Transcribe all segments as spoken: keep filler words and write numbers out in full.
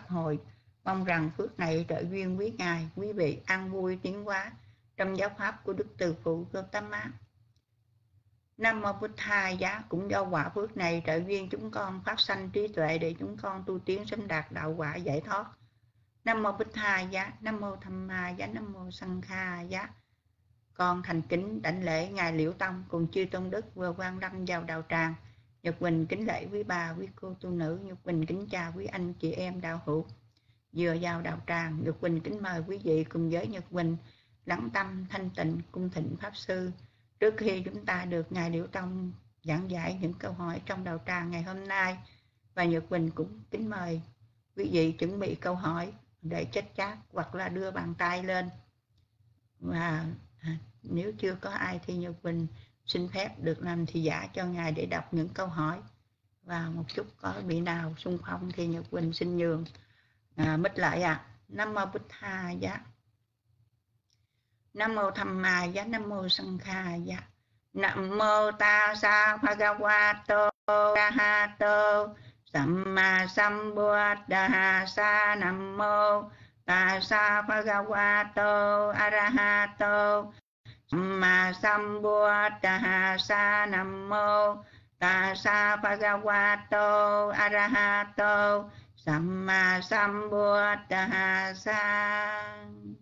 Pháp hội. Mong rằng phước này trợ duyên quý ngài, quý vị an vui tiến hóa trong giáo pháp của Đức Từ Phụ Gautama. Nam Mô Bụt Thầy Giá. Cũng do quả phước này trợ duyên chúng con phát sanh trí tuệ để chúng con tu tiến sớm đạt đạo quả giải thoát. Nam Mô Bụt Thầy Giá. Nam Mô Tham Ma Giá. Nam Mô Sanh Kha Giá. Con thành kính đảnh lễ ngài Liễu Tông cùng chư tôn đức vừa quan lâm vào đạo tràng. Nhật Quỳnh kính lễ quý bà, quý cô tu nữ. Nhật Quỳnh kính chào quý anh chị em đạo hữu vừa vào đạo tràng. Nhật Quỳnh kính mời quý vị cùng với Nhật Quỳnh lắng tâm thanh tịnh cung thịnh pháp sư. Trước khi chúng ta được ngài Liễu Tông giảng giải những câu hỏi trong đạo tràng ngày hôm nay, và Nhật Quỳnh cũng kính mời quý vị chuẩn bị câu hỏi để chết chát hoặc là đưa bàn tay lên. Và nếu chưa có ai thì Nhật Quỳnh xin phép được làm thị giả cho ngài để đọc những câu hỏi. Và một chút có vị nào xung phong thì Nhật Quỳnh xin nhường à, mít lại ạ. À. Nam Mô Bụt Thầy Giá. Nam Mô Tham Ma Giá. Nam Mô Sanh Kha Giá. Nam Mô Tassa Bhagavato Arahato Samma Sambuddhassa. Nam Mô Tassa Bhagavato Arahato Samma Sambuddhassa. Nam Mô Tassa Bhagavato Arahato Samma Sambuddhassa.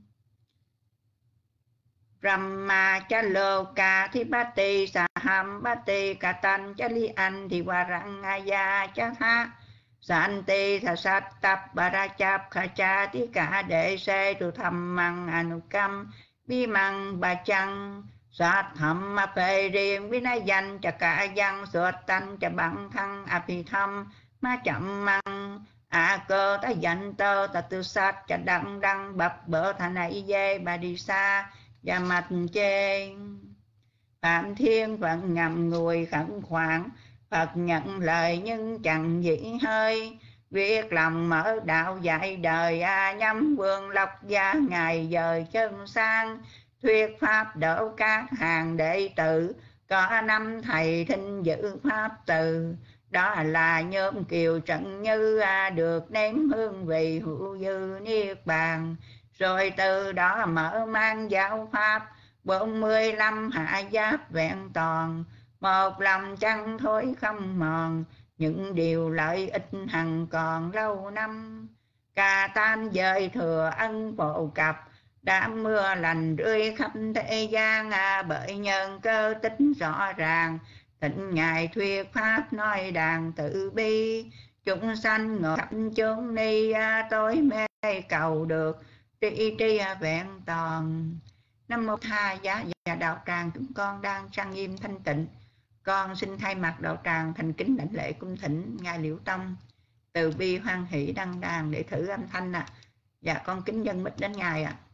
Brahma Chalo Ka Thipati Saham Bati Katan Chali An Thiwarang Aya Chatha Santi Thasat Tap Barachap Khacha Tika Đệ Se Tu Tham Mang Anukam Vi Mang Bà Chăng Sát Thầm Ma Phê Riêng Vinay Danh Chà Cả Văn Suat Tanh Chà Bằng Thăng Api Thăm Ma Chậm Mang A Cơ Ta Dành Tơ Ta Tư Sát Chà Đăng Đăng Bập Bỡ Thà Nãy Dê Bà Đi Sa Và Mạch Chê. Phạm Thiên Phận ngầm ngùi khẩn khoản, Phật nhận lời nhưng chẳng dĩ hơi. Việc lòng mở đạo dạy đời, a nhắm vương lộc gia ngày dời chân sang. Thuyết pháp đỡ các hàng đệ tử, có năm thầy thinh giữ pháp từ. Đó là nhóm Kiều Trận Như, a được nếm hương vị hữu dư niết bàn. Rồi từ đó mở mang giáo pháp, bốn mươi lăm hạ giáp vẹn toàn. Một lòng chẳng thối không mòn, những điều lợi ích hằng còn lâu năm. Ca tam dời thừa ân phổ cập, đám mưa lành rơi khắp thế gian. À, bởi nhân cơ tích rõ ràng, thịnh ngài thuyết pháp nói đàn tự bi. Chúng sanh ngồi khắp chốn ni, à, tối mê cầu được tri tri vẹn toàn. Nam Mô Tha Giá. Và đạo tràng chúng con đang trang nghiêm thanh tịnh. Con xin thay mặt đạo tràng thành kính đảnh lễ cung thỉnh ngài Liễu Tông từ bi hoan hỷ đăng đàn để thử âm thanh ạ. À. Dạ con kính dân mít đến ngài ạ. À.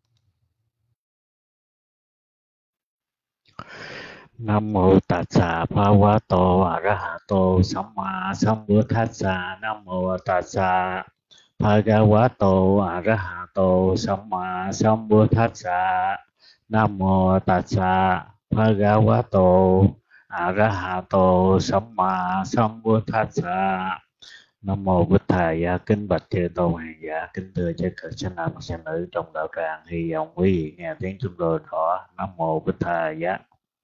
Nam Mô Tassa Bhagavato Arahato Samma Sambuddhassa. Nam Mô Tassa Bhagavato Arahato Samma Sambuddhassa. Nam Mô Tassa Bhagavato Arahato Samma Sambuddhassa. Nam Mô Bụt Thầy Giá. Kính bạch chư tôn hành giả, kính thưa chư Phật sinh nam sinh nữ trong đạo tràng, hy vọng quý vị nghe tiếng chúng tôi rõ. Nam Mô Bụt Thầy Giá.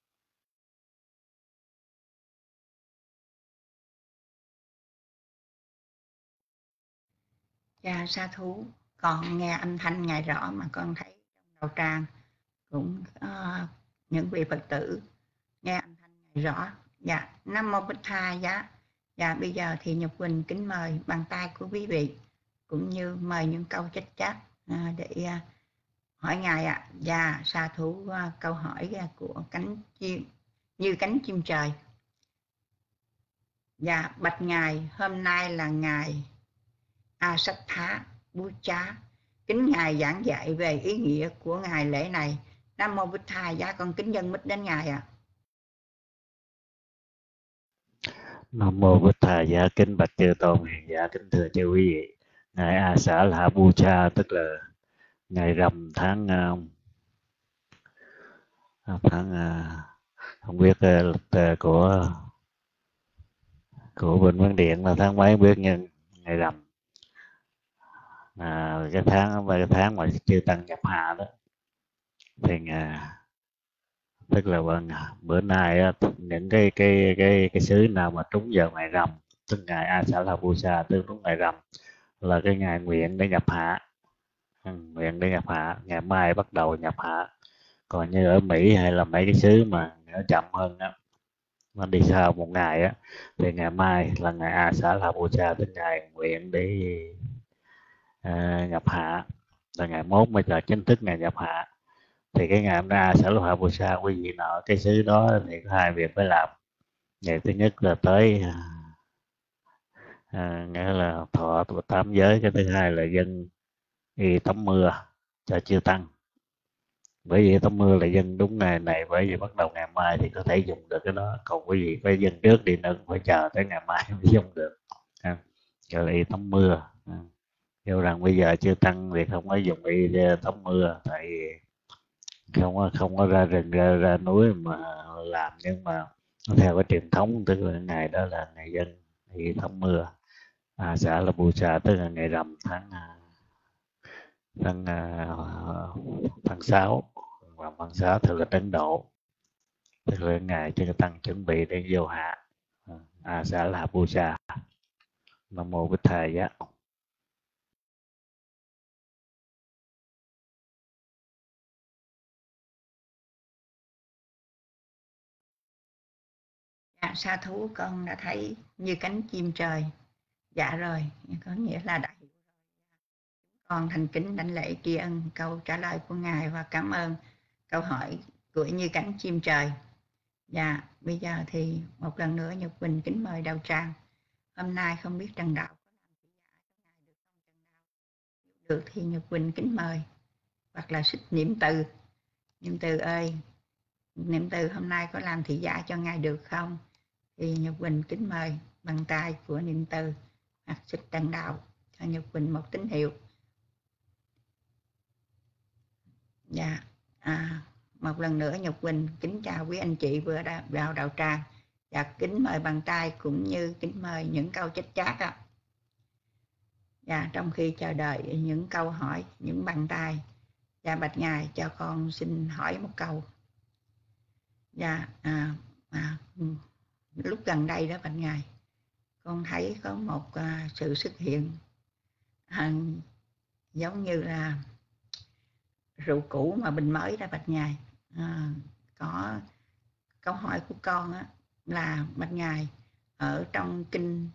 Dạ sa thú, con nghe âm thanh ngài rõ mà con thấy trong đạo tràng cũng uh, những vị Phật tử nghe âm thanh ngài rõ. Dạ Nam Mô Bụt Thầy Giá. Dạ bây giờ thì Nhật Quỳnh kính mời bàn tay của quý vị cũng như mời những câu chết chát uh, để uh, hỏi ngài ạ. À. Dạ sa thú, uh, câu hỏi uh, của cánh chim như cánh chim trời. Dạ bạch ngài, hôm nay là ngày Asatha Bucha, kính ngài giảng dạy về ý nghĩa của ngày lễ này. Nam Mô Bụt Thầy Giá. Con kính dân mít đến ngài ạ. À. Nam Mô Bụt Thầy Giá. Kính bạch chư tôn hiền giả, kính thưa chư quý vị. Ngày Asa là Bucha, tức là ngày rằm tháng tháng không biết lịch của của Bệnh Văn Điện là tháng mấy biết, nhưng ngày rằm à, cái tháng cái tháng mà chư tăng nhập hạ đó thì à, tức là vâng bữa nay á, những cái cái cái cái xứ nào mà trúng giờ ngày rằm, tức ngày A Xá La Vu Sa, tức trúng ngày rằm là cái ngày nguyện để nhập hạ. Ừ, nguyện để nhập hạ, ngày mai bắt đầu nhập hạ. Còn như ở Mỹ hay là mấy cái xứ mà nó chậm hơn á, nó đi sau một ngày á, thì ngày mai là ngày A Xá La Vu Sa, tức ngày nguyện để à, nhập hạ, là ngày mốt mới là chính thức ngày nhập hạ. Thì cái ngày hôm nay A Xá La Vu Sa, quý vị nào ở cái xứ đó thì có hai việc phải làm. Ngày thứ nhất là tới à, nghĩa là thọ tám giới, cái thứ hai là dân y tắm mưa cho chư tăng. Bởi vì tắm mưa là dân đúng ngày này, bởi vì bắt đầu ngày mai thì có thể dùng được cái đó, còn quý vị phải dân trước đi nữa, phải chờ tới ngày mai mới dùng được. À, gọi là y tắm mưa. À, do rằng bây giờ chư tăng thì không có dùng y tắm mưa, tại vì không có không có ra rừng ra, ra núi mà làm, nhưng mà theo cái truyền thống, tức là ngày đó là ngày dân y tắm mưa. À, xã là Bù Xà, tức là ngày rằm tháng à, tháng à, tháng sáu, và tháng sáu thường là Ấn Độ, tức là ngày cho tăng chuẩn bị để vô hạ. À, xã là Bù Xà. Nam mô Bích Thầy Giá. Dạ, sa thú con đã thấy như cánh chim trời. Dạ rồi, có nghĩa là đã hiểu. Con thành kính đảnh lễ tri ân câu trả lời của Ngài và cảm ơn câu hỏi của như cánh chim trời. Dạ, bây giờ thì một lần nữa Nhật Quỳnh kính mời Đạo Tràng. Hôm nay không biết Trần Đạo được thì Nhật Quỳnh kính mời, hoặc là Xích Niệm Từ. Niệm Từ ơi, Niệm Từ hôm nay có làm thị giả cho Ngài được không? Thì Nhật Quỳnh kính mời bằng tay của Niệm Từ hoặc Xích Trần Đạo cho Nhật Quỳnh một tín hiệu. Dạ, à, một lần nữa Nhật Quỳnh kính chào quý anh chị vừa đã vào Đạo Tràng, và kính mời bằng tay cũng như kính mời những câu chết chát ạ. Dạ, trong khi chờ đợi những câu hỏi, những bằng tay, dạ bạch Ngài cho con xin hỏi một câu. Dạ, à, à, lúc gần đây đó bạch Ngài, con thấy có một à, sự xuất hiện à, giống như là rượu cũ mà bình mới đó bạch Ngài. À, có câu hỏi của con á, là bạch Ngài, ở trong kinh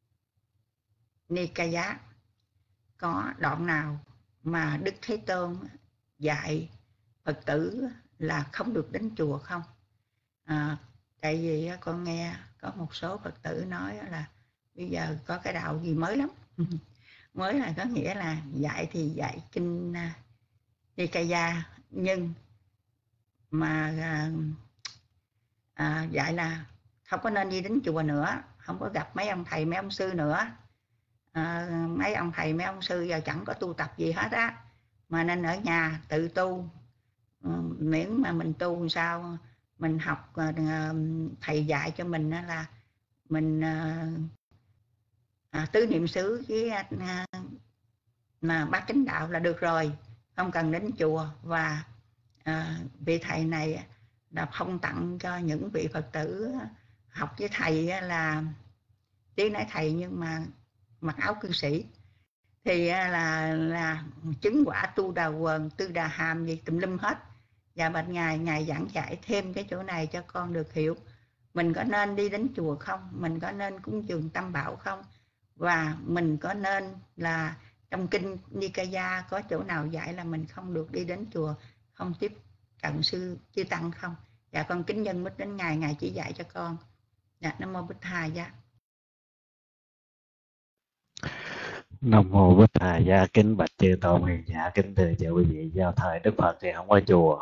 Nikaya có đoạn nào mà Đức Thế Tôn dạy Phật tử là không được đến chùa không? À, tại vì con nghe có một số Phật tử nói là bây giờ có cái đạo gì mới lắm. Mới là có nghĩa là dạy thì dạy kinh Nikaya, nhưng mà à, à, dạy là không có nên đi đến chùa nữa, không có gặp mấy ông thầy mấy ông sư nữa. À, mấy ông thầy mấy ông sư giờ chẳng có tu tập gì hết á, mà nên ở nhà tự tu. Ừ, miễn mà mình tu làm sao mình học, thầy dạy cho mình là mình à, tứ niệm xứ với à, mà bát chánh đạo là được rồi, không cần đến chùa. Và à, vị thầy này là phong tặng cho những vị Phật tử học với thầy là tiếng nói thầy nhưng mà mặc áo cư sĩ, thì là là chứng quả tu đà quần tư đà hàm gì tùm lum hết. Và bạch Ngài, Ngài giảng giải thêm cái chỗ này cho con được hiểu, mình có nên đi đến chùa không, mình có nên cúng dường tam bảo không, và mình có nên là trong kinh Nikaya có chỗ nào dạy là mình không được đi đến chùa, không tiếp cận sư chư tăng không? Dạ con kính nhân mít đến Ngài, Ngài chỉ dạy cho con. Dạ, Nam mô Bích Thầy Giá. Nam mô Bích Thầy Giá. Kính bạch chư tôn hiền giả, kính thưa chư quý vị, vào thời Đức Phật thì không có chùa.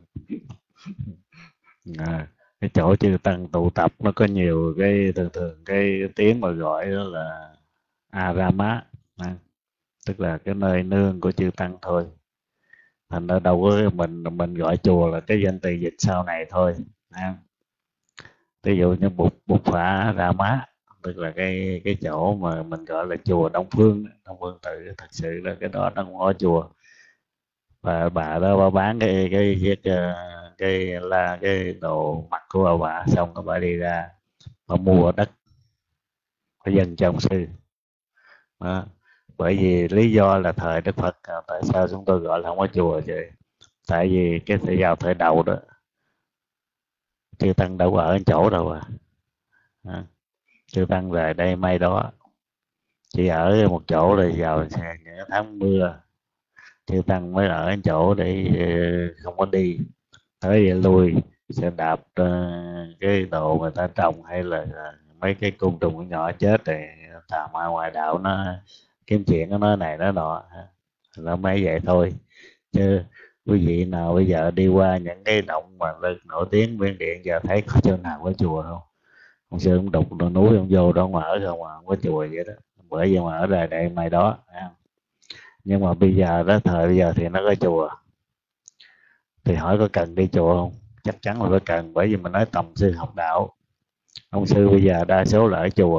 À, cái chỗ chư tăng tụ tập nó có nhiều cái, thường thường cái tiếng mà gọi đó là Arama, à, tức là cái nơi nương của chư tăng thôi. Thành ra đâu có mình mình gọi chùa là cái danh từ dịch sau này thôi. À, ví dụ như bục bục phả Rama, tức là cái cái chỗ mà mình gọi là chùa Đông Phương, Đông Phương Tự, thật sự là cái đó nó không có chùa. Và bà đó bà bán cái cái cái cái, cái là cái đồ mặc của bà, bà xong rồi bà đi ra bà mua đất bà dâng cho ông sư đó. Bởi vì lý do là thời Đức Phật, à, tại sao chúng tôi gọi là không có chùa vậy? Tại vì cái thời vào thời đầu đó chư tăng đâu có ở chỗ đâu à, à chư tăng về đây may đó chỉ ở một chỗ, rồi vào những tháng mưa chư tăng mới ở chỗ để không có đi tới vậy lui, sẽ đạp uh, cái đồ người ta trồng, hay là uh, mấy cái côn trùng nhỏ chết thì tà ma ngoại đạo nó kiếm chuyện, nó nói này nói nọ, nó mới vậy thôi. Chứ quý vị nào bây giờ đi qua những cái động mà nổi tiếng Miến Điện giờ thấy có chỗ nào có chùa không? Ông sư ông đục núi ông vô đó mà ở không mà không có chùa vậy đó, bởi vì mà ở đây đây mày đó. Nhưng mà bây giờ đó, thời bây giờ thì nó có chùa, thì hỏi có cần đi chùa không? Chắc chắn là có cần, bởi vì mình nói tầm sư học đạo, ông sư bây giờ đa số là ở chùa.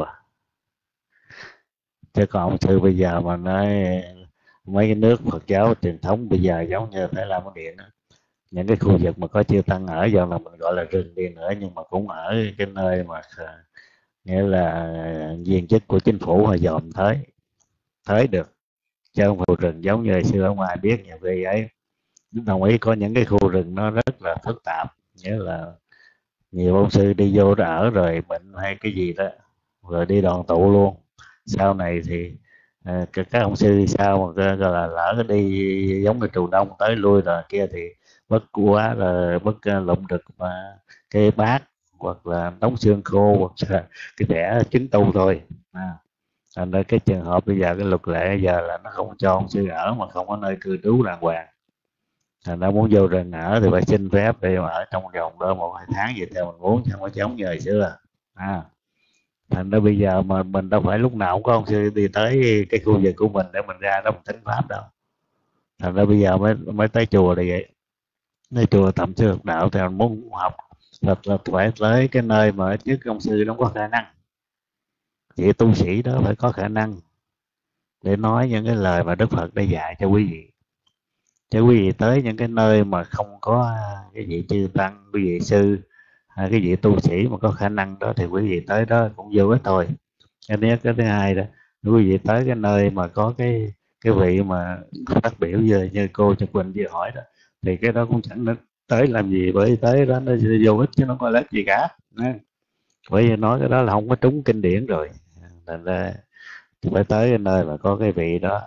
Chứ còn ông sư bây giờ mà nói mấy cái nước Phật giáo truyền thống bây giờ giống như Thái Lan Miến Điện đó, những cái khu vực mà có chư tăng ở, do là mình gọi là rừng đi nữa, nhưng mà cũng ở cái nơi mà nghĩa là viên chức của chính phủ họ dòm tới tới được, chứ không khu rừng giống như hồi xưa không ai biết. Nhiều khi ấy đồng ý có những cái khu rừng nó rất là phức tạp, nghĩa là nhiều ông sư đi vô đó ở rồi bệnh hay cái gì đó rồi đi đoàn tụ luôn. Sau này thì à, các ông sư sao mà gọi là lỡ cái đi giống như Trù Đông tới lui rồi kia thì bất quá là bất lụng được mà cái bát hoặc là đóng xương khô hoặc là cái thẻ chứng tu thôi. À, thành ra cái trường hợp bây giờ cái luật lệ giờ là nó không cho ông sư ở mà không có nơi cư trú đàng hoàng. Thành ra muốn vô rừng ở thì phải xin phép để mà ở trong vòng đó một hai tháng gì theo mình muốn, chứ không có giống như hồi xưa. À, thành ra bây giờ mà mình đâu phải lúc nào cũng có ông sư đi tới cái khu vực của mình để mình ra đó mình thính pháp đâu. Thành ra bây giờ mới mới tới chùa là vậy. Tới chùa tầm sư học đạo thì mình muốn học thật là phải tới cái nơi mà trước ông sư nó có khả năng, vậy tu sĩ đó phải có khả năng để nói những cái lời mà Đức Phật đã dạy cho quý vị. Chứ quý vị tới những cái nơi mà không có cái vị chư tăng, quý vị sư hay cái vị tu sĩ mà có khả năng đó thì quý vị tới đó cũng vô ích thôi. Cái thứ nhất. Cái thứ hai đó, quý vị tới cái nơi mà có cái cái vị mà phát biểu như, như cô Trần Quỳnh vừa hỏi đó, thì cái đó cũng chẳng nên tới làm gì, bởi tới đó nó vô ích chứ nó có lợi gì cả. Bởi vì nói cái đó là không có trúng kinh điển rồi, thành ra phải tới cái nơi mà có cái vị đó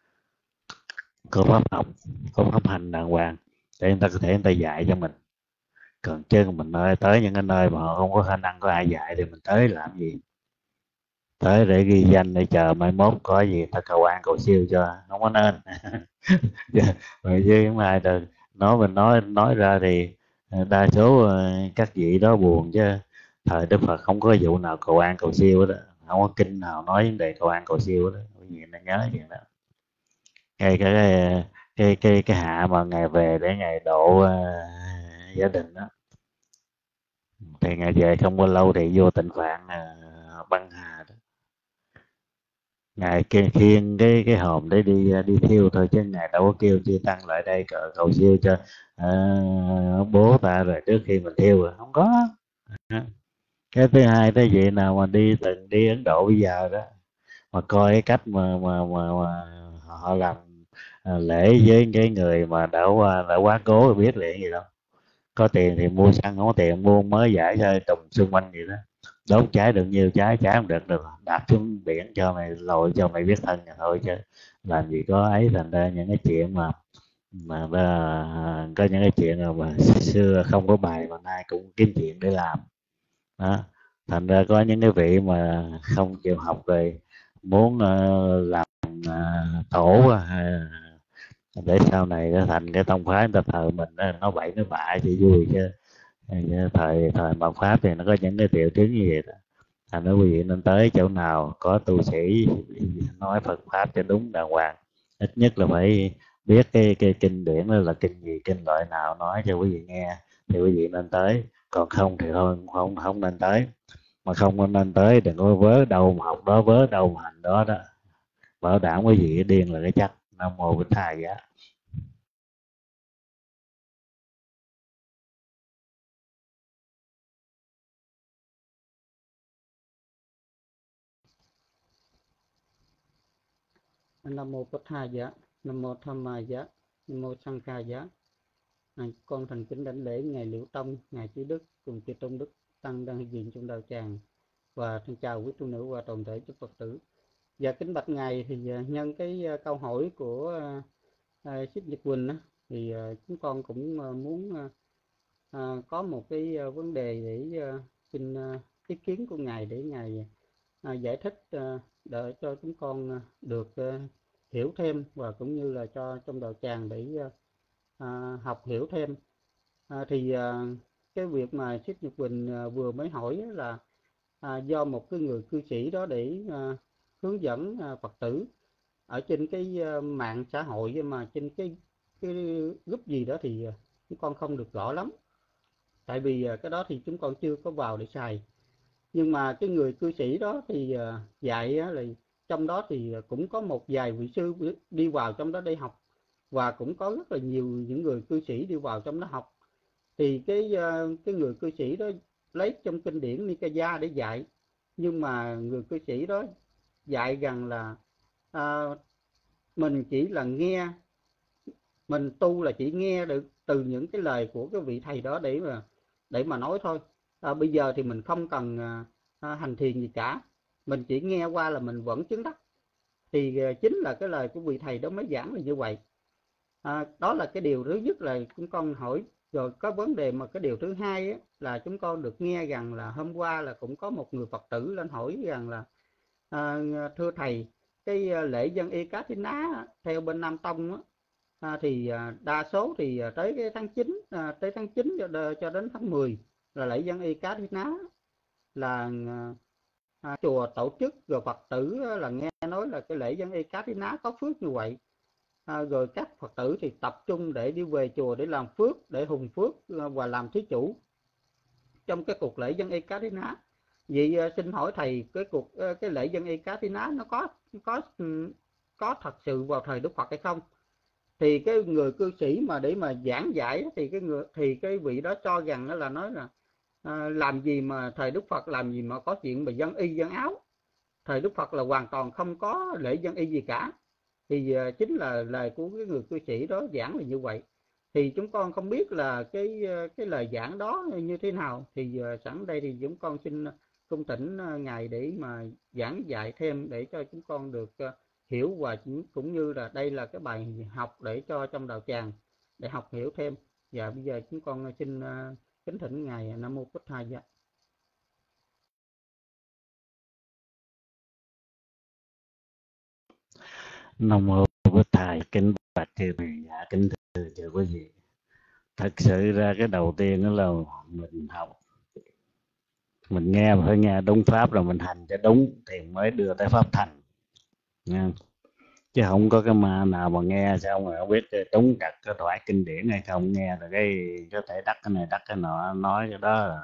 có pháp học, có pháp hành đàng hoàng để người ta có thể người ta dạy cho mình. Còn chứ mình nói tới những cái nơi mà họ không có khả năng có ai dạy thì mình tới làm gì? Tới để ghi danh để chờ mai mốt có gì ta cầu an cầu siêu cho, không có nên. Rồi chứ không ai được nói, mình nói nói ra thì đa số các vị đó buồn, chứ thời Đức Phật không có vụ nào cầu an cầu siêu đó, không có kinh nào nói vấn đề cầu an cầu siêu đó. Cái gì nó nhớ chuyện đó. cái cái cái cái cái, cái hạ mà ngày về để ngày độ uh, gia đình đó, thì ngày về không có lâu thì vô Tịnh Phạn uh, băng hà đó, ngài khiêng cái cái hòm để đi đi thiêu thôi, chứ ngài đâu có kêu chư tăng lại đây cầu, cầu siêu cho uh, bố ta rồi trước khi mình thiêu, rồi không có. Cái thứ hai tới vậy nào mà đi từng đi Ấn Độ bây giờ đó mà coi cái cách mà mà mà, mà họ làm à, lễ với cái người mà đã qua đã quá cố rồi biết liền gì đâu. Có tiền thì mua xăng, không có tiền mua mới giải cho trùng xung quanh gì đó, đốt cháy được nhiêu cháy, cháy không được được đạp xuống biển cho mày lội cho mày biết thân là thôi, chứ làm gì có ấy. Thành ra những cái chuyện mà mà à, có những cái chuyện mà xưa không có bài mà nay cũng kiếm chuyện để làm đó. Thành ra có những cái vị mà không chịu học rồi muốn uh, làm uh, tổ uh, để sau này nó thành cái tông phái người ta thờ mình đó, nó bậy nó bạ chỉ vui chứ. Thời thời mạt Pháp thì nó có những cái triệu chứng như vậy đó. Thành ra quý vị nên tới chỗ nào có tu sĩ nói Phật Pháp cho đúng đàng hoàng, ít nhất là phải biết cái, cái kinh điển đó là kinh gì, kinh loại nào nói cho quý vị nghe thì quý vị nên tới. Còn không thì thôi không không nên tới. mà không có nên tới, đừng có vớ đâu mà học đó, vớ đâu mà hành đó đó, bảo đảm quý vị điên là cái chắc. Nam mô Bích Thầy giá. Nam mô Bổn Thầy giá, Nam mô Tham Ma giá, Nam mô Sang Kha giá. À, con thành kính đảnh lễ ngài Liễu Tông, ngài Trí Đức cùng chư tôn đức tăng đang hiện diện trong đạo tràng, và thân chào quý tu nữ và toàn thể chư Phật tử. Và kính bạch ngài, thì nhân cái câu hỏi của uh, Xích Nhật Quỳnh á, thì uh, chúng con cũng uh, muốn uh, uh, có một cái uh, vấn đề để uh, xin uh, ý kiến của ngài, để ngài uh, giải thích uh, để cho chúng con uh, được uh, hiểu thêm, và cũng như là cho trong đạo tràng để uh, uh, học hiểu thêm. Uh, thì uh, cái việc mà Xích Nhật Quỳnh uh, vừa mới hỏi là uh, do một cái người cư sĩ đó để uh, hướng dẫn uh, Phật tử ở trên cái uh, mạng xã hội, mà trên cái cái group gì đó thì uh, chúng con không được rõ lắm, tại vì uh, cái đó thì chúng con chưa có vào để xài. Nhưng mà cái người cư sĩ đó thì uh, dạy uh, là trong đó thì cũng có một vài vị sư đi vào trong đó để học, và cũng có rất là nhiều những người cư sĩ đi vào trong đó học. Thì cái uh, cái người cư sĩ đó lấy trong kinh điển Nikaya để dạy, nhưng mà người cư sĩ đó dạy rằng là uh, mình chỉ là nghe, mình tu là chỉ nghe được từ những cái lời của cái vị thầy đó để mà để mà nói thôi. À, bây giờ thì mình không cần à, hành thiền gì cả, mình chỉ nghe qua là mình vẫn chứng đắc. Thì à, chính là cái lời của vị thầy đó mới giảng là như vậy. À, đó là cái điều thứ nhất là chúng con hỏi. Rồi có vấn đề mà cái điều thứ hai á, là chúng con được nghe rằng là hôm qua là cũng có một người Phật tử lên hỏi rằng là à, thưa thầy, cái lễ dân y Cá Thính Ná theo bên Nam Tông á, à, thì à, đa số thì à, tới cái tháng chín, à, tới tháng chín cho, cho đến tháng mười là lễ dân y Cá Thính Ná, là à, chùa tổ chức, rồi Phật tử là nghe nói là cái lễ dân y Cá Thính Ná có phước như vậy. À, rồi các Phật tử thì tập trung để đi về chùa để làm phước, để hùng phước và làm thí chủ trong cái cuộc lễ dân y Cá Thính Ná. Vậy xin hỏi thầy, cái cuộc cái lễ dân y Cá Thính Ná nó có có có thật sự vào thời Đức Phật hay không? Thì cái người cư sĩ mà để mà giảng giải thì cái người thì cái vị đó cho rằng đó là nói là à, làm gì mà thời Đức Phật làm gì mà có chuyện mà dân y dân áo, thời Đức Phật là hoàn toàn không có lễ dân y gì cả. Thì uh, chính là lời của cái người cư sĩ đó giảng là như vậy. Thì chúng con không biết là cái cái lời giảng đó như thế nào, thì uh, sẵn đây thì chúng con xin cung thỉnh uh, ngài để mà giảng dạy thêm để cho chúng con được uh, hiểu, và cũng như là đây là cái bài học để cho trong đạo tràng để học hiểu thêm. Và bây giờ chúng con xin uh, kính thỉnh ngài. Nam mô Bổn Thầy giá. Nam mô Bổn Thầy. Kính bạch chư thầy giả, kính thưa chư quý vị. Thật sự ra cái đầu tiên đó là mình học, mình nghe phải nghe đúng pháp, rồi mình hành cho đúng thì mới đưa tới pháp thành nha. Chứ không có cái ma nào mà nghe xong rồi không biết đúng đặt cái thoại kinh điển hay không, nghe rồi cái có thể đắc cái này đắc cái nọ, nói cái đó là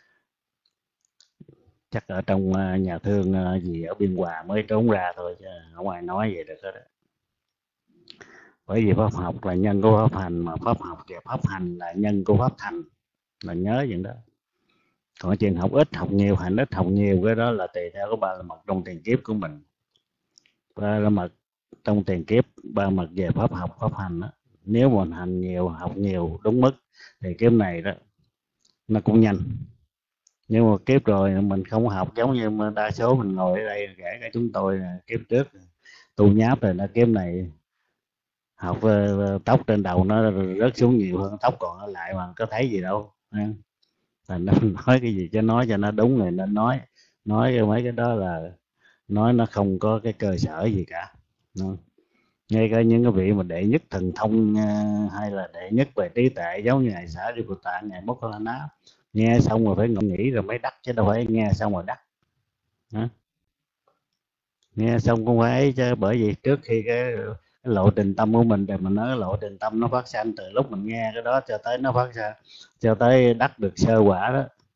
chắc ở trong nhà thương gì ở Biên Hòa mới trốn ra thôi, chứ không ai nói vậy được hết. Bởi vì pháp học là nhân của pháp hành, mà pháp học và pháp hành là nhân của pháp thành, là nhớ chuyện đó. Còn chuyện học ít học nhiều, hành ít học nhiều, cái đó là tùy theo cái ba la mật trong tiền kiếp của mình. Ba la mật trong tiền kiếp, ba mật về pháp học pháp hành đó, nếu mình hành nhiều học nhiều đúng mức thì kiếp này đó nó cũng nhanh. Nhưng mà kiếp rồi mình không học, giống như mà đa số mình ngồi ở đây, kể cả chúng tôi kiếp trước tu nháp rồi, nó kiếp này học uh, tóc trên đầu nó rớt xuống nhiều hơn tóc còn ở lại, mà có thấy gì đâu. Thành nó nói cái gì cho nói cho nó đúng rồi nên nói. Nói cái mấy cái đó là nói nó không có cái cơ sở gì cả. Ngay cả những cái vị mà đệ nhất thần thông uh, hay là đệ nhất về trí tuệ, giống như ngài Xá利Phù Tạ, ngài Mokkallana, nghe xong rồi phải nghĩ rồi mới đắc, chứ đâu phải nghe xong rồi đắc. Hả? Nghe xong cũng phải ấy chứ, bởi vì trước khi cái, cái lộ trình tâm của mình, thì mình nói cái lộ trình tâm nó phát sanh từ lúc mình nghe cái đó cho tới nó phát ra, cho tới đắc được sơ quả đó,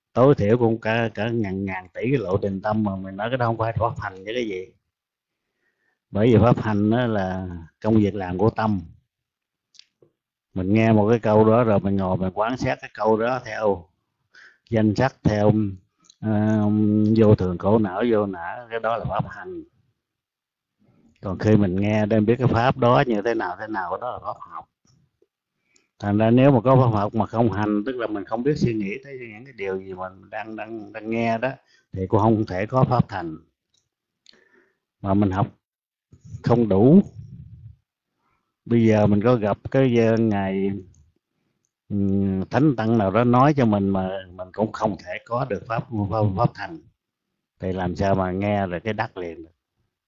tối thiểu cũng cả cả ngàn ngàn tỷ cái lộ trình tâm, mà mình nói cái đó không phải pháp hành với cái gì. Bởi vì pháp hành đó là công việc làm của tâm. Mình nghe một cái câu đó rồi mình ngồi mình quán sát cái câu đó theo danh sắc, theo uh, vô thường khổ não vô não, cái đó là pháp hành. Còn khi mình nghe đem biết cái pháp đó như thế nào thế nào, đó là pháp học. Thành ra nếu mà có pháp học mà không hành, tức là mình không biết suy nghĩ tới những cái điều gì mình đang đang đang nghe đó, thì cũng không thể có pháp thành. Mà mình học không đủ. Bây giờ mình có gặp cái ngày thánh tăng nào đó nói cho mình mà mình cũng không thể có được pháp pháp, pháp thành, thì làm sao mà nghe rồi cái đắc liền được.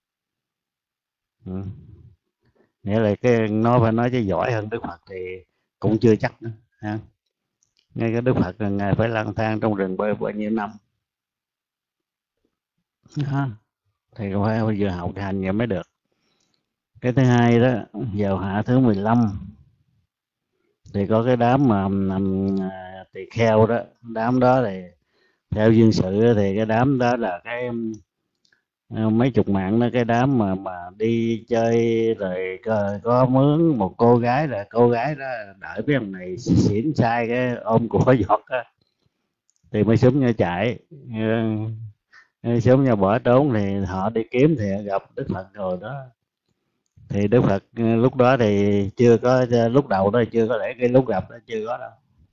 Ừ. Nghĩa là cái nói phải nói chứ giỏi hơn Đức Phật thì cũng chưa chắc nữa ha. Ngay cái Đức Phật là ngài phải lang thang trong rừng bao bao nhiêu năm ha, thì phải bây giờ học hành vậy mới được. Cái thứ hai đó, vào hạ thứ mười lăm thì có cái đám mà um, tỳ kheo đó, đám đó thì theo duyên sự thì cái đám đó là cái uh, mấy chục mạng đó, cái đám mà mà đi chơi rồi có, có mướn một cô gái, là cô gái đó đợi mấy ông này xỉn sai cái ôm của giọt á, thì mới súng nhau chạy, súng nhau bỏ trốn, thì họ đi kiếm thì gặp Đức Phật rồi đó. Thì Đức Phật lúc đó thì chưa có, lúc đầu đó chưa có lẽ, cái lúc gặp đó chưa có đâu.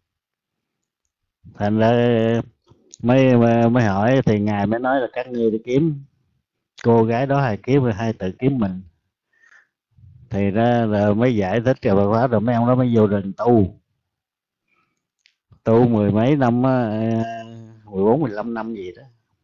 Thành ra mới mới hỏi thì ngài mới nói là các ngươi đi kiếm cô gái đó hay kiếm hay tự kiếm mình. Thì ra là mới giải thích cho Phật pháp, rồi mấy ông đó mới vô rừng tu tu mười mấy năm á, mười bốn mười lăm năm gì đó.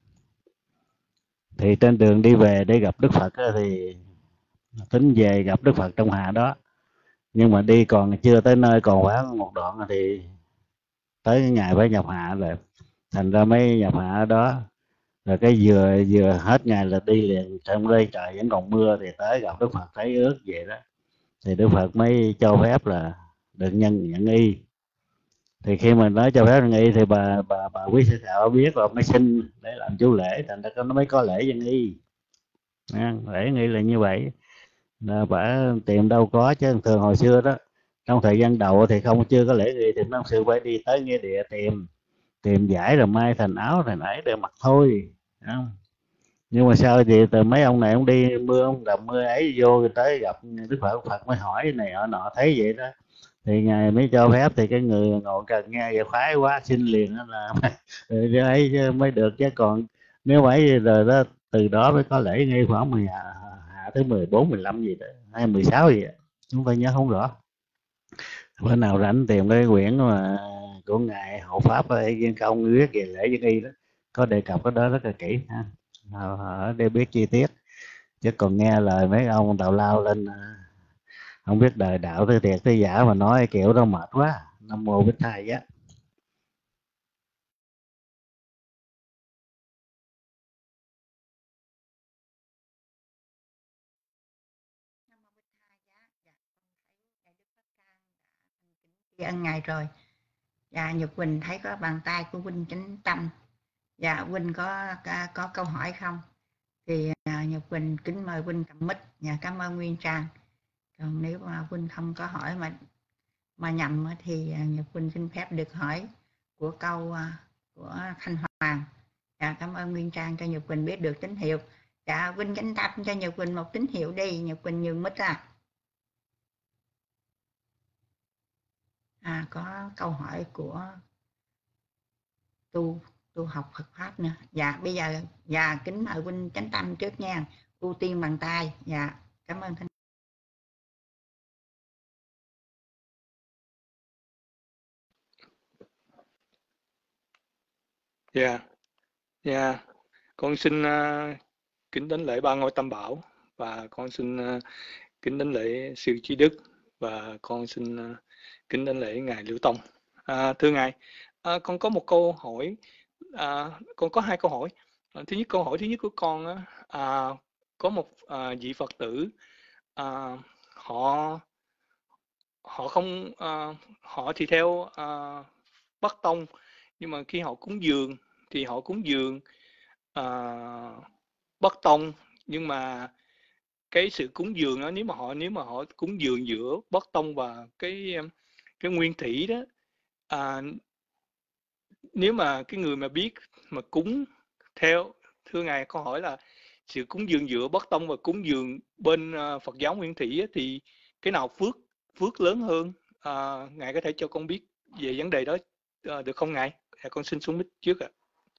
Thì trên đường đi về để gặp Đức Phật á, thì tính về gặp Đức Phật trong hạ đó, nhưng mà đi còn chưa tới nơi, còn khoảng một đoạn thì tới cái ngày phải nhập hạ rồi. Thành ra mấy nhập hạ ở đó, rồi cái vừa vừa hết ngày là đi liền, trong đây trời vẫn còn mưa, thì tới gặp Đức Phật thấy ướt vậy đó, thì Đức Phật mới cho phép là được nhân nhận y. Thì khi mà nói cho phép nhận y thì bà bà bà quý sư thảo biết rồi mới xin để làm chú lễ, thành ra nó mới có lễ nhân y. Lễ nghi là như vậy. Là bà tìm đâu có, chứ thường hồi xưa đó, trong thời gian đầu thì không, chưa có lễ nghi thì năm sư phải đi tới nghĩa địa tìm tìm giải rồi may thành áo thành ấy để mặc thôi. Không? Nhưng mà sao thì từ mấy ông này ông đi mưa, ông gặp mưa ấy vô tới gặp Đức Phật, Phật mới hỏi này ở nọ, thấy vậy đó thì ngài mới cho phép. Thì cái người ngồi cần nghe vậy khoái quá, xin liền đó là ấy mới được, chứ còn nếu vậy rồi đó, từ đó mới có lễ nghi khoảng mười hạ, hạ tới mười bốn mười lăm gì đó, hay mười sáu gì đó, chúng tôi nhớ không rõ. Bữa nào rảnh tìm cái quyển mà của ngài hộ pháp ở Viên Công viết về lễ dân y đó, có đề cập cái đó rất là kỹ ha, ở để biết chi tiết. Chứ còn nghe lời mấy ông tào lao lên không biết đời đạo thế thiệt thế giả mà nói kiểu đó mệt quá. Nam mô Bích Thầy á. Ơn ngài rồi. Dạ Nhật Quỳnh thấy có bàn tay của Huynh Chánh Tâm. Dạ Huynh có có câu hỏi không? Thì Nhật Quỳnh kính mời Huynh cầm mic. Dạ cảm ơn Nguyên Trang. Còn nếu mà Huynh không có hỏi mà mà nhầm thì Nhật Quỳnh xin phép được hỏi của câu của Thanh Hoàng. Dạ cảm ơn Nguyên Trang cho Nhật Quỳnh biết được tín hiệu. Dạ Huynh Chánh Tâm cho Nhật Quỳnh một tín hiệu đi. Nhật Quỳnh nhường mic ra. À, có câu hỏi của tu tu học Phật pháp nữa. Dạ bây giờ dạ kính mời Huynh Chánh Tâm trước nha, ưu tiên bằng tay. Dạ cảm ơn Thanh. Dạ, dạ, con xin uh, kính đến lễ ba ngôi Tam Bảo, và con xin uh, kính đến lễ sư Trí Đức, và con xin uh, kính đến lễ ngài Liễu Tông. À, thưa ngài, à, con có một câu hỏi, à, con có hai câu hỏi. À, thứ nhất, câu hỏi thứ nhất của con á, à, có một à, vị Phật tử, à, họ họ không à, họ thì theo à, Bắc Tông, nhưng mà khi họ cúng dường thì họ cúng dường uh, bất tông, nhưng mà cái sự cúng dường đó, nếu mà họ nếu mà họ cúng dường giữa bất tông và cái cái nguyên thủy đó, à, nếu mà cái người mà biết mà cúng theo, thưa ngài, câu hỏi là sự cúng dường giữa bất tông và cúng dường bên uh, Phật giáo nguyên thủy á, thì cái nào phước phước lớn hơn? À, ngài có thể cho con biết về vấn đề đó uh, được không ngài? À, con xin xuống mic trước ạ. À.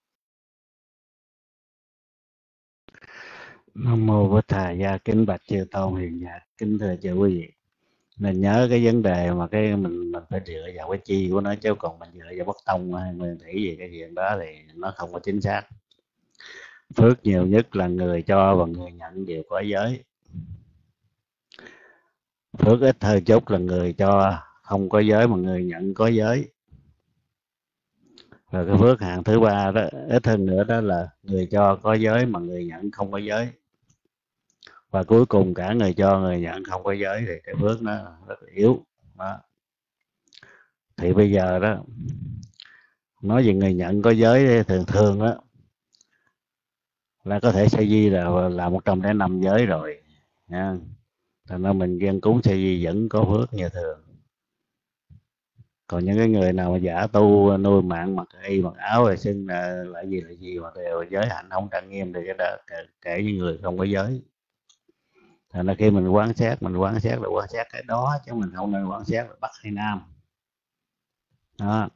Nam mô Bổn Thà Gia, kính bạch chư tôn hiền giả, kính thưa chư quý vị. Nên nhớ cái vấn đề mà cái mình mình phải dựa vào cái chi của nó, chứ còn mình dựa vào bất tông hay nguyên thủy gì cái chuyện đó thì nó không có chính xác. Phước nhiều nhất là người cho và người nhận đều có giới. Phước ít hơn chút là người cho không có giới mà người nhận có giới. Rồi cái phước hạng thứ ba đó, ít hơn nữa, đó là người cho có giới mà người nhận không có giới. Và cuối cùng cả người cho người nhận không có giới thì cái phước nó rất là yếu đó. Thì bây giờ đó, nói về người nhận có giới thường thường đó là có thể sa di là là một trăm lẻ năm giới rồi nha. Thành ra mình dân cúng sa di vẫn có phước như thường. Còn những cái người nào mà giả tu nuôi mạng mặc y mặc áo rồi xưng là, là gì là gì mà đều giới hạnh không trang nghiêm thì cái đó kể, kể những người không có giới. Thành ra khi mình quan sát, mình quan sát là quan sát cái đó, chứ mình không nên quan sát là Bắc hay Nam đó.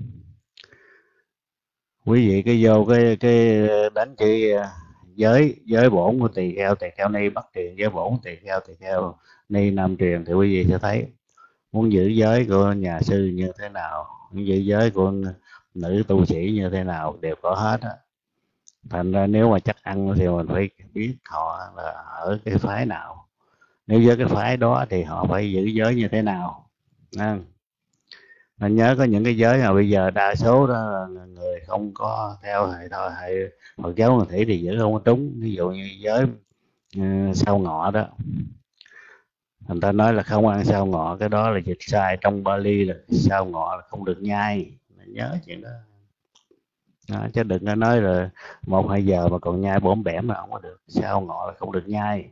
Quý vị cái vô cái cái đánh chữ giới giới bổn của tỳ kheo, tỳ kheo ni, Bắc truyền giới bổn, tỳ kheo, tỳ kheo ni, Nam truyền, thì quý vị sẽ thấy muốn giữ giới của nhà sư như thế nào, muốn giữ giới của nữ tu sĩ như thế nào đều có hết á. Thành ra nếu mà chắc ăn thì mình phải biết họ là ở cái phái nào, nếu với cái phái đó thì họ phải giữ giới như thế nào. Nên nhớ có những cái giới mà bây giờ đa số đó là người không có theo hệ thôi hệ Phật giáo nguyên thủy thì giữ không có trúng. Ví dụ như giới uh, sao ngọ đó, người ta nói là không ăn sao ngọ, cái đó là dịch sai. Trong Bali là sao ngọ là không được nhai, nhớ chuyện đó. Đó, chứ đừng có nói là một hai giờ mà còn nhai bổm bẻm là không có được. Sao ngọ là không được nhai.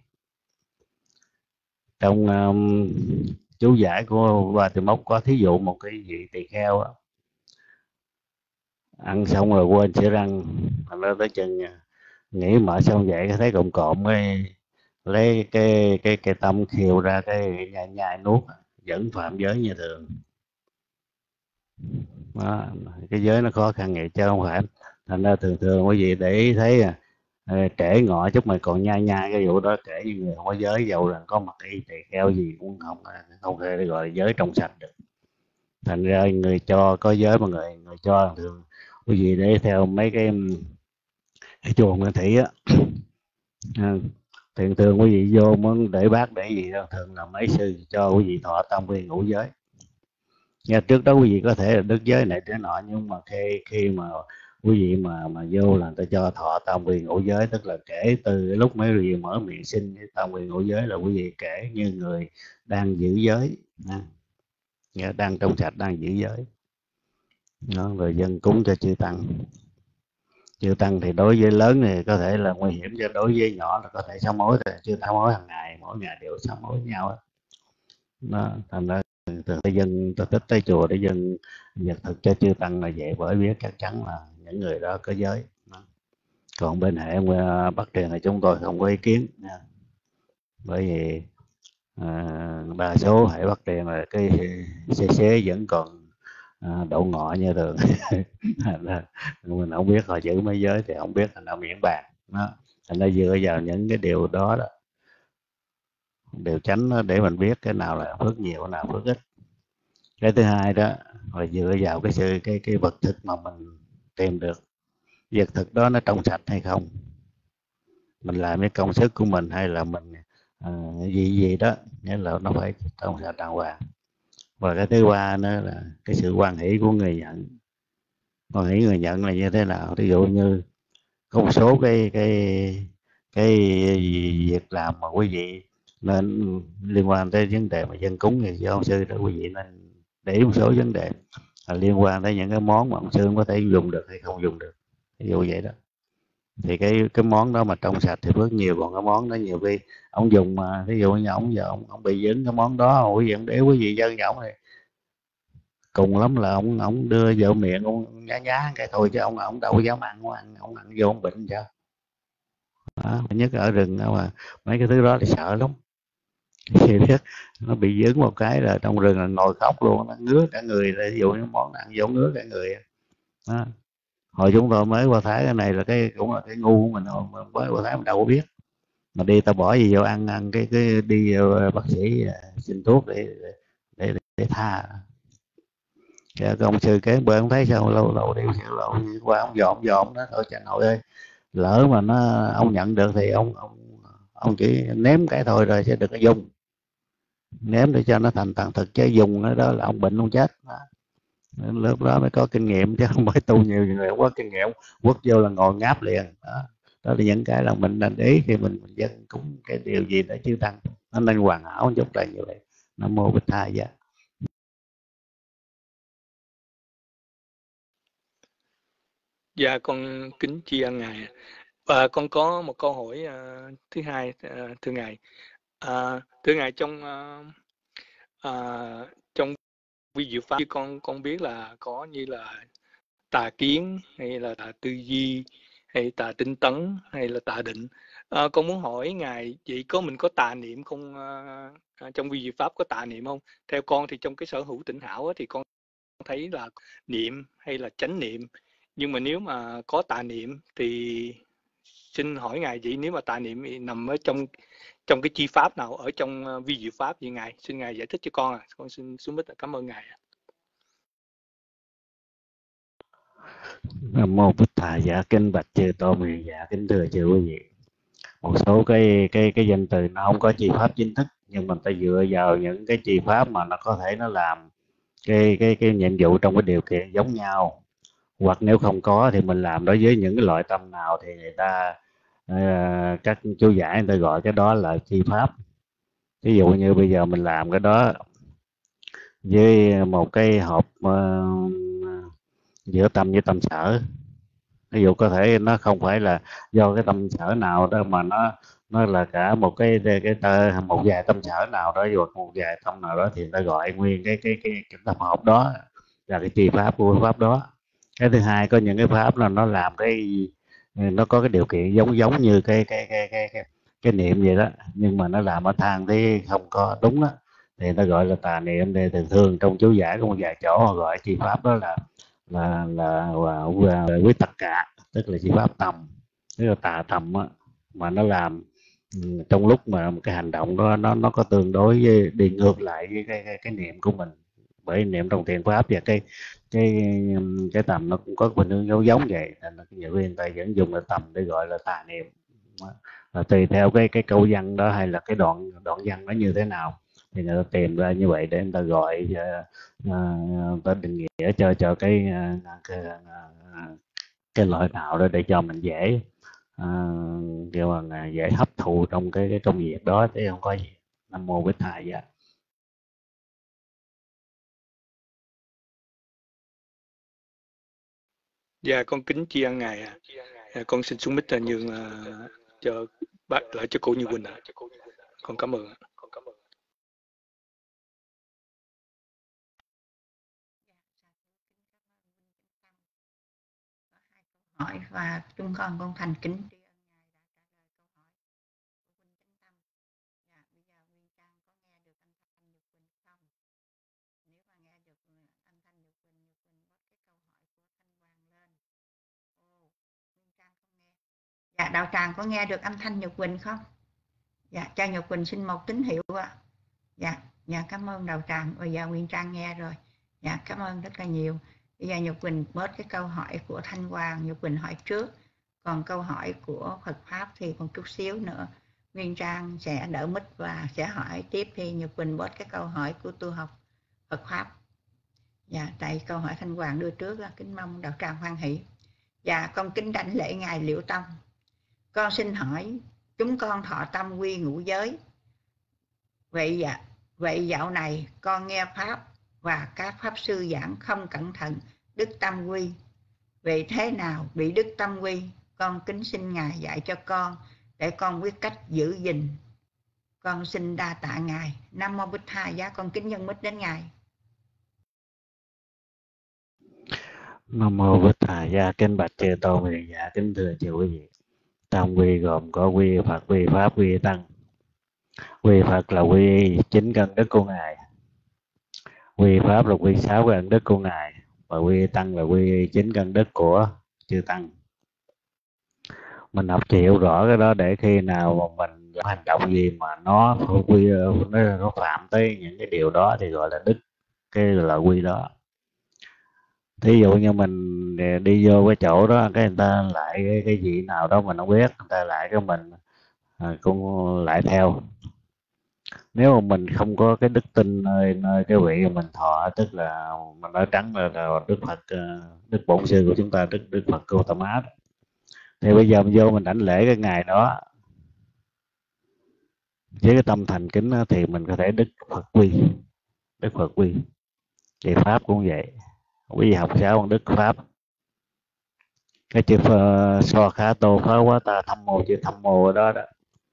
Trong um, chú giải của Ba Từ Mốc có thí dụ một cái vị tỳ kheo á, ăn xong rồi quên sữa răng, thành ra tới chừng nghĩ mở xong vậy thấy cộm cộm cái lấy cái cái cái tâm khiêu ra cái nhai, nhai nuốt, vẫn phạm giới như thường đó. Cái giới nó khó khăn vậy chứ không phải. Thành ra thường thường quý vị để ý thấy à, trễ ngọ chút mà còn nhai nhai cái vụ đó, kể như người không có giới, dầu là có mặt y tỳ kheo gì cũng không không thể gọi là giới trong sạch được. Thành ra người cho có giới mà người người cho thường quý vị để theo mấy cái, cái chùa nguyên thủy á, thường thường quý vị vô muốn để bát để gì đó, thường là mấy sư cho quý vị thọ tam quy ngũ giới. Nha, trước đó quý vị có thể là đức giới này thế nọ, nhưng mà khi khi mà quý vị mà mà vô là người ta cho thọ tam quy ngũ giới, tức là kể từ lúc mấy quý vị mở miệng xin tam quy ngũ giới là quý vị kể như người đang giữ giới, nha, đang trong sạch, đang giữ giới đó, rồi dân cúng cho chư tăng. Chư tăng thì đối với lớn thì có thể là nguy hiểm, cho đối với nhỏ là có thể sám hối, chư sám hối hàng ngày, mỗi ngày đều sám hối nhau đó. Đó, thành ra thường dân ta thích tới chùa để dân vật thực cho chư tăng là vậy, bởi biết chắc chắn là những người đó có giới. Đó. Còn bên hệ Bắc truyền thì chúng tôi không có ý kiến nha. Bởi vì à, đa số hệ Bắc truyền là cái xế xế vẫn còn à, độ ngọ như thường. Mình không biết họ giữ mấy giới thì không biết, thành ra miễn bàn đó. Thành ra dựa vào những cái điều đó đó, điều tránh đó, để mình biết cái nào là phước nhiều, cái nào phước ít. Cái thứ hai đó là dựa vào cái sự cái cái vật thực mà mình tìm được, vật thực đó nó trong sạch hay không, mình làm cái công sức của mình hay là mình à, gì gì đó, nghĩa là nó phải trong sạch đàng hoàng. Và cái thứ ba nữa là cái sự hoan hỷ của người nhận. Hoan hỷ người nhận là như thế nào? Ví dụ như có một số cái cái cái việc làm mà quý vị nên liên quan tới vấn đề mà dân cúng thì do ông sư đó, quý vị nên để ý một số vấn đề. là liên quan tới những cái món mà ông sư có thể dùng được hay không dùng được, ví dụ vậy đó. Thì cái cái món đó mà trong sạch thì phước nhiều, còn cái món đó nhiều khi ông dùng mà ví dụ như ông giờ ông, ông bị dính cái món đó, quý vị ông để quý vị dân nhậu này cùng lắm là ông ông đưa vô miệng ông nhá nhá cái thôi, chứ ông ông đâu có dám ăn, ông ăn ông ăn vô ông bệnh sao đó. Nhất ở rừng đó mà mấy cái thứ đó thì sợ lắm. Thì biết nó bị dướng một cái là trong rừng là ngồi khóc luôn, nó ngứa cả người, là ví dụ như món ăn vô ngứa cả người đó. Hồi chúng tôi mới qua Thái cái này là cái cũng là cái ngu của mình thôi, mà mới qua Thái mình đâu có biết, mà đi ta bỏ gì vô ăn ăn cái cái đi vô bác sĩ xin thuốc để để để, để tha. Cái ông sư kế bên ông thấy sao lâu lâu đi lâu qua ông dòm dòm đó thôi, cha nội ơi, lỡ mà nó ông nhận được thì ông ông ông chỉ ném cái thôi rồi chứ đừng có dùng, ném để cho nó thành thành thực, chứ dùng đó, đó là ông bệnh ông chết đó. Lúc đó mới có kinh nghiệm, chứ không phải tu nhiều người không có kinh nghiệm quất vô là ngồi ngáp liền đó. Đó là những cái là mình nên ý khi mình, mình dân cúng cái điều gì để chư tăng nó nên hoàn hảo chút là như vậy. Nam mô Bích Tha Giá. Dạ con kính tri ân ngài. Và con có một câu hỏi uh, thứ hai, uh, thưa ngài. Uh, thưa ngài, trong uh, uh, trong vi diệu pháp con con biết là có như là tà kiến hay là tà tư duy hay tà tinh tấn hay là tà định. Uh, con muốn hỏi ngài, vậy có mình có tà niệm không? Uh, trong vi diệu pháp có tà niệm không? Theo con thì trong cái sở hữu tỉnh hảo thì con thấy là niệm hay là chánh niệm, nhưng mà nếu mà có tà niệm thì xin hỏi ngài, vậy nếu mà tà niệm thì nằm ở trong trong cái chi pháp nào ở trong uh, vi diệu pháp vậy ngài? Xin ngài giải thích cho con. À, con xin xuống bích cảm ơn ngài. Nam mô Bích Tha Giá. Kính bạch chư tôn hiền giả, kính thưa chư quý vị, một số cái cái cái danh từ nó không có chi pháp chính thức, nhưng mình phải dựa vào những cái chi pháp mà nó có thể nó làm cái cái cái nhiệm vụ trong cái điều kiện giống nhau, hoặc nếu không có thì mình làm đối với những cái loại tâm nào thì người ta uh, các chú giải người ta gọi cái đó là chi pháp. Ví dụ như bây giờ mình làm cái đó với một cái hộp uh, giữa tâm với tâm sở, ví dụ có thể nó không phải là do cái tâm sở nào đó mà nó nó là cả một cái cái tơ một vài tâm sở nào đó, hoặc một vài tâm nào đó, thì người ta gọi nguyên cái cái cái, cái tập hợp đó là cái chi pháp của pháp đó. Cái thứ hai, có những cái pháp là nó làm cái nó có cái điều kiện giống giống như cái cái cái cái cái, cái niệm vậy đó, nhưng mà nó làm ở thang thì không có đúng đó, thì nó gọi là tà niệm. Thì thường thường trong chú giải có một vài chỗ họ gọi chi pháp đó là là là, là, là với tất cả, tức là chi pháp tầm, tức là tà tầm á, mà nó làm trong lúc mà cái hành động đó nó nó có tương đối với, đi ngược lại với cái cái, cái niệm của mình. Bởi niệm trong thiền pháp và cái cái cái tầm nó cũng có bình thường giống giống vậy, nên nhiều khi người ta vẫn dùng là tầm để gọi là tà niệm. Và tùy theo cái cái câu văn đó hay là cái đoạn đoạn văn nó như thế nào thì người ta tìm ra như vậy để người ta gọi uh, uh, ta định nghĩa cho cho cái uh, cái, uh, cái loại nào đó để cho mình dễ uh, kêu là dễ hấp thụ trong cái cái công việc đó, chứ không có gì. Nam mô Bích Tha Giá. Dạ con kính tri ân ngài. À. À, con xin xuống mic nhường uh, cho bác lại cho cô Như Quỳnh. À. Con cảm ơn. Hỏi và chúng con con thành kính tri ân ngài đã trả lời câu hỏi của Quỳnh Chánh Tâm. Dạ, bây giờ Nguyên Trang có nghe được âm thanh Nhật Quỳnh không? Nếu mà nghe được âm thanh Nhật Quỳnh, Nhật Quỳnh bớt cái câu hỏi của Thanh Hoàng lên. Ồ, Nguyên Trang không nghe. Dạ, Đạo Tràng có nghe được âm thanh Nhật Quỳnh không? Dạ, cho Nhật Quỳnh xin một tín hiệu ạ. À. Dạ, dạ cảm ơn Đạo Tràng. Bây giờ Nguyên Trang nghe rồi. Dạ, cảm ơn rất là nhiều. Bây giờ Nhật Quỳnh bớt cái câu hỏi của Thanh Hoàng, Nhật Quỳnh hỏi trước. Còn câu hỏi của Phật Pháp thì một chút xíu nữa Nguyên Trang sẽ đỡ mic và sẽ hỏi tiếp, thì Nhật Quỳnh bớt cái câu hỏi của tu học Phật Pháp. Dạ, tại câu hỏi Thanh Hoàng đưa trước là kính mong Đạo Tràng hoan hỷ. Dạ, con kính đảnh lễ Ngài Liễu Tông. Con xin hỏi, chúng con thọ tâm quy ngũ giới. Vậy dạ, vậy dạo này con nghe Pháp và các pháp sư giảng không cẩn thận Đức Tam Quy. Vì thế nào bị Đức Tam Quy, con kính xin Ngài dạy cho con để con biết cách giữ gìn. Con xin đa tạ Ngài. Nam Mô Bích Tha Giá, con kính nhân mít đến Ngài. Nam Mô Bích Tha Giá, kính bạch chư tôn hiền giả, kính thưa chư quý vị. Tam quy gồm có quy Phật, quy Pháp, quy Tăng. Quy Phật là quy chính căn đức của Ngài, quy Pháp là quy sáu căn đức của Ngài, và quy Tăng là quy chính căn đức của chư Tăng. Mình học chịu rõ cái đó để khi nào mà mình làm hành động gì mà nó quy nó, nó phạm tới những cái điều đó thì gọi là đức, cái là quy đó. Thí dụ như mình đi vô cái chỗ đó, cái người ta lại cái, cái gì nào đó mình không biết, người ta lại cái mình à, cũng lại theo. Nếu mà mình không có cái đức tin nơi nơi cái vị mình thọ, tức là mình nói trắng là, là Đức Phật, Đức Bổn Sư của chúng ta, Đức Đức Phật Gautama, thì bây giờ mình vô mình đảnh lễ cái ngày đó với cái tâm thành kính đó, thì mình có thể Đức Phật quy, Đức Phật quy. Thì Pháp cũng vậy, quý vị học sáu con Đức Pháp, cái chữ so khá tô phá quá ta thăm mô, chữ thăm mô ở đó đó,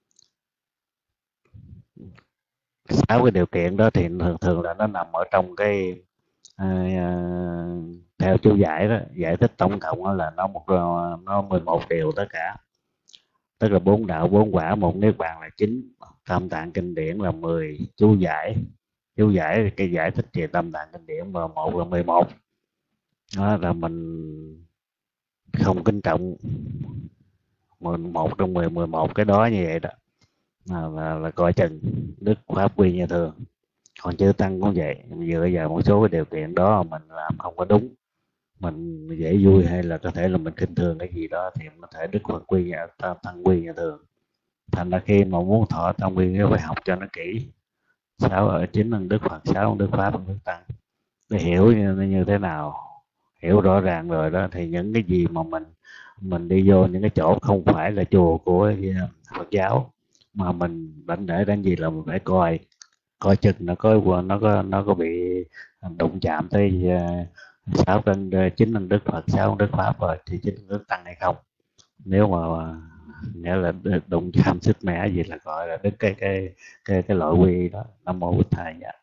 sáu cái điều kiện đó thì thường thường là nó nằm ở trong cái à, à, theo chú giải đó, giải thích tổng cộng đó là nó một nó mười một điều tất cả, tức là bốn đạo, bốn quả, một niết bàn là chín, tam tạng kinh điển là mười, chú giải chú giải cái giải thích về tam tạng kinh điển mà một là mười một. Đó là mình không kính trọng một trong mười mười một cái đó như vậy đó là, là, là coi chừng đức Pháp quy như thường. Còn chư Tăng cũng vậy, dựa vào một số cái điều kiện đó mình làm không có đúng, mình dễ vui hay là có thể là mình khinh thường cái gì đó thì có thể đức Phật quy, Tăng quy như thường. Thành ra khi mà muốn thọ Tăng quy phải học cho nó kỹ, sáu ở chính là Đức Phật, sáu Đức Pháp, Đức Tăng, để hiểu như, như thế nào, hiểu rõ ràng rồi đó thì những cái gì mà mình mình đi vô những cái chỗ không phải là chùa của Phật giáo mà mình đánh để đánh gì là mình phải coi coi chừng nó có nó có nó có bị đụng chạm tới sáu căn chính năng Đức Phật, sáu Đức Pháp rồi thì chính Đức Tăng hay không. Nếu mà nghĩa là đụng chạm sức mẻ gì là gọi là đức cái cái cái cái loại quy đó. Nam Mô Bích Tha Giá.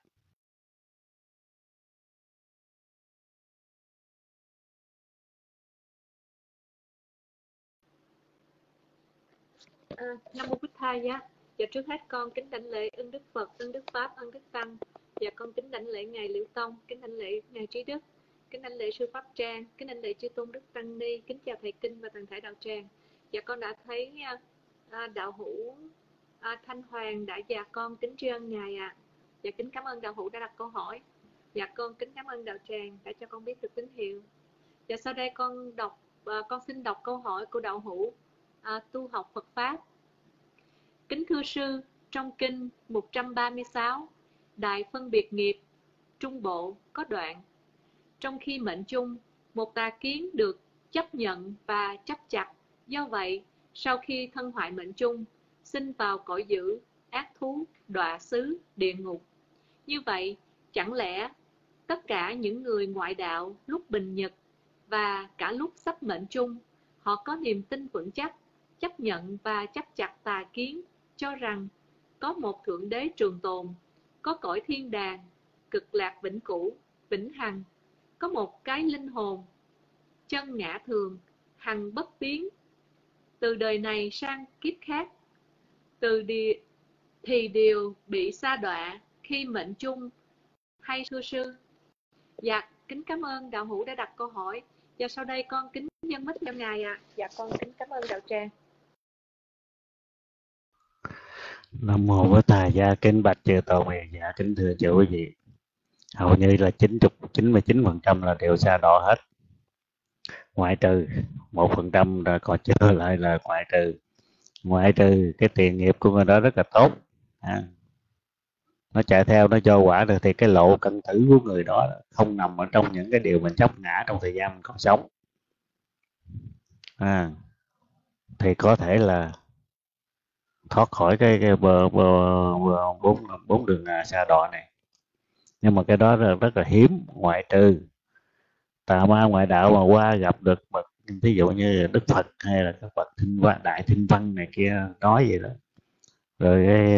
À, Nam Mô Bích Tha Giá. Và trước hết con kính đảnh lễ ơn Đức Phật, ơn Đức Pháp, ơn Đức Tăng. Và con kính đảnh lễ Ngài Liễu Tông, kính đảnh lễ Ngài Trí Đức, kính đảnh lễ Sư Pháp Trang, kính đảnh lễ Chư Tôn Đức Tăng Ni, kính chào Thầy Kinh và toàn thể đạo tràng. Và con đã thấy à, đạo hữu à, Thanh Hoàng đã và con kính tri ân Ngài ạ. À. Và kính cảm ơn đạo hữu đã đặt câu hỏi. Và con kính cảm ơn đạo tràng đã cho con biết được tín hiệu. Và sau đây con đọc à, con xin đọc câu hỏi của đạo hữu à, tu học Phật Pháp. Kính thưa sư, trong kinh một trăm ba mươi sáu, Đại Phân Biệt Nghiệp, Trung Bộ có đoạn: trong khi mệnh chung, một tà kiến được chấp nhận và chấp chặt, do vậy, sau khi thân hoại mệnh chung, sinh vào cõi dữ, ác thú, đọa xứ, địa ngục. Như vậy, chẳng lẽ tất cả những người ngoại đạo lúc bình nhật và cả lúc sắp mệnh chung, họ có niềm tin vững chắc, chấp nhận và chấp chặt tà kiến, cho rằng có một Thượng Đế trường tồn, có cõi thiên đàng, cực lạc vĩnh cửu, vĩnh hằng, có một cái linh hồn, chân ngã thường, hằng bất biến, từ đời này sang kiếp khác, từ địa, thì đều bị sa đọa khi mệnh chung hay thưa sư? Dạ, kính cảm ơn đạo hữu đã đặt câu hỏi. Và sau đây con kính nhân mít cho Ngài ạ. À. Dạ, con kính cảm ơn đạo tràng. Nam Mô Bích Tha Giá, kính bạch chư tôn hiền giả, kính thưa chư quý vị. Hầu như là chín mươi chín phần trăm là đều sa đọa hết, ngoại trừ một phần trăm là còn chưa lại là ngoại trừ ngoại trừ cái tiền nghiệp của người đó rất là tốt à. Nó chạy theo nó cho quả được thì cái lộ cận tử của người đó không nằm ở trong những cái điều mình chấp ngã trong thời gian mình còn sống à, thì có thể là thoát khỏi cái, cái bờ, bờ, bờ bốn bốn đường sa đọa này. nhưng mà cái đó là rất là hiếm, ngoại trừ tà ma ngoại đạo mà qua gặp được bậc ví dụ như Đức Phật hay là các bậc thinh văn, đại thinh văn này kia nói vậy đó, rồi cái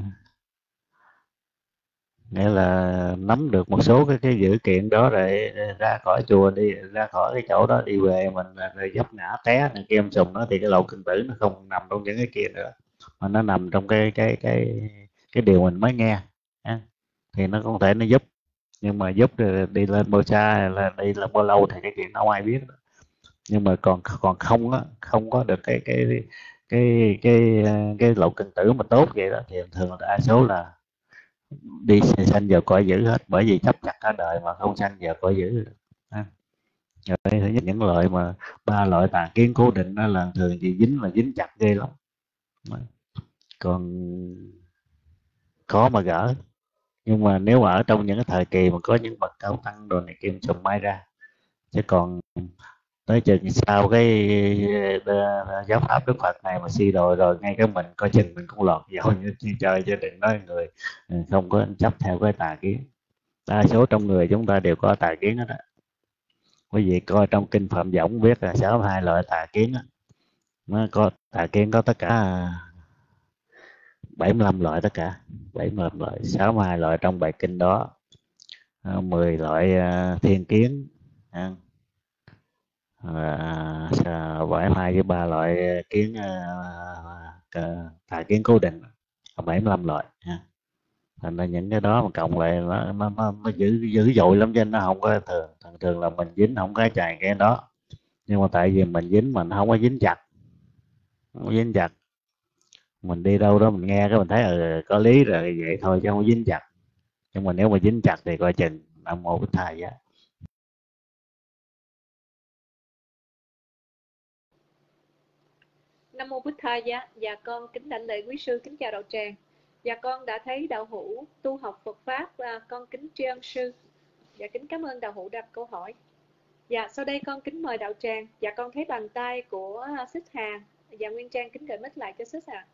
nghĩa là nắm được một số cái cái dữ kiện đó rồi ra khỏi chùa, đi ra khỏi cái chỗ đó đi về mình rồi dấp ngã té này kia sùng đó, thì cái lậu kinh tử nó không nằm trong những cái kia nữa, mà nó nằm trong cái cái cái cái điều mình mới nghe ha. Thì nó có thể nó giúp, nhưng mà giúp đi lên bao xa là đi lên bao lâu thì cái chuyện đâu ai biết đó. Nhưng mà còn còn không á, không có được cái cái cái cái cái, cái lậu kinh tử mà tốt vậy đó, thì thường là đa số là đi sanh vào cõi dữ hết, bởi vì chấp chặt cả đời mà không sanh vào cõi dữ được. Rồi thứ nhất những loại mà ba loại tà kiến cố định đó là thường gì dính là dính chặt ghê lắm, còn khó mà gỡ. Nhưng mà nếu mà ở trong những cái thời kỳ mà có những bậc cao tăng đồ này kim sùng mai ra, chứ còn tới chừng sau cái giáo pháp Đức Phật này mà suy đồi rồi, ngay cái mình coi chừng mình cũng lọt vào như chơi, chứ đừng nói người không có chấp theo cái tà kiến. Đa số trong người chúng ta đều có tà kiến hết đó. Quý vị coi trong kinh Phạm Võng viết là sáu mươi hai loại tà kiến đó. Nó có tà kiến có tất cả bảy mươi lăm loại, tất cả bảy mươi lăm loại, sáu mươi hai loại trong bài kinh đó, mười loại thiên kiến, bảy mươi hai với ba loại kiến tà kiến cố định, bảy mươi lăm loại. Thành ra những cái đó mà cộng lại nó, nó, nó, nó dữ dữ dội lắm, cho nên nó không có thường thường thường là mình dính không có chài cái đó. Nhưng mà tại vì mình dính mình không có dính chặt, không có dính chặt, mình đi đâu đó mình nghe cái mình thấy ừ, có lý rồi vậy thôi chứ không có dính chặt. Nhưng mà nếu mà dính chặt thì coi chừng. Nam mô Bích Thầy á. Nam mô Bích Thầy giá. Dạ con kính đảnh lễ quý sư, kính chào đạo tràng. Dạ con đã thấy đạo hữu tu học Phật pháp, và con kính tri ân sư. Dạ kính cảm ơn đạo hữu đặt câu hỏi. Dạ sau đây con kính mời đạo tràng. Dạ con thấy bàn tay của Xích Hà. Dạ Nguyên Trang kính gửi mic lại cho Xích ạ.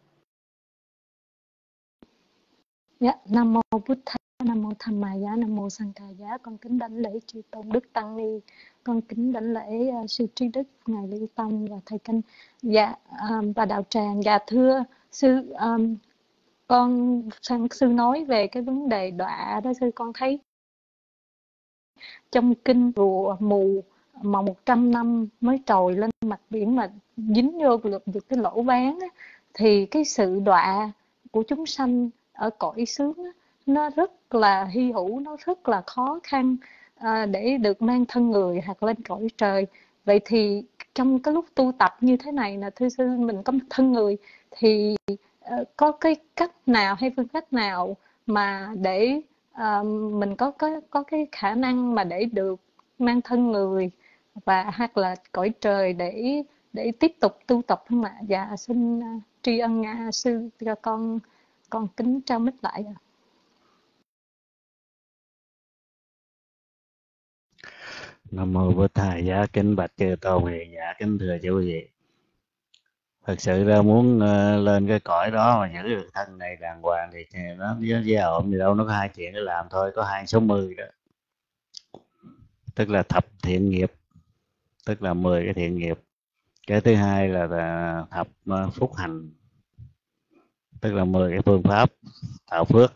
Dạ Nam mô Bụt Thầy, Nam mô Tham Ma Giá, Nam mô Sang Ca Giá. Con kính đảnh lễ chư tôn đức tăng ni, con kính đảnh lễ uh, sư trí đức ngài Lưu Tông và thầy kinh. Dạ um, và đạo tràng. Dạ thưa sư, um, con sang sư nói về cái vấn đề đọa đó sư. Con thấy trong kinh rùa mù mà một trăm năm mới trồi lên mặt biển mà dính vô được, được cái lỗ ván á, thì cái sự đọa của chúng sanh ở cõi xướng á, nó rất là hy hữu, nó rất là khó khăn à, để được mang thân người hoặc lên cõi trời. Vậy thì trong cái lúc tu tập như thế này là thưa sư, mình có thân người thì uh, có cái cách nào hay phương cách nào mà để uh, mình có có có cái khả năng mà để được mang thân người và hoặc là cõi trời để để tiếp tục tu tập không ạ? Dạ xin uh, tri ân uh, sư cho con con kính trao mic lại. Nam mô Bụt Thầy giá. Kính bạch chư tôn hiền giả, kính thưa chú vị. Thật sự ra muốn uh, lên cái cõi đó mà giữ được thân này đàng hoàng thì nó với ổn gì đâu, nó có hai chuyện để làm thôi. Có hai số mười đó, tức là thập thiện nghiệp, tức là mười cái thiện nghiệp. Cái thứ hai là, là thập uh, phúc hành, tức là mười cái phương pháp tạo phước.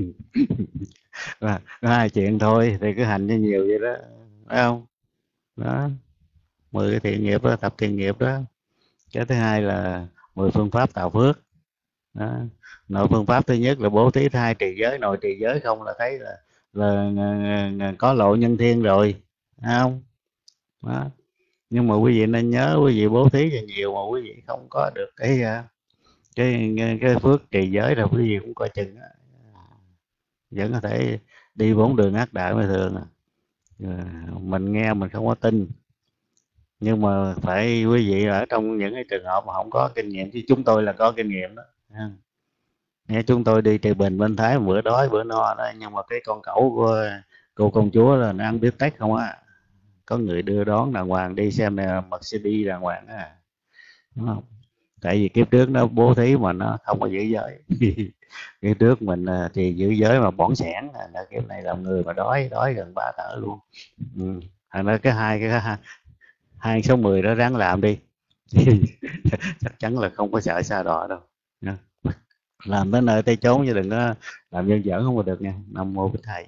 Có hai chuyện thôi thì cứ hành cho nhiều vậy đó, phải không? Đó, mười cái thiện nghiệp đó, thập thiện nghiệp đó. Cái thứ hai là mười phương pháp tạo phước đó. Nội phương pháp thứ nhất là bố thí hai trì giới. Nội trì giới không là thấy là, là, là, là có lộ nhân thiên rồi, phải không? Đó. Nhưng mà quý vị nên nhớ, quý vị bố thí thì nhiều mà quý vị không có được cái cái cái, cái phước trì giới rồi quý vị cũng coi chừng vẫn có thể đi bốn đường ác đạo như thường. Mình nghe mình không có tin, nhưng mà phải quý vị ở trong những cái trường hợp mà không có kinh nghiệm, chứ chúng tôi là có kinh nghiệm đó. Nghe chúng tôi đi Trì Bình bên Thái, bữa đói bữa no đó, nhưng mà cái con cẩu của cô công chúa là nó ăn bít tết không á, có người đưa đón đàng hoàng, đi xem nè, Mercedes đàng hoàng á, đúng không? Tại vì kiếp trước nó bố thí mà nó không có giữ giới. cái trước mình thì giữ giới mà bỏng sẻn, là kiểu này làm người mà đói đói gần ba thở luôn. Ừ. Thành ra cái hai cái hai, hai số mười đó ráng làm đi. Chắc chắn là không có sợ xa đọa đâu nha. Làm tới nơi tới chốn chứ đừng có làm dân dở không có được nha. Nam mô Bích Thầy.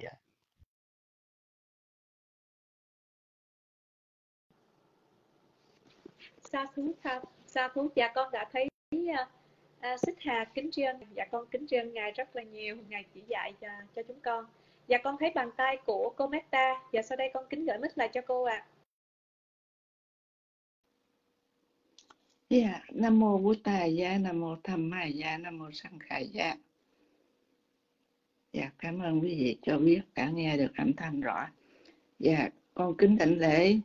Sa thú tha, sa thú dạ con đã thấy uh, uh, Xích Hà kính tri ân, dạ con kính tri ân ngài rất là nhiều, ngài chỉ dạy cho, cho chúng con. Dạ con thấy bàn tay của cô Metta, dạ sau đây con kính gửi mic lại cho cô ạ. À. Dạ, Nam mô Bụt Thầy Giá, Nam mô Tham Ma Giá, Nam mô Sang Khai Giá. Dạ, cảm ơn quý vị cho biết đã nghe được âm thanh rõ. Dạ, con kính đảnh lễ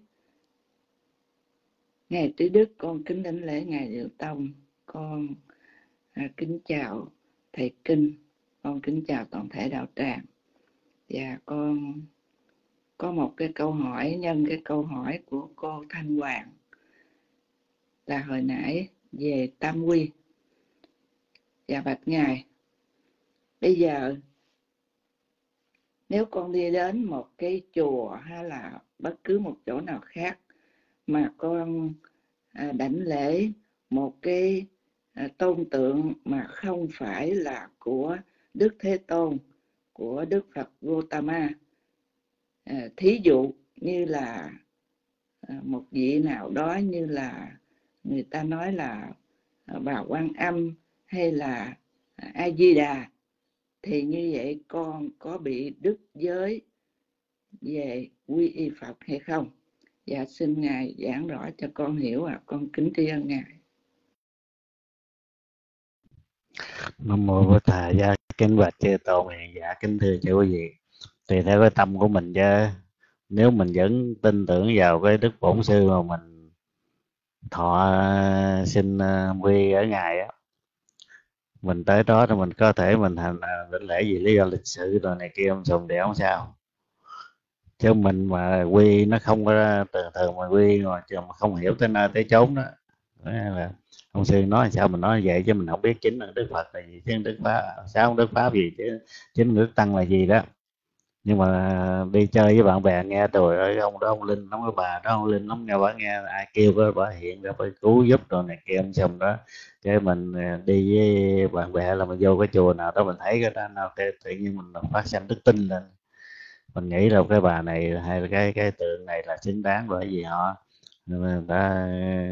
Ngài Trí Đức, con kính đảnh lễ Ngài Diệu Tông, con à, kính chào Thầy Kinh, con kính chào toàn thể đạo tràng. Dạ, con có một cái câu hỏi nhân cái câu hỏi của cô Thanh Hoàng là hồi nãy về tam quy. Dạ, bạch Ngài, bây giờ nếu con đi đến một cái chùa hay là bất cứ một chỗ nào khác mà con à, đảnh lễ một cái à, tôn tượng mà không phải là của Đức Thế Tôn, của Đức Phật Gautama, à, thí dụ như là à, một vị nào đó như là người ta nói là à, bà Quan Âm hay là à, A Di Đà, thì như vậy con có bị đứt giới về quy y Phật hay không? Dạ, xin Ngài giảng rõ cho con hiểu ạ. À. Con kính tri ân Ngài. Nam mô Bổn Thầy Giá, kính bạch chư tôn hiền giả, kính thưa chư quý vị. Tùy theo cái tâm của mình chứ, nếu mình vẫn tin tưởng vào cái đức bổn sư mà mình thọ xin quy ở ngài á, mình tới đó thì mình có thể mình hành đảnh lễ gì lý do lịch sử rồi này kia ông sùng để không sao. Chứ mình mà quy nó không có thường thường mà quy mà không hiểu tới nơi tới chốn đó, là ông sư nói sao mình nói vậy, chứ mình không biết chính là Đức Phật là gì, chứ Đức Pháp sao Đức Pháp gì, chứ chính Đức Tăng là gì đó. Nhưng mà đi chơi với bạn bè nghe trời ơi ông đó ông linh lắm, cái bà đó ông linh lắm, nghe bà nghe ai kêu có bà hiện ra bà cứu giúp rồi này kia ông chồng đó. Cái mình đi với bạn bè là mình vô cái chùa nào đó mình thấy cái đó nào cái tự nhiên mình phát sanh đức tin lên, mình nghĩ là cái bà này hay là cái cái tượng này là xứng đáng bởi vì họ người ta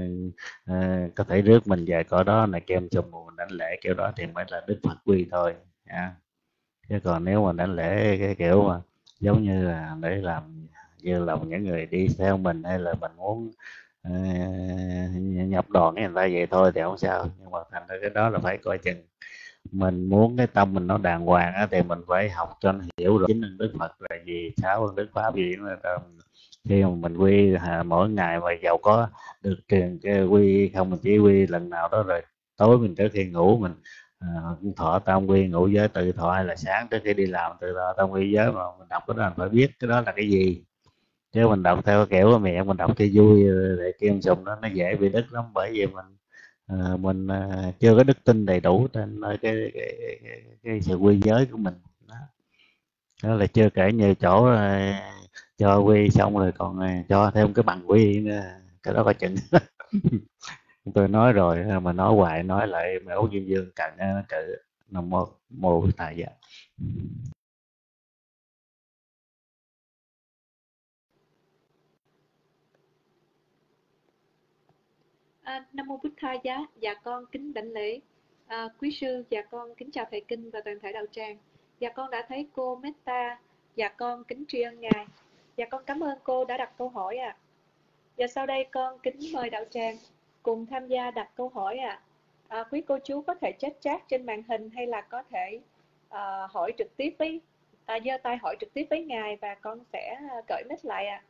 uh, có thể rước mình về cõi đó này kem chùm mình đánh lễ kiểu đó thì mới là Đức Phật quy thôi nha. Chứ còn nếu mà đánh lễ cái kiểu mà giống như là để làm như là những người đi theo mình hay là mình muốn uh, nhập đoàn với người ta vậy thôi thì không sao, nhưng mà thành ra cái đó là phải coi chừng. Mình muốn cái tâm mình nó đàng hoàng á, thì mình phải học cho nó hiểu được chính ân Đức Phật là gì, sáu ân Đức Pháp gì đó. Khi mà mình quy à, mỗi ngày mà giàu có được truyền cái quy không, mình chỉ quy lần nào đó rồi tối mình trước khi ngủ mình à, thọ tam quy ngũ giới tự thọ, hay là sáng trước khi đi làm tự thọ tam quy giới, mà mình đọc cái đó mình phải biết cái đó là cái gì, chứ mình đọc theo kiểu mẹ mình đọc cho vui để kim sùng đó nó dễ bị đứt lắm, bởi vì mình à, mình à, chưa có đức tin đầy đủ trên cái cái, cái, cái, cái sự quy giới của mình đó. Đó là chưa kể nhiều chỗ à, cho quy xong rồi còn à, cho thêm cái bằng quy nữa, cái đó có chừng. Tôi nói rồi mà nói hoài nói lại mà Ấu Dương Dương cần nó cự. Nam mô mô Thầy Giá. À, Nam mô Bụt Thầy Giá, dạ con kính đảnh lễ à, quý sư, dạ con kính chào thầy Kinh và toàn thể đạo tràng. Dạ con đã thấy cô Metta, dạ con kính tri ân ngài. Dạ con cảm ơn cô đã đặt câu hỏi ạ. À. Dạ sau đây con kính mời đạo tràng cùng tham gia đặt câu hỏi ạ. À. À, quý cô chú có thể chat chat trên màn hình hay là có thể à, hỏi trực tiếp với à, giơ tay hỏi trực tiếp với ngài và con sẽ cởi mic lại ạ. À.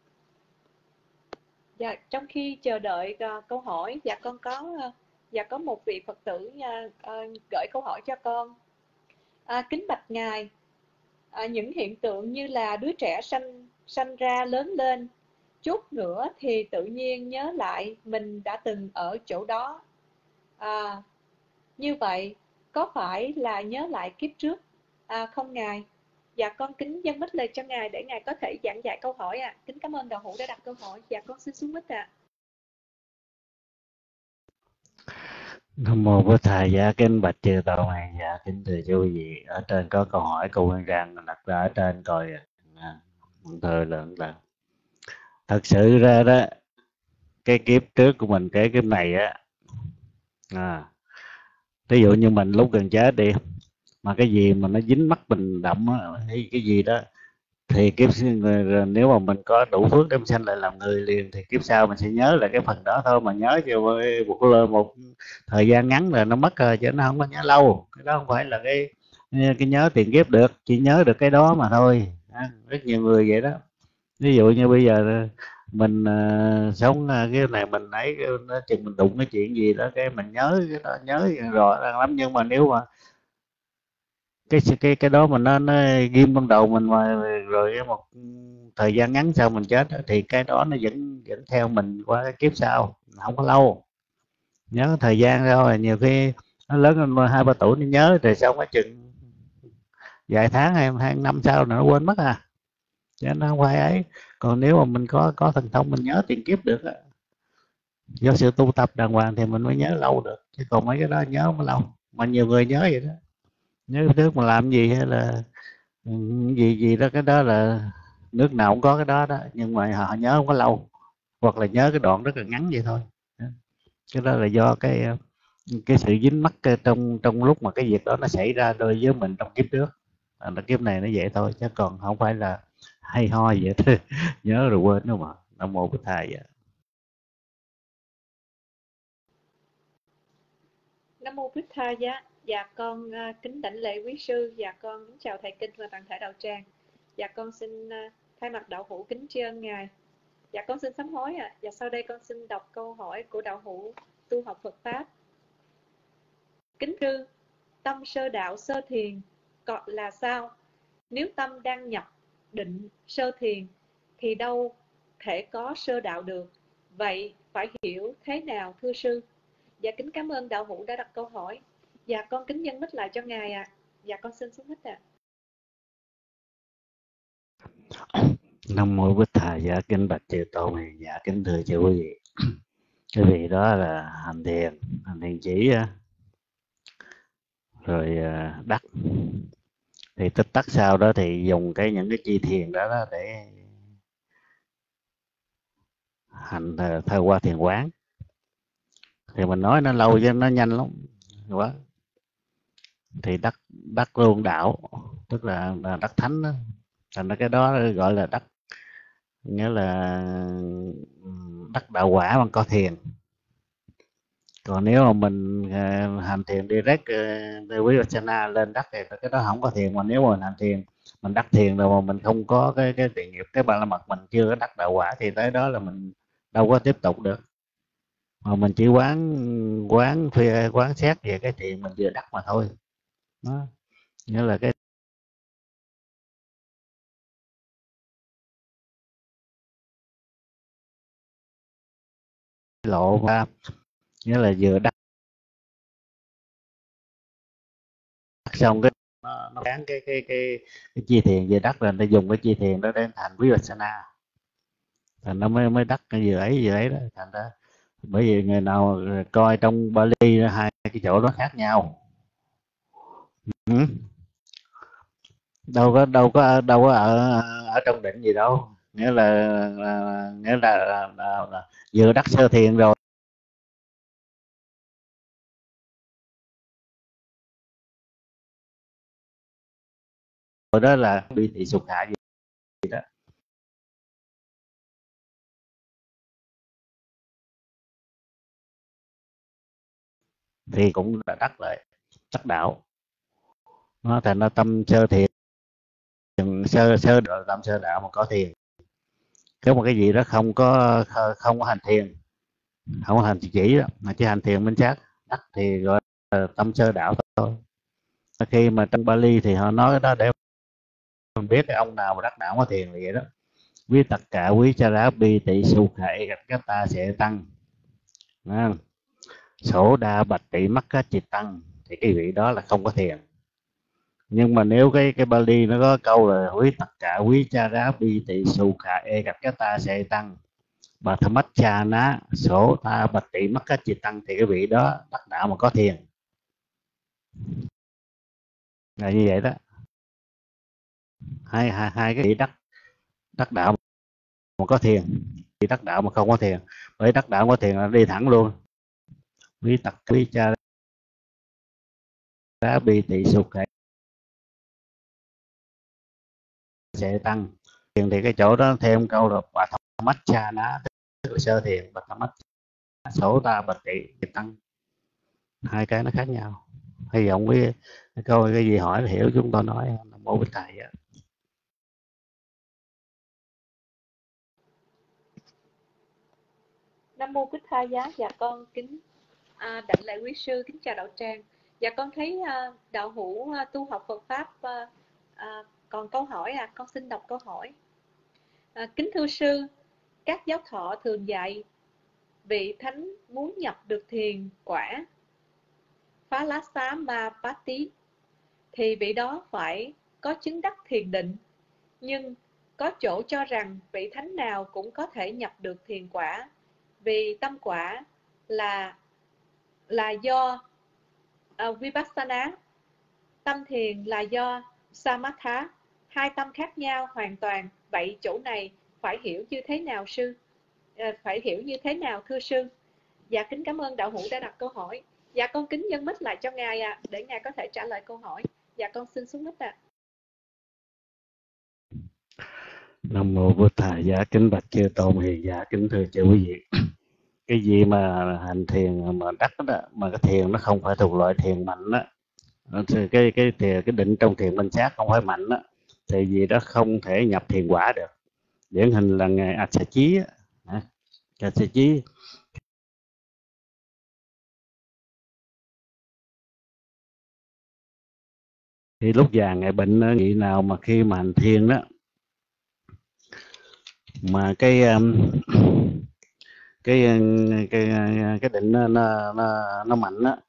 Dạ, trong khi chờ đợi uh, câu hỏi, dạ con có uh, dạ có một vị Phật tử uh, uh, gửi câu hỏi cho con. À, kính bạch ngài, à, những hiện tượng như là đứa trẻ sanh sanh ra lớn lên, chút nữa thì tự nhiên nhớ lại mình đã từng ở chỗ đó. À, như vậy có phải là nhớ lại kiếp trước à, không Ngài? Dạ con kính dâng mít lời cho Ngài để Ngài có thể giảng dạy câu hỏi ạ. À. Kính cảm ơn đạo hữu đã đặt câu hỏi. Dạ con xin xuống mít ạ. À. Nam mô Bổn Thầy. Dạ kính bạch chư Tổ Ngài. Dạ kính thưa chú quý vị, ở trên có câu hỏi cô Nguyên Rằng đặt ra ở trên coi à, thưa lượng là thật sự ra đó, cái kiếp trước của mình, cái kiếp này á, à, ví dụ như mình lúc gần chết đi, mà cái gì mà nó dính mắt mình đậm á, hay cái gì đó, thì kiếp nếu mà mình có đủ phước để mình sanh lại làm người liền, thì kiếp sau mình sẽ nhớ lại cái phần đó thôi, mà nhớ cho một, một thời gian ngắn là nó mất rồi, chứ nó không có nhớ lâu. Cái đó không phải là cái cái nhớ tiền kiếp được, chỉ nhớ được cái đó mà thôi. À, rất nhiều người vậy đó. Ví dụ như bây giờ mình uh, sống uh, cái này mình ấy, nó chừng mình đụng cái chuyện gì đó cái mình nhớ cái đó, nhớ rõ ràng lắm. Nhưng mà nếu mà cái cái cái đó mà nó nó ghim trong đầu mình, mà rồi một thời gian ngắn sau mình chết đó, thì cái đó nó vẫn vẫn theo mình qua cái kiếp sau, không có lâu. Nhớ thời gian thôi, nhiều khi nó lớn hơn hai ba tuổi nó nhớ, rồi xong cái chừng vài tháng hay hai năm sau nó quên mất à, chứ nó không phải ấy. Còn nếu mà mình có có thần thông mình nhớ tiền kiếp được á, do sự tu tập đàng hoàng thì mình mới nhớ lâu được, chứ còn mấy cái đó nhớ không có lâu. Mà nhiều người nhớ vậy đó, nhớ trước mà làm gì hay là gì gì đó, cái đó là nước nào cũng có cái đó đó, nhưng mà họ nhớ không có lâu, hoặc là nhớ cái đoạn rất là ngắn vậy thôi. Cái đó là do cái cái sự dính mắc trong trong lúc mà cái việc đó nó xảy ra đối với mình trong kiếp trước. À, kiếp này nó vậy thôi, chứ còn không phải là hay ho vậy thôi. Nhớ rồi quên đâu mà. Nam mô Bổn Thầy. Vậy Nam mô Bích Tha Giá. Dạ con uh, kính đảnh lễ quý sư. Dạ con kính chào thầy kinh và toàn thể đạo tràng. Dạ con xin uh, thay mặt đạo hữu kính tri ân ngài. Dạ con xin sám hối ạ. À. Dạ sau đây con xin đọc câu hỏi của đạo hữu tu học Phật pháp. Kính sư, tâm sơ đạo sơ thiền còn là sao? Nếu tâm đang nhập định sơ thiền thì đâu thể có sơ đạo được. Vậy phải hiểu thế nào thưa sư? Dạ kính cảm ơn đạo hữu đã đặt câu hỏi. Dạ con kính nhân mít lại cho ngài ạ. À. Dạ con xin xuống mít ạ. À. Nam mô Bích Thầy. Dạ kính bạch chư Tổ Ngài. Dạ kính thưa chư quý vị. Cái vị đó là hành thiền, hành thiền chỉ rồi đắc, thì tích tắc sau đó thì dùng cái những cái chi thiền đó, đó để hành theo qua thiền quán. Thì mình nói nó lâu chứ nó nhanh lắm quá, thì đắc đắc luôn đạo, tức là, là đắc thánh đó. Thành ra cái đó gọi là đắc, nghĩa là đắc đạo quả bằng có thiền. Còn nếu mà mình uh, hành thiền direct uh, Vipassana lên đắc thì cái đó không có thiền. Mà nếu mà mình hành thiền, mình đắc thiền rồi mà mình không có cái cái tiền nghiệp, cái ba la mật mình chưa có đắc đạo quả, thì tới đó là mình đâu có tiếp tục được. Mà mình chỉ quán quán phê quán xét về cái thiền mình vừa đắc mà thôi. Đó, nghĩa là cái lộ ra, nghĩa là vừa đắc xong cái nó, nó gắn cái cái cái cái chi thiền về đắc, là người ta dùng cái chi thiền đó để thành Vipassana, thành nó mới mới đắc cái vừa ấy vừa ấy đó. Thành ra bởi vì người nào coi trong Bali hai cái chỗ đó khác nhau. Ừ. đâu có đâu có đâu có ở ở trong định gì đâu, nghĩa là, là nghĩa là, là, là, là vừa đắc sơ thiền rồi rồi đó là bi thị sụt hạ gì đó, thì cũng đã đắc lại đắc đạo. Nó thành ra tâm sơ thiền, sơ sơ đạo, tâm sơ đạo mà có thiền. Nếu một cái gì đó không có không có hành thiền, không có hành chỉ đó, mà chỉ hành thiền minh sát đắc thì gọi là tâm sơ đạo thôi. Khi mà trong Bali thì họ nói cái đó để mình biết cái ông nào mà đắc đạo có thiền là vậy đó. Với tất cả quý cha rá bi tị su khệ gạch các ta sẽ tăng. Sổ đa bạch tị mắc cá chỉ tăng. thì cái vị đó là không có thiền. Nhưng mà nếu cái cái Bali nó có câu là quý tất cả quý cha rá bi tị su khả e gặp cái ta sẽ tăng bà tham mắt cha ná sổ ta bạch tị mắc cách chi tăng, thì cái vị đó đắc đạo mà có thiền là như vậy đó. Hai hai, hai cái vị đắc đắc đạo mà có thiền, thì đắc đạo mà không có thiền. Bởi đắc đạo có thiền là đi thẳng luôn. Quý tất quý cha rá bi tị su khả sẽ tăng. Thiền thì cái chỗ đó thêm câu là bà tham mắt cha ná, tức là sơ thiền. Bà tham mắt sổ ta bạch tị tăng, hai cái nó khác nhau. Hy vọng quý câu cái gì hỏi là hiểu chúng tôi nói. Nam mô Bích Thầy á. Nam mô Bích Tha Giá. Dạ con kính à, đảnh lễ quý sư, kính chào đạo tràng. Dạ con thấy à, đạo hữu à, tu học Phật pháp à, à, còn câu hỏi à, con xin đọc câu hỏi. À, kính thưa sư, các giáo thọ thường dạy vị thánh muốn nhập được thiền quả phá lá xá ma bát tí thì vị đó phải có chứng đắc thiền định, nhưng có chỗ cho rằng vị thánh nào cũng có thể nhập được thiền quả, vì tâm quả là là do uh, Vipassana, tâm thiền là do Samatha, hai tâm khác nhau hoàn toàn. Vậy chỗ này phải hiểu như thế nào sư? Uh, phải hiểu như thế nào thưa sư? Dạ kính cảm ơn đạo hữu đã đặt câu hỏi. Dạ con kính dâng mic lại cho ngài à, để ngài có thể trả lời câu hỏi. Dạ con xin xuống mic ạ. À. Nam mô Bổn Thầy Giá. Kính bạch chư tôn hiền giả, kính thưa chư quý vị. Cái gì mà hành thiền mà đắc đó, mà cái thiền nó không phải thuộc loại thiền mạnh đó, cái cái cái cái định trong thiền minh sát không phải mạnh đó, thì gì đó không thể nhập thiền quả được. Điển hình là ngài A Sa Chí á, A Sa Chí thì lúc già ngài bệnh, nghĩ nào mà khi mà hành thiền đó mà cái cái cái cái, cái định nó nó nó mạnh á,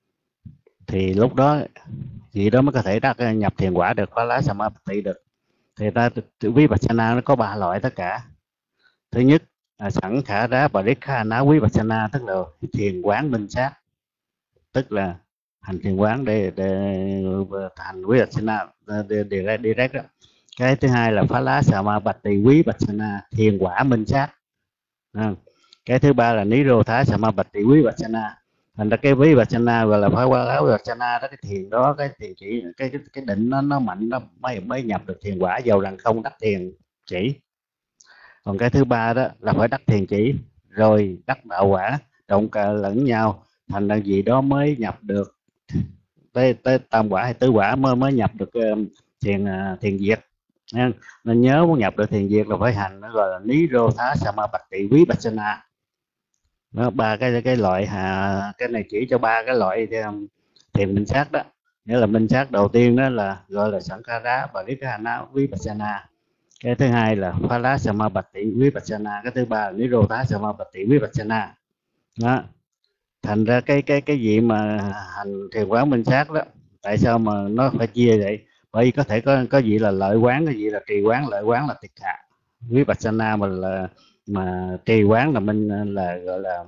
thì lúc đó gì đó mới có thể đắc nhập thiền quả được, phá lá samadhi được. Thì ta Vipassana nó có ba loại tất cả. Thứ nhất là sẵn khả đá bà đích kha ná Vipassana, tức là thiền quán minh sát, tức là hành thiền quán để để hành Vipassana đi đi đi rét đó. Cái thứ hai là phá lá samadhi Vipassana, thiền quả minh sát. À, cái thứ ba là Nirodha Samapatti Vipassana. Thành ra cái Vipassana gọi là phá lá Vipassana đó, cái thiền đó, cái thiền chỉ cái cái, cái định nó nó mạnh, nó mới mới nhập được thiền quả, dầu rằng không đắc thiền chỉ. Còn cái thứ ba đó là phải đắc thiền chỉ rồi đắc đạo quả, động cả lẫn nhau, thành ra gì đó mới nhập được tới tới tam quả hay tứ quả, mới mới nhập được um, thiền uh, thiền diệt. Nên nhớ muốn nhập được thiền diệt là phải hành nó gọi là Nirodha Samapatti Vipassana. Nó ba cái cái loại hà, cái này chỉ cho ba cái loại thiền minh sát đó. Nghĩa là minh sát đầu tiên đó là gọi là Sankhara Parikkhana Vipassana. Cái thứ hai là Phala Samapatti Vipassana. Cái thứ ba là Nirodha Samapatti Vipassana. Đó. Thành ra cái cái cái gì mà hành thiền quán minh sát đó, tại sao mà nó phải chia vậy? Bởi vì có thể có có gì là lợi quán, cái gì là trì quán. Lợi quán là tiệt hạ Vipassana, mà là mà trì quán là mình là gọi là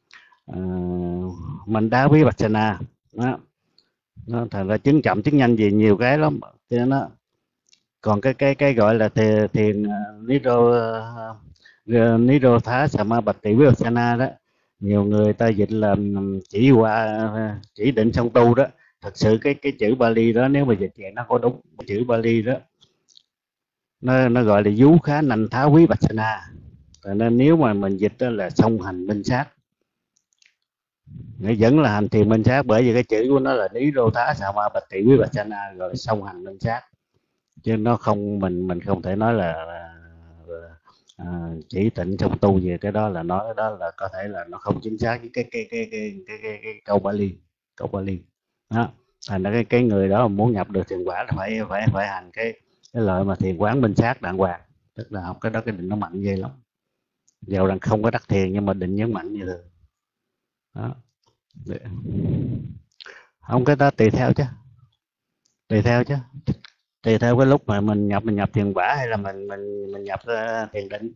uh, mình đá Vipassana đó. Nó thành ra chứng chậm chứng nhanh gì nhiều cái lắm cho nên nó. Còn cái cái cái gọi là thiền, thiền Niro uh, Nirodha Samapatti Vipassana đó, nhiều người ta dịch là chỉ qua chỉ định song tu đó. Thật sự cái cái chữ Bali đó, nếu mà dịch vậy nó có đúng. Chữ Bali đó nó nó gọi là vú khá nành thá Vipassana. Cho nên nếu mà mình dịch đó là song hành minh sát, nó vẫn là hành thiền minh sát, bởi vì cái chữ của nó là Nirodha Samapatti Vipassana, gọi là song hành minh sát, chứ nó không, mình mình không thể nói là, là, là à, chỉ tịnh song tu về cái đó, là nói đó là có thể là nó không chính xác với cái cái cái cái cái, cái, cái câu Bali, câu Bali đó. Thành ra cái cái người đó mà muốn nhập được thiền quả là phải phải phải hành cái cái loại mà thiền quán minh sát đàng hoàng, tức là học cái đó, cái định nó mạnh ghê lắm, dầu rằng không có đắc thiền nhưng mà định nhấn mạnh như thường đó. Không, cái đó tùy theo chứ, tùy theo chứ, tùy theo cái lúc mà mình nhập mình nhập thiền quả hay là mình mình mình nhập uh, thiền định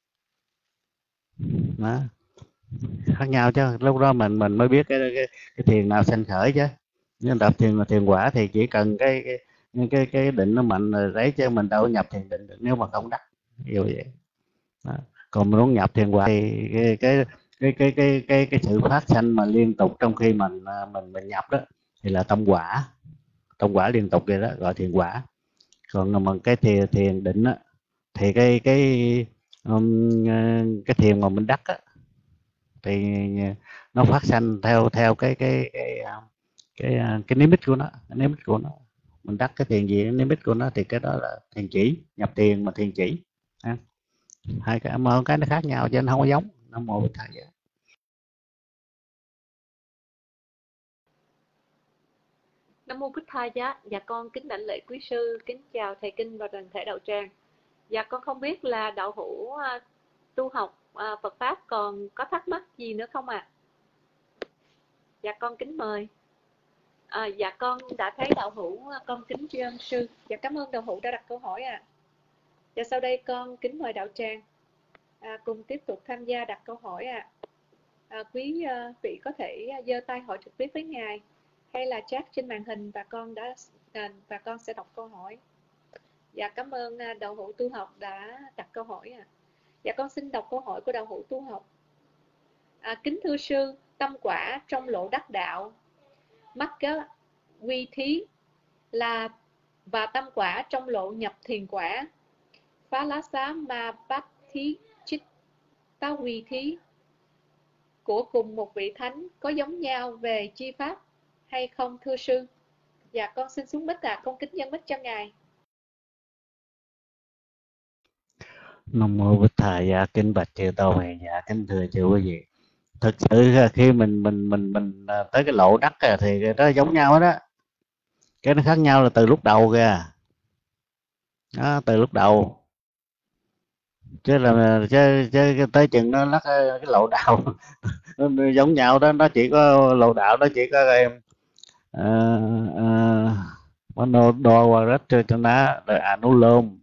đó, khác nhau chứ. Lúc đó mình mình mới biết cái cái, cái thiền nào sanh khởi chứ. Nhưng tập thiền là thiền quả thì chỉ cần cái cái cái cái định nó mạnh rồi đấy, chứ mình đâu có nhập thiền định được nếu mà không đắc, như vậy đó. Còn mình muốn nhập thiền quả thì cái cái cái cái cái cái, cái sự phát sanh mà liên tục trong khi mình mình mình nhập đó thì là tâm quả, tâm quả liên tục vậy đó gọi thiền quả. Còn mà cái thiền thiền định á thì cái cái um, cái thiền mà mình đắc á thì nó phát sanh theo theo cái cái cái cái cái, cái nimitz của nó, cái nimitz của nó. Mình đắc cái thiền gì, cái nimitz của nó thì cái đó là thiền chỉ, nhập thiền mà thiền chỉ. Hai cái mà cái nó khác nhau chứ nó không có giống. Nam mô Bổn Thầy vậy. Nam mô Bích Tha Giá. Dạ con kính đảnh lễ quý sư, kính chào thầy Kinh và toàn thể đạo tràng. Dạ con không biết là đạo hữu uh, tu học uh, Phật pháp còn có thắc mắc gì nữa không ạ? À? Dạ con kính mời. À, dạ con đã thấy đạo hữu, con kính tri ân sư. Dạ cảm ơn đạo hữu đã đặt câu hỏi ạ. À. Dạ sau đây con kính mời đạo tràng à, cùng tiếp tục tham gia đặt câu hỏi ạ. À. À, quý uh, vị có thể giơ tay hỏi trực tiếp với ngài hay là chat trên màn hình và con đã à, và con sẽ đọc câu hỏi. Dạ cảm ơn đạo hữu tu học đã đặt câu hỏi ạ. À. Dạ con xin đọc câu hỏi của đạo hữu tu học. À, kính thưa sư, tâm quả trong lộ đắc đạo Magga quy thí là và tâm quả trong lộ nhập thiền quả phá lá xá ma bát thí chích tá quy thí của cùng một vị thánh có giống nhau về chi pháp hay không thưa sư? Dạ con xin xuống mic ạ, à. Con kính nhân mic cho ngài. Nam mô Bổn Thầy. Dạ kính bạch chư tôn hiền. Dạ kính thưa chư quý vị. Thực sự khi mình mình mình mình tới cái lộ đắc thì nó giống nhau đó. Cái nó khác nhau là từ lúc đầu kìa. Đó, từ lúc đầu. Chứ là chứ, chứ tới chừng nó lắc cái lộ đạo nó giống nhau đó, nó chỉ có lộ đạo nó chỉ có em mano đo qua rất cho nó rồi anulom.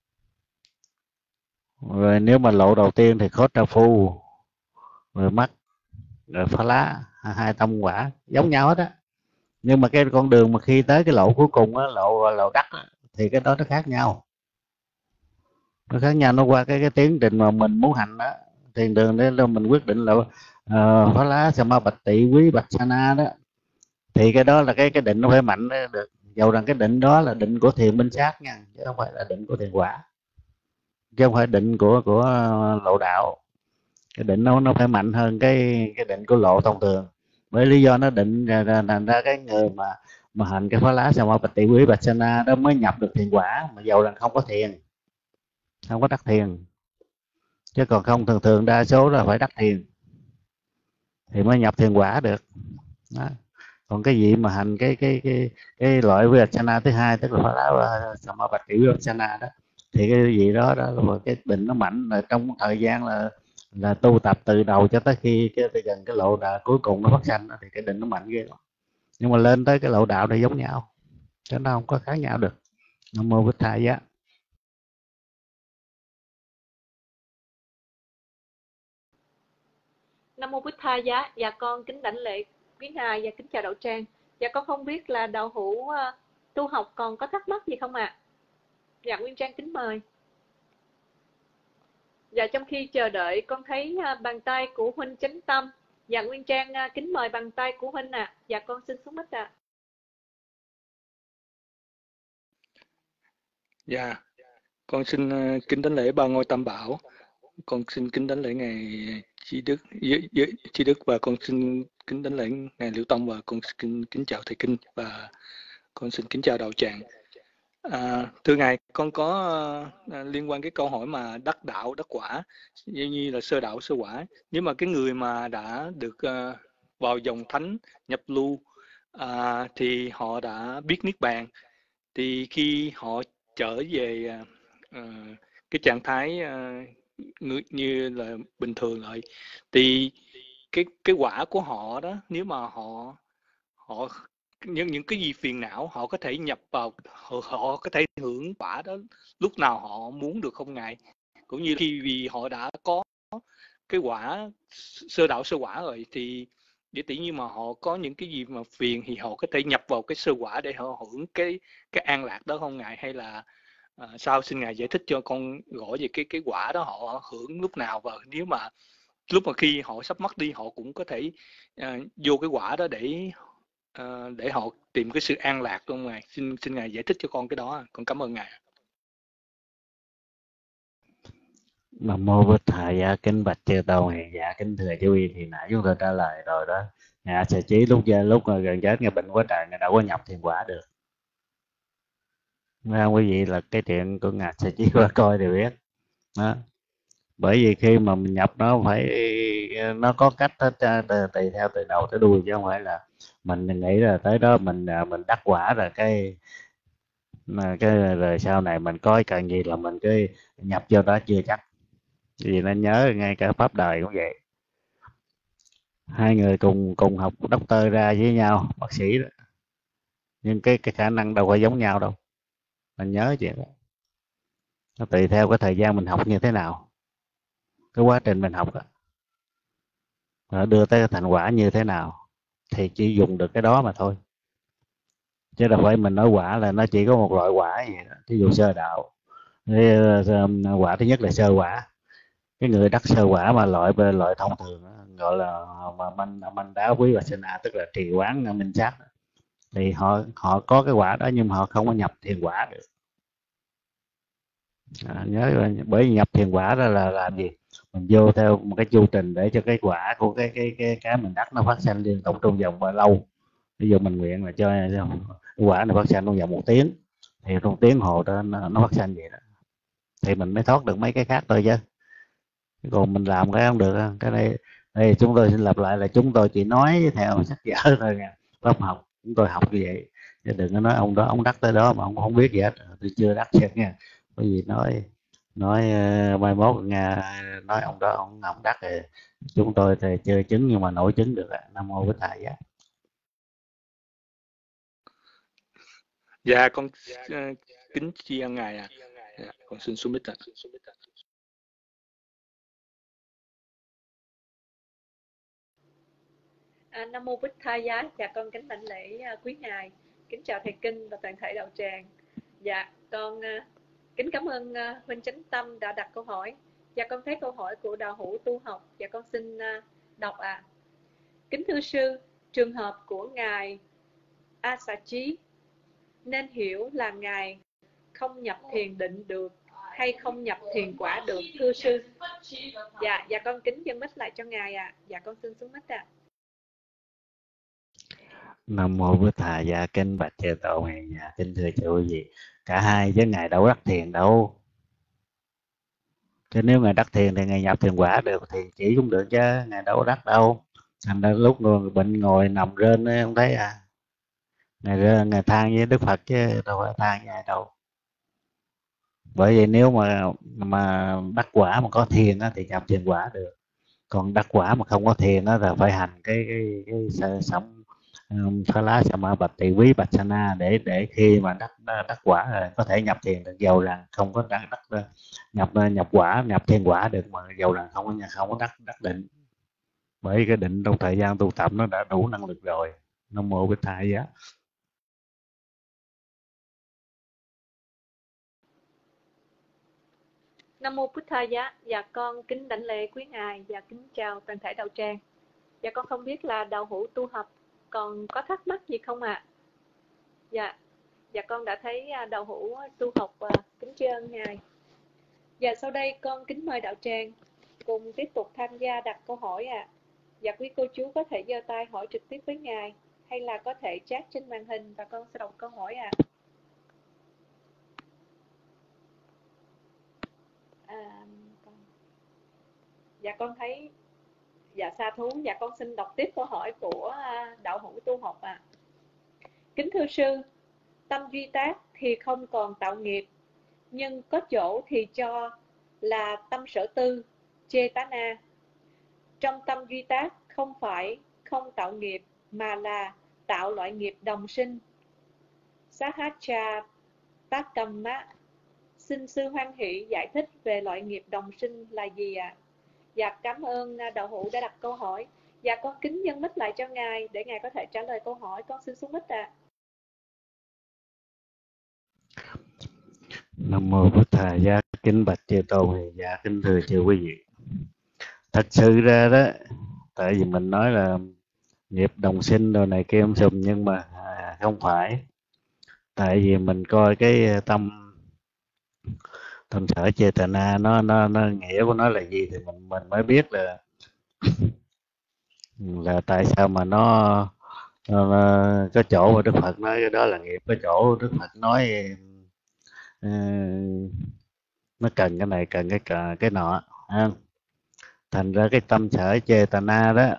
Rồi nếu mà lộ đầu tiên thì khốt tra phu, rồi mắt, rồi phá lá, hai tâm quả giống nhau hết á. Nhưng mà cái con đường mà khi tới cái lộ cuối cùng á, lộ lộ đắc á, thì cái đó nó khác nhau. Nó khác nhau, nó qua cái cái tiến trình mà mình muốn hành đó. Thiền đường để mình quyết định là uh, phá lá sama bạch tị quý bạch sana đó, thì cái đó là cái cái định nó phải mạnh được. Dầu rằng cái định đó là định của thiền minh sát nha, chứ không phải là định của thiền quả, chứ không phải định của của lộ đạo. Cái định nó nó phải mạnh hơn cái cái định của lộ thông thường. Bởi lý do nó định ra, ra, ra, ra cái người mà mà hành cái phá lá sama bạch tị quý bạch sana đó mới nhập được thiền quả, mà dầu rằng không có thiền, không có đắc thiền. Chứ còn không, thường thường đa số là phải đắc thiền thì mới nhập thiền quả được đó. Còn cái gì mà hành cái cái cái cái loại vipassana thứ hai, tức là phá lá sama bạch tị vipassana đó, thì cái gì đó đó là cái định nó mạnh, là trong thời gian là là tu tập từ đầu cho tới khi cái tới gần cái lộ đạo cuối cùng nó phát sanh thì cái định nó mạnh ghê lắm. Nhưng mà lên tới cái lộ đạo thì giống nhau, chứ nó không có khác nhau được. Nam mô Bổn Thầy Giá. Nam mô Bích Tha Giá. Dạ con kính đảnh lễ quý ngài và kính chào đạo tràng. Dạ con không biết là đạo hữu uh, tu học còn có thắc mắc gì không ạ? À? Dạ Nguyên Trang kính mời. Dạ trong khi chờ đợi con thấy uh, bàn tay của huynh Chánh Tâm. Dạ Nguyên Trang uh, kính mời bàn tay của huynh ạ. À. Dạ con xin xuống mic ạ. À. Dạ, con xin uh, kính đảnh lễ ba ngôi Tam Bảo. Con xin kính đảnh lễ ngài Trí Đức, giới, giới, Trí Đức và con xin kính đảnh lễ ngài Liễu Tông, và con xin kính, kính chào thầy Kinh và con xin kính chào đạo tràng. À, thưa ngài, con có uh, liên quan cái câu hỏi mà đắc đạo đắc quả như, như là sơ đạo sơ quả. Nếu mà cái người mà đã được uh, vào dòng thánh nhập lưu uh, thì họ đã biết niết bàn, thì khi họ trở về uh, cái trạng thái uh, như là bình thường lại, thì cái cái quả của họ đó, nếu mà họ họ những những cái gì phiền não họ có thể nhập vào, họ, họ có thể hưởng quả đó lúc nào họ muốn được không Ngài? Cũng như khi vì họ đã có cái quả sơ đạo sơ quả rồi thì để tỷ như mà họ có những cái gì mà phiền thì họ có thể nhập vào cái sơ quả để họ hưởng cái cái an lạc đó không Ngài? Hay là à, sao xin Ngài giải thích cho con rõ về cái cái quả đó họ hưởng lúc nào, và nếu mà lúc mà khi họ sắp mất đi họ cũng có thể uh, vô cái quả đó để uh, để họ tìm cái sự an lạc luôn Ngài. Xin xin Ngài giải thích cho con cái đó. Con cảm ơn Ngài. Nam mô Bụt Thầy, dạ kính bạch chư tôn hiền giả, kính thưa chú Yên, thì nãy chúng tôi trả lời rồi đó. Ngài Sở Chí lúc lúc gần chết ngài bệnh quá trời, ngài đâu có nhập thiền quả được. Nghe không quý vị, là cái chuyện của ngài Sở Chí qua coi thì biết đó. Bởi vì khi mà mình nhập nó phải nó có cách hết, tùy theo từ đầu tới đuôi, chứ không phải là mình nghĩ là tới đó mình mình đắc quả rồi cái cái rồi sau này mình có cần gì là mình cứ nhập vô đó, chưa chắc. Vì nên nhớ ngay cả pháp đời cũng vậy, hai người cùng cùng học doctor ra với nhau, bác sĩ đó, nhưng cái cái khả năng đâu phải giống nhau đâu, mình nhớ chuyện đó. Nó tùy theo cái thời gian mình học như thế nào, cái quá trình mình học đó, nó đưa tới thành quả như thế nào thì chỉ dùng được cái đó mà thôi, chứ đâu phải mình nói quả là nó chỉ có một loại quả gì đó. Ví dụ sơ đạo, quả thứ nhất là sơ quả, cái người đắc sơ quả mà loại loại thông thường đó, gọi là mà manh manh đá quý và sinh a, tức là trì quán minh sát, thì họ họ có cái quả đó nhưng mà họ không có nhập thiền quả được. À, nhớ bởi vì nhập thiền quả đó là làm gì, mình vô theo một cái chu trình để cho cái quả của cái cái cái cái mình đắc nó phát sinh liên tục trong vòng bao lâu. Ví dụ mình nguyện là cho cái quả này phát sinh trong vòng một tiếng, thì trong tiếng hồ đó nó, nó phát sinh vậy đó, thì mình mới thoát được mấy cái khác thôi chứ. Còn mình làm cái không được. Cái này đây chúng tôi xin lặp lại là chúng tôi chỉ nói theo sách vở thôi nha, lớp học chúng tôi học như vậy, chứ đừng có nói ông đó ông đắc tới đó mà ông không biết gì hết. Tôi chưa đắc chết nha, bởi vì nói nói uh, mai mốt nghe nói ông đó ông ông đắc thì chúng tôi thì chưa chứng nhưng mà nổi chứng được. Nam mô Bích Thầy giá. Dạ con uh, kính tri ân Ngài à. Dạ, con xin xuống mít ạ. À, Nam mô Bích Tha Giá. Dạ con kính đảnh lễ uh, quý ngài, kính chào thầy Kinh và toàn thể đạo tràng. Dạ con uh, kính cảm ơn uh, huynh Chánh Tâm đã đặt câu hỏi. Dạ con thấy câu hỏi của đạo hữu tu học. Dạ con xin uh, đọc ạ. À. Kính thưa sư, trường hợp của ngài A Xà Chí nên hiểu là ngài không nhập thiền định được hay không nhập thiền quả được thưa sư? Dạ dạ con kính dâng mic lại cho ngài ạ. À. Dạ con xin xuống mic ạ. À. Nam mô Bích Thầy giá, kính bạch chư tôn hiền giả, kính thưa chư quý vị, cả hai chứ ngài đâu đắc thiền đâu. Chứ nếu ngài đắc thiền thì ngài nhập thiền quả được thì chỉ cũng được, chứ ngài đâu đắc đâu. Thành ra lúc người bệnh ngồi nằm rên ấy, không thấy à, ngài rên ngài than với Đức Phật chứ đâu phải than với ai đâu. Bởi vậy nếu mà mà đắc quả mà có thiền á, thì nhập thiền quả được, còn đắc quả mà không có thiền á, là phải hành cái cái cái sống Phá lá Sama Bạch Tỳ Quý Bạch Sana để để khi mà đắc đắc quả rồi có thể nhập thiền được, dầu rằng không có đắc, đắc nhập nhập quả nhập thiền quả được, mà dầu rằng không có không có đắc đắc định, bởi cái định trong thời gian tu tập nó đã đủ năng lực rồi. Nam mô Bích Thầy giá. Nam mô Bích Tha Giá. Dạ con kính đảnh lễ quý ngài và kính chào toàn thể đạo tràng. Dạ con không biết là đạo hữu tu học còn có thắc mắc gì không ạ? À? Dạ, dạ con đã thấy đạo hữu tu học và kính tri ân ngài. Dạ sau đây con kính mời đạo tràng cùng tiếp tục tham gia đặt câu hỏi ạ. À. Dạ quý cô chú có thể giơ tay hỏi trực tiếp với ngài hay là có thể chat trên màn hình và con sẽ đọc câu hỏi ạ. À. À, con... Dạ con thấy dạ xa thú. Dạ con xin đọc tiếp câu hỏi của đạo hữu tu học ạ. À. Kính thưa sư, tâm duy tác thì không còn tạo nghiệp, nhưng có chỗ thì cho là tâm sở tư, chê tá na. Trong tâm duy tác không phải không tạo nghiệp mà là tạo loại nghiệp đồng sinh. Sahacha Takamma. Xin sư hoan hỷ giải thích về loại nghiệp đồng sinh là gì ạ? À? Dạ cảm ơn đạo hữu đã đặt câu hỏi. Dạ con kính dâng mic lại cho ngài để ngài có thể trả lời câu hỏi. Con xin xuống mic ạ. À. Nam mô Bổn Thà Giá, kính bạch chư tôn. Dạ kính thưa chư quý vị. Thật sự ra đó, tại vì mình nói là nghiệp đồng sinh đồ này kia sùm, nhưng mà à, không phải. Tại vì mình coi cái tâm tâm sở Chetana nó nó nó nghĩa của nó là gì thì mình mình mới biết là là tại sao mà nó, nó, nó có chỗ mà Đức Phật nói cái đó là nghiệp, có chỗ Đức Phật nói uh, nó cần cái này, cần cái cái, cái nọ. À, thành ra cái tâm sở Chetana đó,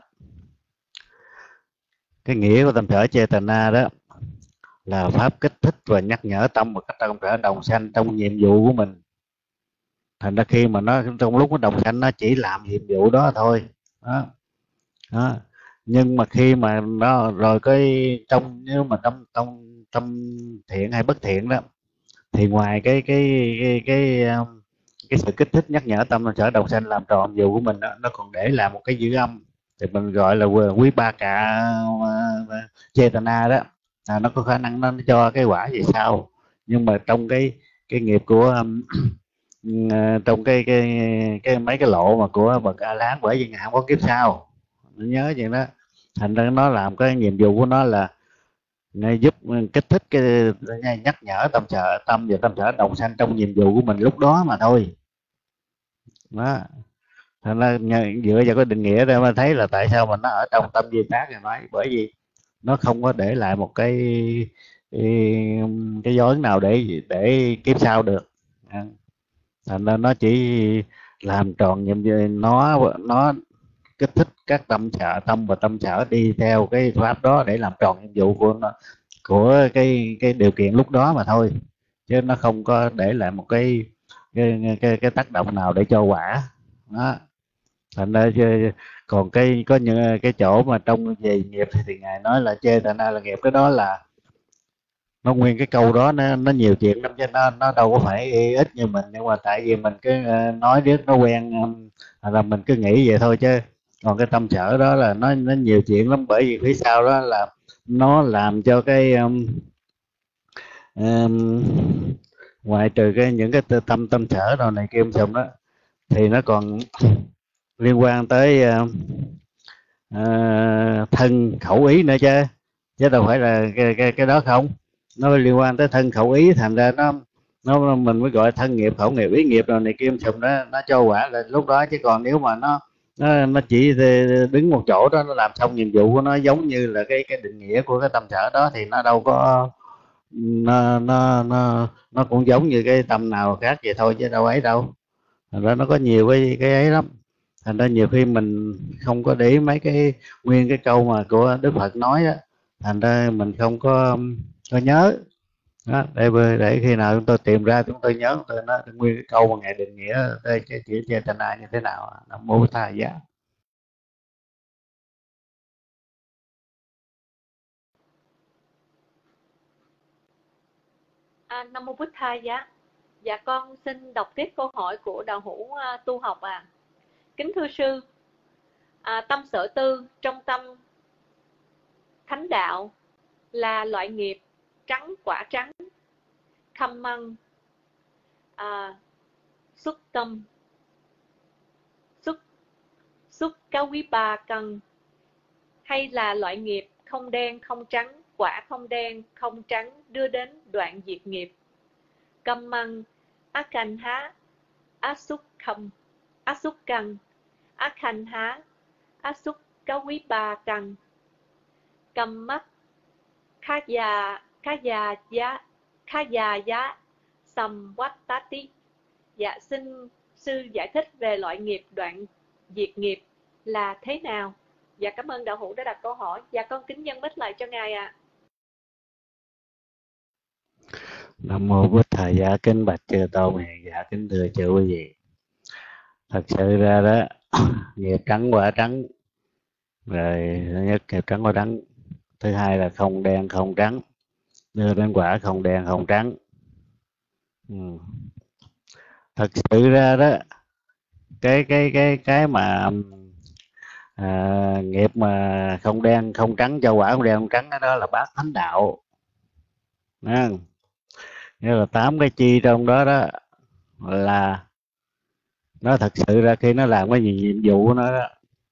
cái nghĩa của tâm sở Chetana đó là pháp kích thích và nhắc nhở tâm một cách tâm sở đồng sanh trong nhiệm vụ của mình. Thành ra khi mà nó trong lúc nó đồng sanh nó chỉ làm nhiệm vụ đó thôi đó. Đó. Nhưng mà khi mà nó rồi cái trong nếu mà trong trong tâm thiện hay bất thiện đó, thì ngoài cái cái cái cái cái, cái sự kích thích nhắc nhở tâm sở đồng sanh làm tròn nhiệm vụ của mình đó, nó còn để làm một cái dư âm thì mình gọi là quý ba cả Chetana đó. À, nó có khả năng nó cho cái quả gì sao. Nhưng mà trong cái cái nghiệp của um, trong cái cái cái mấy cái lộ mà của bậc A Lán, bởi vì ngài không có kiếp sau, nhớ chuyện đó. Thành ra nó làm cái nhiệm vụ của nó là giúp kích thích cái nhắc nhở tâm sở tâm và tâm sở đồng sanh trong nhiệm vụ của mình lúc đó mà thôi đó. Thành ra dựa vào cái định nghĩa để mà thấy là tại sao mà nó ở trong tâm Di Tác này nói, bởi vì nó không có để lại một cái cái, cái dấu ấn nào để để kiếp sau được. Thành ra nó chỉ làm tròn nhiệm vụ, nó nó kích thích các tâm sở tâm và tâm sở đi theo cái pháp đó để làm tròn nhiệm vụ của nó, của cái cái điều kiện lúc đó mà thôi, chứ nó không có để lại một cái cái cái, cái tác động nào để cho quả đó. Thành ra còn cái có những cái chỗ mà trong về nghiệp thì, thì ngài nói là Chetana là nghiệp, cái đó là nó nguyên cái câu đó nó nó nhiều chuyện lắm, chứ nó nó đâu có phải ít như mình. Nhưng mà tại vì mình cứ nói riết nó quen là mình cứ nghĩ vậy thôi, chứ còn cái tâm sở đó là nó nó nhiều chuyện lắm. Bởi vì phía sau đó là nó làm cho cái um, um, ngoài trừ cái những cái tâm tâm sở đồ này kia sùm đó, thì nó còn liên quan tới uh, uh, thân khẩu ý nữa chứ chứ đâu phải là cái cái, cái đó không. Nó liên quan tới thân khẩu ý, thành ra nó nó mình mới gọi thân nghiệp, khẩu nghiệp, ý nghiệp rồi này kia sùm đó, nó cho quả là lúc đó. Chứ còn nếu mà nó nó nó chỉ đứng một chỗ đó, nó làm xong nhiệm vụ của nó giống như là cái cái định nghĩa của cái tâm sở đó, thì nó đâu có nó nó nó nó cũng giống như cái tâm nào khác vậy thôi, chứ đâu ấy đâu. Thành ra nó có nhiều cái cái ấy lắm. Thành ra nhiều khi mình không có để ý mấy cái nguyên cái câu mà của Đức Phật nói đó, thành ra mình không có có nhớ đó. Để để khi nào chúng tôi tìm ra chúng tôi nhớ, chúng tôi nói nguyên cái câu mà ngài định nghĩa cái chữ Chetana như thế nào. Nam mô Bổn Thà Giá. À, Nam mô Bổn Thà Giá. Dạ con xin đọc tiếp câu hỏi của đạo hữu uh, tu học à. Kính thưa sư, à, tâm sở tư trong tâm thánh đạo là loại nghiệp trắng quả trắng, khăm măng, à, xuất tâm, xuất xuất cáo quý ba cần, hay là loại nghiệp không đen không trắng, quả không đen không trắng đưa đến đoạn diệt nghiệp? Căm măng akan há asuk khăm asuk cần akan há asuk cáo quý ba cần cầm mắt khá già khá già giá khá già giá sầm quát tá tí. Dạ xin sư giải thích về loại nghiệp đoạn diệt nghiệp là thế nào? Dạ cảm ơn đạo hữu đã đặt câu hỏi. Dạ con kính dâng mic lại cho ngài ạ. À. Nam mô Bổn Thà Giá, kính bạch chư tôn. Dạ kính thưa chư quý vị. Thật sự ra đó, nghiệp trắng quả trắng, rồi nhất nghiệp trắng quả trắng thứ hai là không đen không trắng, đưa đến quả không đen không trắng. Ừ. Thật sự ra đó, cái cái cái cái mà à, nghiệp mà không đen không trắng cho quả không đen không trắng, đó, đó là bát thánh đạo. Nghe không? Nghĩa là tám cái chi trong đó đó là nó thật sự ra khi nó làm cái gì nhiệm vụ của nó đó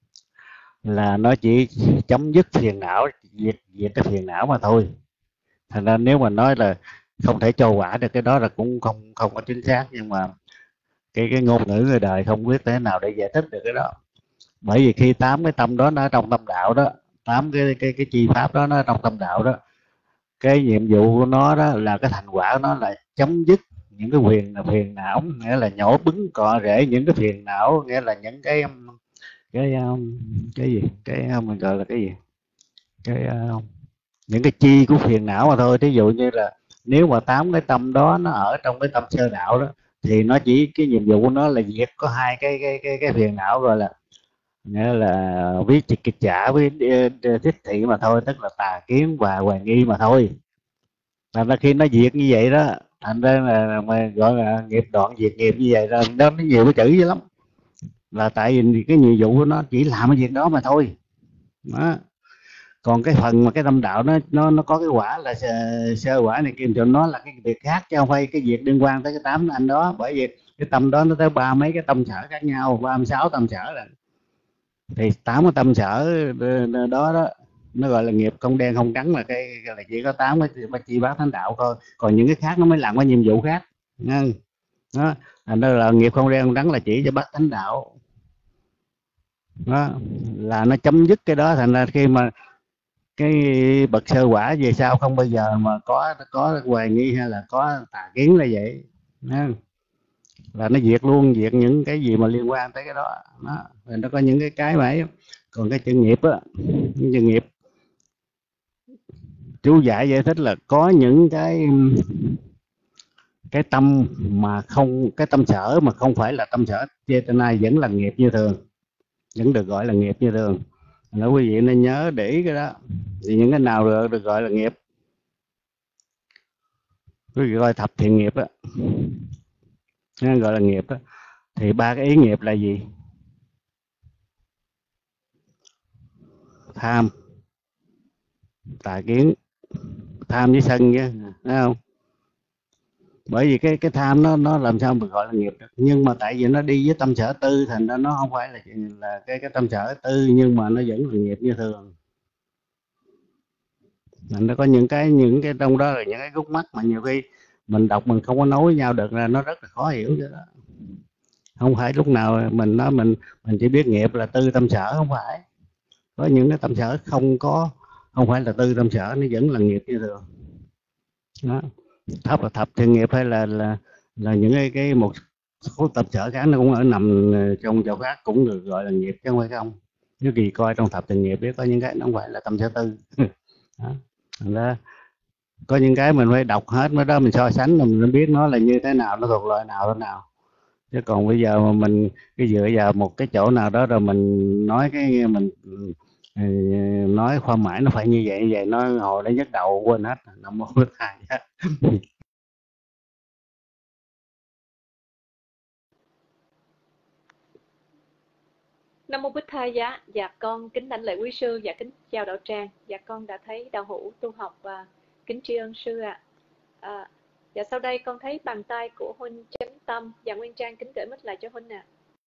là nó chỉ chấm dứt phiền não, diệt diệt cái phiền não mà thôi. Thành ra nếu mà nói là không thể cho quả được cái đó là cũng không không có chính xác, nhưng mà cái cái ngôn ngữ người đời không biết thế nào để giải thích được cái đó. Bởi vì khi tám cái tâm đó nó ở trong tâm đạo đó, tám cái cái cái chi pháp đó nó ở trong tâm đạo đó, cái nhiệm vụ của nó đó là cái thành quả của nó là chấm dứt những cái phiền phiền não, nghĩa là nhổ bứng cọ rễ những cái phiền não, nghĩa là những cái cái cái gì cái mình gọi là cái gì cái những cái chi của phiền não mà thôi. Thí dụ như là nếu mà tám cái tâm đó nó ở trong cái tâm sơ đạo đó thì nó chỉ cái nhiệm vụ của nó là diệt có hai cái cái cái cái phiền não, gọi là nghĩa là viết trực kịch trả với thích thị mà thôi, tức là tà kiến và hoài nghi mà thôi. Thành ra khi nó diệt như vậy đó, thành ra là mà gọi là nghiệp đoạn diệt nghiệp như vậy rồi, đó nó nhiều cái chữ dữ lắm, là tại vì cái nhiệm vụ của nó chỉ làm cái việc đó mà thôi đó. Còn cái phần mà cái tâm đạo nó nó nó có cái quả là sơ, sơ quả này kia, cho nó là cái việc khác chứ không phải cái việc liên quan tới cái tám anh đó. Bởi vì cái tâm đó nó tới ba mấy cái tâm sở khác nhau, ba mươi sáu tâm sở rồi, thì tám cái tâm sở đó đó nó gọi là nghiệp không đen không trắng, là cái là chỉ có tám cái chi bát thánh đạo thôi. Còn những cái khác nó mới làm cái nhiệm vụ khác nha. Đó thành ra là nghiệp không đen không trắng là chỉ cho bát thánh đạo đó, là nó chấm dứt cái đó. Thành ra khi mà cái bậc sơ quả về sau không bao giờ mà có có hoài nghi hay là có tà kiến là vậy nha. Là nó diệt luôn, diệt những cái gì mà liên quan tới cái đó, đó. Rồi nó có những cái cái mà còn cái chữ nghiệp á, những chữ nghiệp chú giải giải thích là có những cái cái tâm mà không, cái tâm sở mà không phải là tâm sở Chetana vẫn là nghiệp như thường, vẫn được gọi là nghiệp như thường. Nếu quý vị nên nhớ để ý cái đó, thì những cái nào được, được gọi là nghiệp. Quý vị coi thập thiện nghiệp á, gọi là nghiệp á, thì ba cái ý nghiệp là gì? Tham, tà kiến, tham với sân chứ, thấy không? Bởi vì cái cái tham nó nó làm sao mình gọi là nghiệp được, nhưng mà tại vì nó đi với tâm sở tư, thành ra nó không phải là là cái cái tâm sở tư, nhưng mà nó vẫn là nghiệp như thường. Nó có những cái những cái trong đó là những cái gút mắt mà nhiều khi mình đọc mình không có nói với nhau được, là nó rất là khó hiểu vậy đó. Không phải lúc nào mình nói mình mình chỉ biết nghiệp là tư tâm sở, không phải. Có những cái tâm sở không có, không phải là tư tâm sở, nó vẫn là nghiệp như thường đó. Thập là thập thiện nghiệp hay là là là những cái cái một số tâm sở khác nó cũng ở nằm trong chỗ khác, cũng được gọi là nghiệp chứ không phải không. Nếu kỳ coi trong thập thiện nghiệp biết có những cái nó không phải là tâm sở tư đó. Đó. Có những cái mình phải đọc hết mới đó, mình so sánh rồi mình biết nó là như thế nào, nó thuộc loại nào thế nào. Chứ còn bây giờ mà mình cái dựa vào một cái chỗ nào đó rồi mình nói cái mình nói khoa mãi nó phải như vậy như vậy, nó hồi nó nhức đầu quên hết. Nam mô Bổn Thầy. Nam mô Bích Tha Giá. Dạ con kính đảnh lễ quý sư và kính chào đạo tràng. Dạ con đã thấy đạo hữu tu học và kính tri ân sư ạ. À. À, dạ sau đây con thấy bàn tay của huynh chánh tâm. Dạ Nguyên Trang kính gửi mic lại cho huynh ạ. À.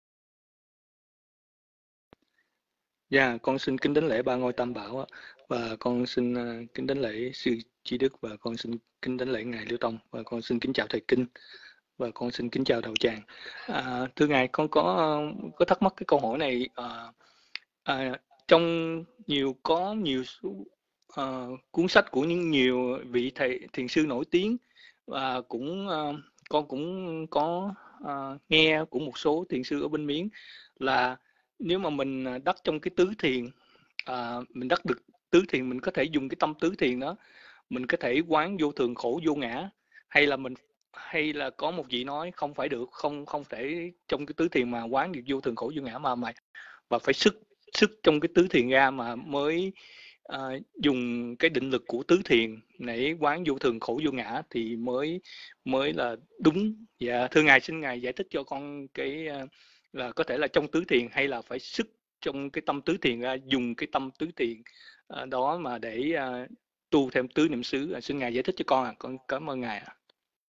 Dạ con xin kính đảnh lễ ba ngôi tam bảo á, và con xin uh, kính đảnh lễ sư Trí Đức, và con xin kính đảnh lễ ngài Liễu Tông, và con xin kính chào thầy Kinh, và con xin kính chào đạo tràng. À, thưa ngài, con có có thắc mắc cái câu hỏi này. À, à, trong nhiều có nhiều uh, cuốn sách của những nhiều vị thầy thiền sư nổi tiếng, và cũng uh, con cũng có uh, nghe của một số thiền sư ở bên Miến là nếu mà mình đắc trong cái tứ thiền, à, mình đắc được tứ thiền, mình có thể dùng cái tâm tứ thiền đó, mình có thể quán vô thường khổ vô ngã, hay là mình hay là có một vị nói không phải được, không không thể trong cái tứ thiền mà quán được vô thường khổ vô ngã, mà mà và phải sức sức trong cái tứ thiền ra mà mới à, dùng cái định lực của tứ thiền để quán vô thường khổ vô ngã thì mới mới là đúng. Dạ thưa ngài, xin ngài giải thích cho con cái uh, là có thể là trong tứ thiền hay là phải sức trong cái tâm tứ thiền ra, dùng cái tâm tứ thiền uh, đó mà để uh, tu thêm tứ niệm xứ. Uh, xin ngài giải thích cho con. À con cảm ơn ngài. À.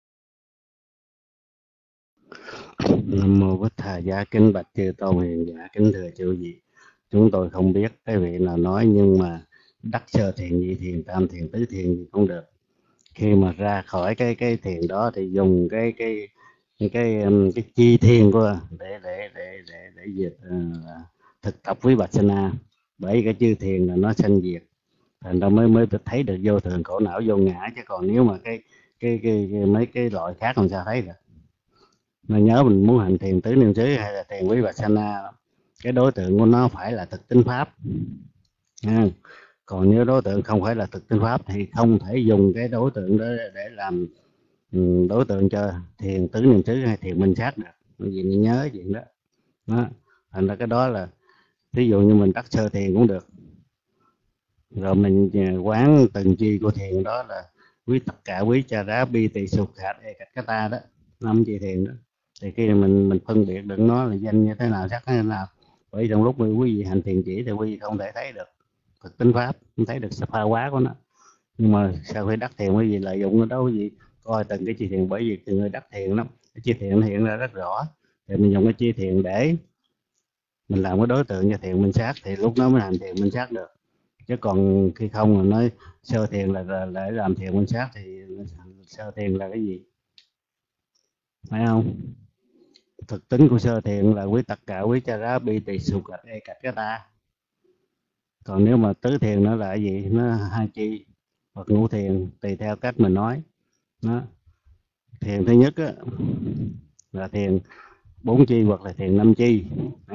Nam mô Bích Thà Giá, kính bạch chư tôn hiền giả, kính thưa chư vị. Chúng tôi không biết cái vị nào nói, nhưng mà đắc sơ thiền, nhị thiền, tam thiền, tứ thiền gì cũng được. Khi mà ra khỏi cái cái thiền đó thì dùng cái cái cái cái, cái chi thiền của để để để để để diệt uh, thực tập vipassana. Bởi cái chư thiền là nó sanh diệt, thành ra mới mới thấy được vô thường khổ não vô ngã. Chứ còn nếu mà cái cái cái, cái mấy cái loại khác làm sao thấy được. Mà nhớ mình muốn hành thiền tứ niệm xứ hay là thiền vipassana, cái đối tượng của nó phải là thực tinh pháp. À, còn nếu đối tượng không phải là thực tinh pháp thì không thể dùng cái đối tượng đó để làm đối tượng cho thiền tứ niệm xứ hay thiền minh sát được. Vì mình nhớ chuyện đó. Đó. Thành ra cái đó là ví dụ như mình đắc sơ thiền cũng được, rồi mình quán từng chi của thiền đó là quý tất cả quý cha đá bi tỳ sục hạt e cạch cái ta đó, năm chi thiền đó. Thì khi mình mình phân biệt được nó là danh như thế nào, sắc như thế nào. Bởi trong lúc quý vị hành thiền chỉ thì quý vị không thể thấy được thực tính pháp, không thấy được sa pha quá của nó. Nhưng mà sau khi đắc thiền quý vị lợi dụng nó đó, quý vị coi từng cái chi thiền. Bởi vì người đắc thiền lắm, cái chi thiền hiện ra rất rõ, thì mình dùng cái chi thiền để mình làm cái đối tượng cho thiền minh sát, thì lúc đó mới hành thiền minh sát được. Chứ còn khi không mà nói sơ thiền là, là để làm thiền minh sát thì sơ thiền là cái gì, phải không? Thực tính của sơ thiền là quý tất cả quý cha rá bi tỳ sục gạch e cạch cái ta. Còn nếu mà tứ thiền nó là cái gì? Nó hai chi hoặc ngũ thiền, tùy theo cách mình nói. Đó. Thiền thứ nhất á, là thiền bốn chi hoặc là thiền năm chi.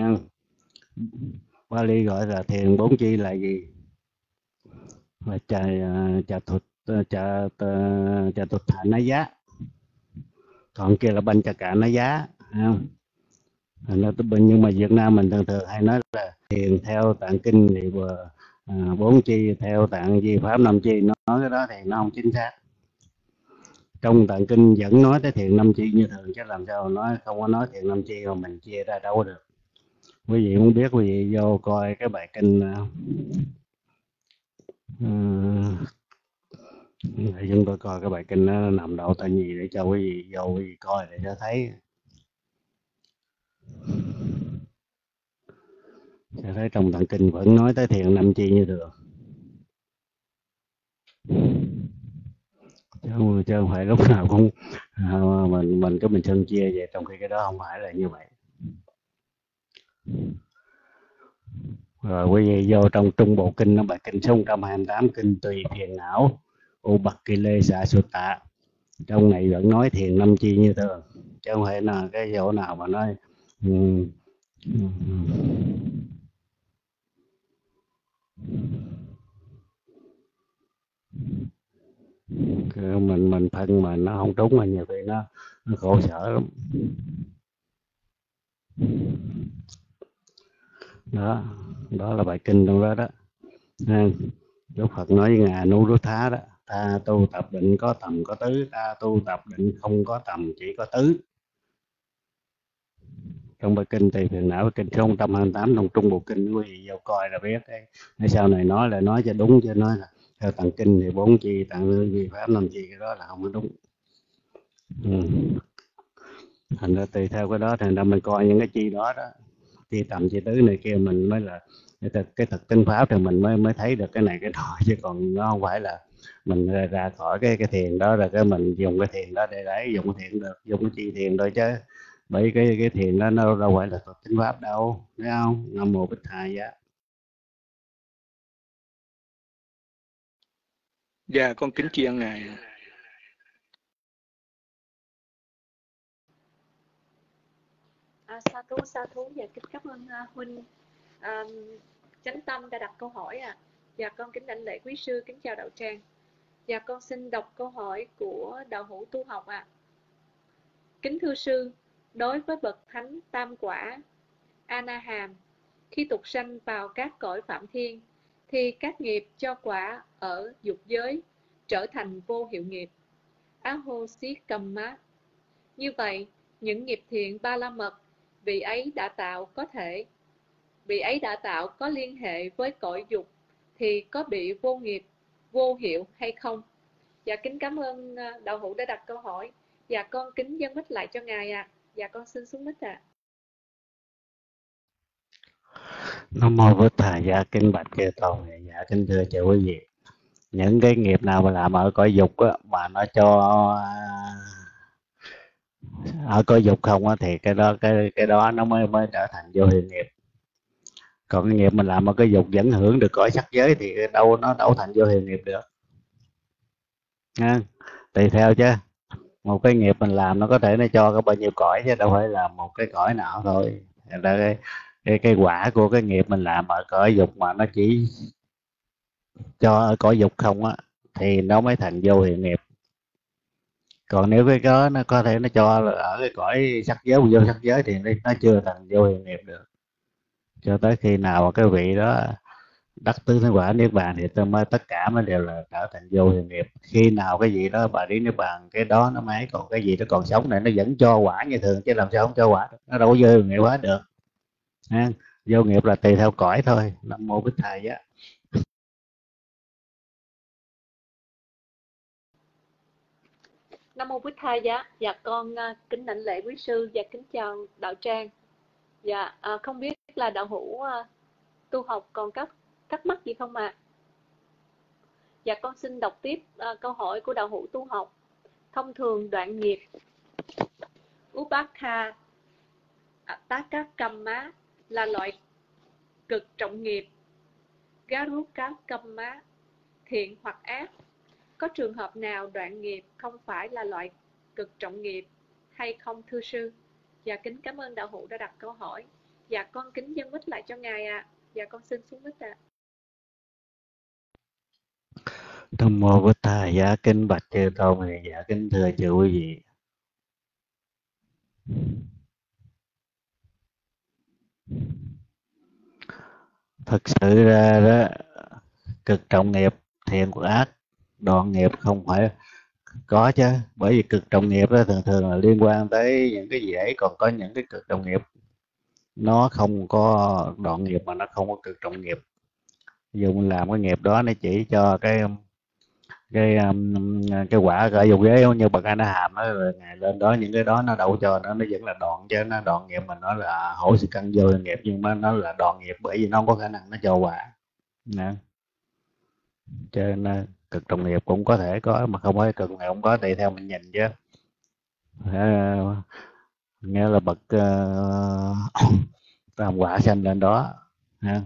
Bali gọi là thiền bốn chi là gì? Là trà trà thuật trà trà thuật thả ná giá. Còn kia là banh trà cả ná giá. Không? Nhưng mà Việt Nam mình thường thường hay nói là thiền theo tạng kinh thì vừa à, bốn chi theo tạng di pháp năm chi. Nói cái đó thì nó không chính xác. Trong tạng kinh vẫn nói tới thiền năm chi như thường, chứ làm sao nói không có nói thiền năm chi mà mình chia ra đâu được. Quý vị muốn biết quý vị vô coi cái bài kinh uh, để chúng tôi coi cái bài kinh nó nằm đâu tại gì để cho quý vị vô quý vị coi để cho thấy. Sẽ thấy trong tạng kinh vẫn nói tới thiền năm chi như thường, chứ không, chứ không phải lúc nào cũng à, mình mình cái mình phân chia vậy, trong khi cái đó không phải là như vậy. Rồi quý vị vô trong Trung Bộ Kinh, nó bài kinh số một trăm hai mươi tám, kinh Tùy Phiền Não Ubakile Sa Sutta. Trong này vẫn nói thiền năm chi như thường, chứ không phải là cái chỗ nào mà nói um, um, mình mình phân mà nó không đúng, mà nhiều khi nó, nó khổ sở lắm. Đó, đó là bài kinh trong đó đó. Đức Phật nói với Ngài Anuruddha đó, ta tu tập định có tầm có tứ, ta tu tập định không có tầm chỉ có tứ. Trong bài kinh Tùy Phiền Não, kinh số một trăm hai mươi tám trong Trung Bộ Kinh, quý vị vô coi là biết cái, cái sau này nói là nói cho đúng, chứ nói là theo tạng kinh thì bốn chi, tạng di pháp năm chi, cái đó là không có đúng. Ừ. Thành ra tùy theo cái đó, thành ra mình coi những cái chi đó đó, chi tầm chi tứ này kia, mình mới là cái thực, cái thực tinh pháp thì mình mới mới thấy được cái này cái đó, chứ còn nó không phải là mình ra, ra khỏi cái cái thiền đó rồi cái mình dùng cái thiền đó để lấy, dùng cái thiền được, dùng cái chi thiền thôi, chứ bởi cái cái thiền đó nó đâu phải là thực tinh pháp đâu, thấy không? Nam mô Bích Thà Giá. Dạ con kính tri ân ngài. À, sa thú sa thú và kính cảm ơn uh, huynh uh, Chánh Tâm đã đặt câu hỏi. À và con kính đảnh lễ quý sư, kính chào đạo tràng. Và con xin đọc câu hỏi của đạo hữu tu học. À kính thưa sư, đối với bậc thánh tam quả A Na Hàm, khi tục sanh vào các cõi phạm thiên thì các nghiệp cho quả ở dục giới trở thành vô hiệu nghiệp. Ahosikama. Như vậy, những nghiệp thiện ba la mật vị ấy đã tạo có thể vị ấy đã tạo có liên hệ với cõi dục thì có bị vô nghiệp, vô hiệu hay không? Dạ kính cảm ơn đạo hữu đã đặt câu hỏi. Dạ con kính dâng mic lại cho ngài ạ. À. Dạ con xin xuống mic ạ. À. Nam mô Bổn Thầy. Dạ kính bạch Chư Tôn. Dạ kính thưa chư quý vị. Những cái nghiệp nào mà làm ở cõi dục á, mà nó cho ở cõi dục không á, thì cái đó cái cái đó nó mới mới trở thành vô hiệu nghiệp. Còn cái nghiệp mình làm ở cái dục vẫn hưởng được cõi sắc giới thì đâu nó đâu thành vô hiệu nghiệp được. Nha. Tùy theo chứ. Một cái nghiệp mình làm nó có thể nó cho có bao nhiêu cõi chứ đâu phải là một cái cõi nào thôi. Là cái, cái cái quả của cái nghiệp mình làm ở cõi dục mà nó chỉ cho ở cõi dục không á thì nó mới thành vô hiệu nghiệp. Còn nếu cái đó nó có thể nó cho ở cái cõi sắc giới vô sắc giới thì nó chưa thành vô hiệu nghiệp được. Cho tới khi nào mà cái vị đó đắc tứ thánh quả niết bàn thì tôi mới tất cả mới đều là trở thành vô hiệu nghiệp. Khi nào cái gì đó bà đi niết bàn cái đó nó mới, còn cái gì đó còn sống này nó vẫn cho quả như thường chứ làm sao không cho quả được. Nó đâu có vô hiệu nghiệp quá được. Ha? Vô nghiệp là tùy theo cõi thôi. Nam mô Bích Thầy á. Nam mô Bích Thầy giá. Dạ con uh, kính đảnh lễ quý sư và kính chào đạo tràng. Dạ uh, không biết là đạo hữu uh, tu học còn các thắc mắc gì không ạ? À? Dạ con xin đọc tiếp uh, câu hỏi của đạo hữu tu học. Thông thường đoạn nghiệp Upakha Atakakamma là loại cực trọng nghiệp. Garukakamma thiện hoặc ác. Có trường hợp nào đoạn nghiệp không phải là loại cực trọng nghiệp hay không thưa sư? Dạ kính cảm ơn đạo hữu đã đặt câu hỏi. Dạ con kính dâng mic lại cho ngài ạ. À. Dạ con xin xuống mic ạ. À. Nam mô Bổn Thầy. Dạ kính bạch Chư Tôn. Dạ kính thưa chư quý vị. Thật sự ra đó, cực trọng nghiệp, thiện của ác, đoạn nghiệp không phải có chứ. Bởi vì cực trọng nghiệp đó thường thường là liên quan tới những cái gì ấy, còn có những cái cực trọng nghiệp nó không có đoạn nghiệp mà nó không có cực trọng nghiệp. Ví dụ mình làm cái nghiệp đó nó chỉ cho cái cái cái quả ở dục giới như bậc A Na Hàm đó, rồi ngày lên đó những cái đó nó đâu cho nó nó vẫn là đoạn chứ. Nó đoạn nghiệp mà nó là hỗ sự căn vô nghiệp, nhưng mà nó là đoạn nghiệp bởi vì nó không có khả năng nó cho quả nè. Cho nên cực trọng nghiệp cũng có thể có, mà không phải cực nghiệp không có, tùy theo mình nhìn chứ. À, nghĩa là bậc uh, làm quả sanh lên đó ha,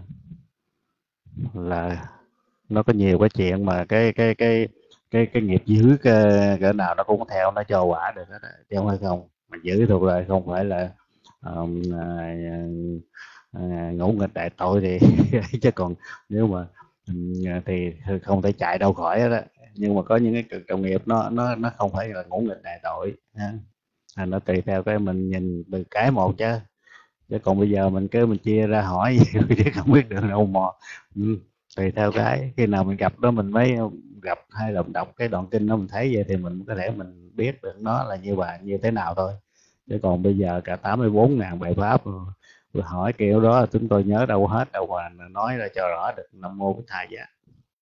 là nó có nhiều cái chuyện mà cái cái cái cái cái nghiệp dữ cái, cỡ nào nó cũng theo nó cho quả được hết, chứ không phải không. Mà giữ thuộc lại không phải là um, à, à, ngũ nghịch đại tội thì chứ còn nếu mà thì không thể chạy đâu khỏi đó. Nhưng mà có những cái cực trọng nghiệp nó nó nó không phải là ngũ nghịch đại tội ha. À, nó tùy theo cái mình nhìn từ cái một chứ. Chứ còn bây giờ mình cứ mình chia ra hỏi chứ không biết được đâu mò. Ừ, tùy theo cái khi nào mình gặp đó mình mới gặp, hay là đọc cái đoạn kinh đó mình thấy vậy thì mình có thể mình biết được nó là như vậy như thế nào thôi. Chứ còn bây giờ cả tám mươi bốn ngàn bài pháp rồi, rồi hỏi kiểu đó chúng tôi nhớ đâu hết đâu mà nói ra cho rõ được. Nam mô Bích Thầy dạ.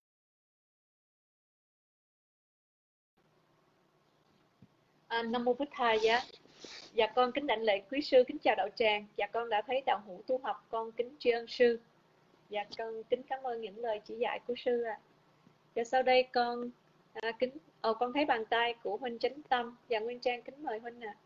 À, Nam mô Bích Thầy dạ. Dạ con kính đảnh lễ quý sư, kính chào đạo tràng. Dạ con đã thấy đạo hữu tu học, con kính tri ân sư. Dạ con kính cảm ơn những lời chỉ dạy của sư ạ. À. Dạ sau đây con à, kính Ồ, con thấy bàn tay của huynh Chánh Tâm. Dạ Nguyên Trang kính mời huynh ạ. À.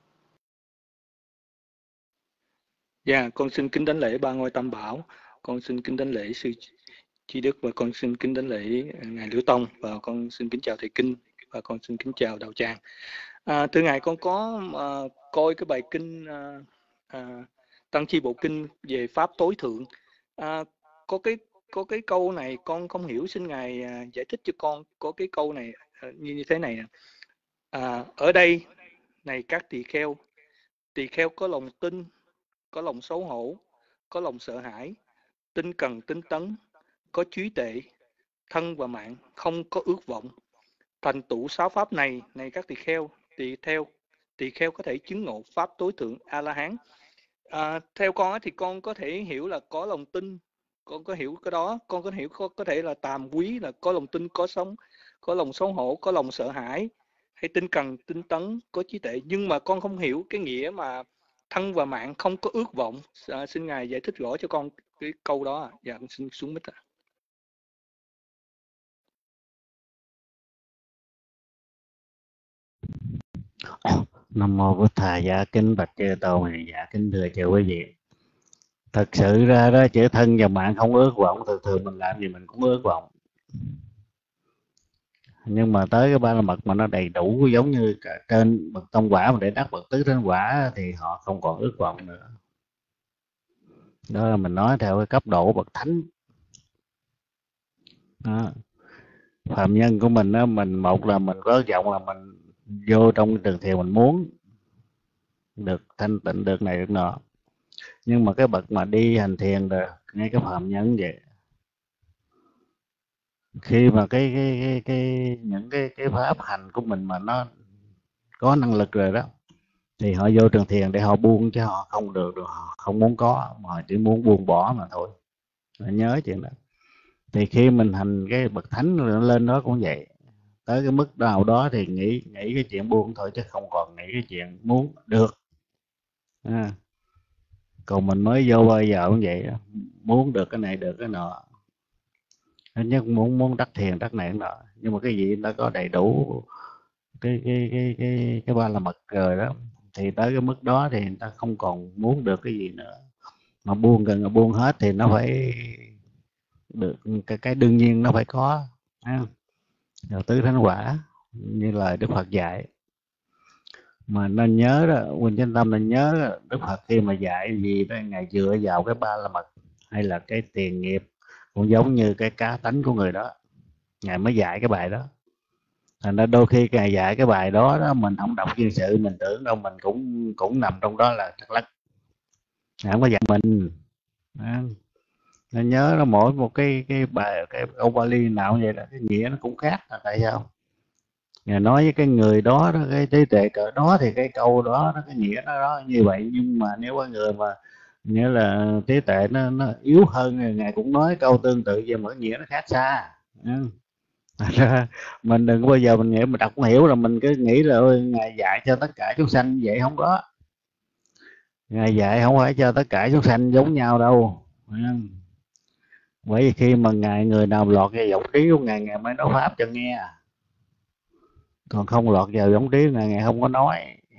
Dạ con xin kính đảnh lễ ba ngôi Tam Bảo, con xin kính đảnh lễ sư Trí Đức, và con xin kính đảnh lễ ngài Liễu Tông, và con xin kính chào thầy kinh, và con xin kính chào đạo tràng. À, thưa ngài, con có uh, coi cái bài kinh uh, uh, Tăng Chi Bộ Kinh về pháp tối thượng. Uh, có cái có cái câu này con không hiểu, xin ngài uh, giải thích cho con. Có cái câu này uh, như, như thế này. Uh, ở đây này các tỳ kheo, tỳ kheo có lòng tin, có lòng xấu hổ, có lòng sợ hãi, tinh cần tinh tấn, có trí tuệ, thân và mạng, không có ước vọng. Thành tựu sáu pháp này, này các tỳ kheo, tỳ theo tỳ kheo có thể chứng ngộ pháp tối thượng A La Hán. À, theo con á, thì con có thể hiểu là có lòng tin, con có hiểu cái đó, con có hiểu có, có thể là tàm quý, là có lòng tin, có sống, có lòng xấu hổ, có lòng sợ hãi, hay tinh cần, tinh tấn, có trí tuệ. Nhưng mà con không hiểu cái nghĩa mà thân và mạng không có ước vọng. À, xin ngài giải thích rõ cho con cái câu đó. Dạ, con xin xuống mic ạ. Nam mô Bổn Thầy. Dạ kính bạch chư tôn, dạ kính thưa chư quý vị. Thật sự ra đó, chữ thân và mạng không ước vọng. Thường thường mình làm gì mình cũng ước vọng, nhưng mà tới cái ba la mật mà nó đầy đủ, giống như cả trên bậc tông quả mà để đắc bậc tứ thánh quả thì họ không còn ước vọng nữa. Đó là mình nói theo cái cấp độ bậc thánh đó. Phạm nhân của mình đó, mình một là mình có vọng là mình vô trong trường thiền mình muốn được thanh tịnh, được này được nọ. Nhưng mà cái bậc mà đi hành thiền rồi, ngay cái phạm nhân vậy, khi mà cái cái cái, cái những cái cái pháp hành của mình mà nó có năng lực rồi đó, thì họ vô trường thiền để họ buông, chứ họ không được, được họ không muốn có, mà họ chỉ muốn buông bỏ mà thôi. Họ nhớ chuyện đó. Thì khi mình hành cái bậc thánh rồi lên đó cũng vậy, tới cái mức nào đó thì nghĩ nghĩ cái chuyện buông thôi, chứ không còn nghĩ cái chuyện muốn được. À, còn mình mới vô bao giờ cũng vậy, muốn được cái này được cái nọ, nhất muốn muốn đắc thiền đắc này nọ. Nhưng mà cái gì nó có đầy đủ cái cái cái cái cái ba la mật rồi đó, thì tới cái mức đó thì người ta không còn muốn được cái gì nữa, mà buông gần là buông hết thì nó phải được cái, cái đương nhiên nó phải có. Rồi tứ thánh quả như lời Đức Phật dạy. Mà nên nhớ đó, Quỳnh Chánh Tâm nên nhớ đó, Đức Phật khi mà dạy gì đó, ngài dựa vào cái ba la mật hay là cái tiền nghiệp, cũng giống như cái cá tánh của người đó, ngài mới dạy cái bài đó. Thành ra đôi khi ngài dạy cái bài đó đó, mình không đọc chuyên sự, mình tưởng đâu mình cũng cũng nằm trong đó là thật lắc. Ngài không có dạy mình. Đó. Nên nhớ nó mỗi một cái cái bài, cái câu Bali nào vậy là cái nghĩa nó cũng khác. Là tại sao? Ngài nói với cái người đó, đó cái trí tuệ cỡ đó thì cái câu đó, đó cái nghĩa nó đó như vậy. Nhưng mà nếu có người mà nghĩa là trí tuệ nó nó yếu hơn thì ngài cũng nói câu tương tự về mỗi nghĩa nó khác xa. Ừ. Mình đừng có bao giờ mình nghĩ mình đọc không hiểu là mình cứ nghĩ là ôi ngài dạy cho tất cả chúng sanh vậy, không có. Ngài dạy không phải cho tất cả chúng sanh giống nhau đâu. Ừ. Bởi vì khi mà ngài người nào lọt vào giọng trí của ngài, ngài mới nói pháp cho nghe. Còn không lọt vào giọng trí ngài, ngài không có nói.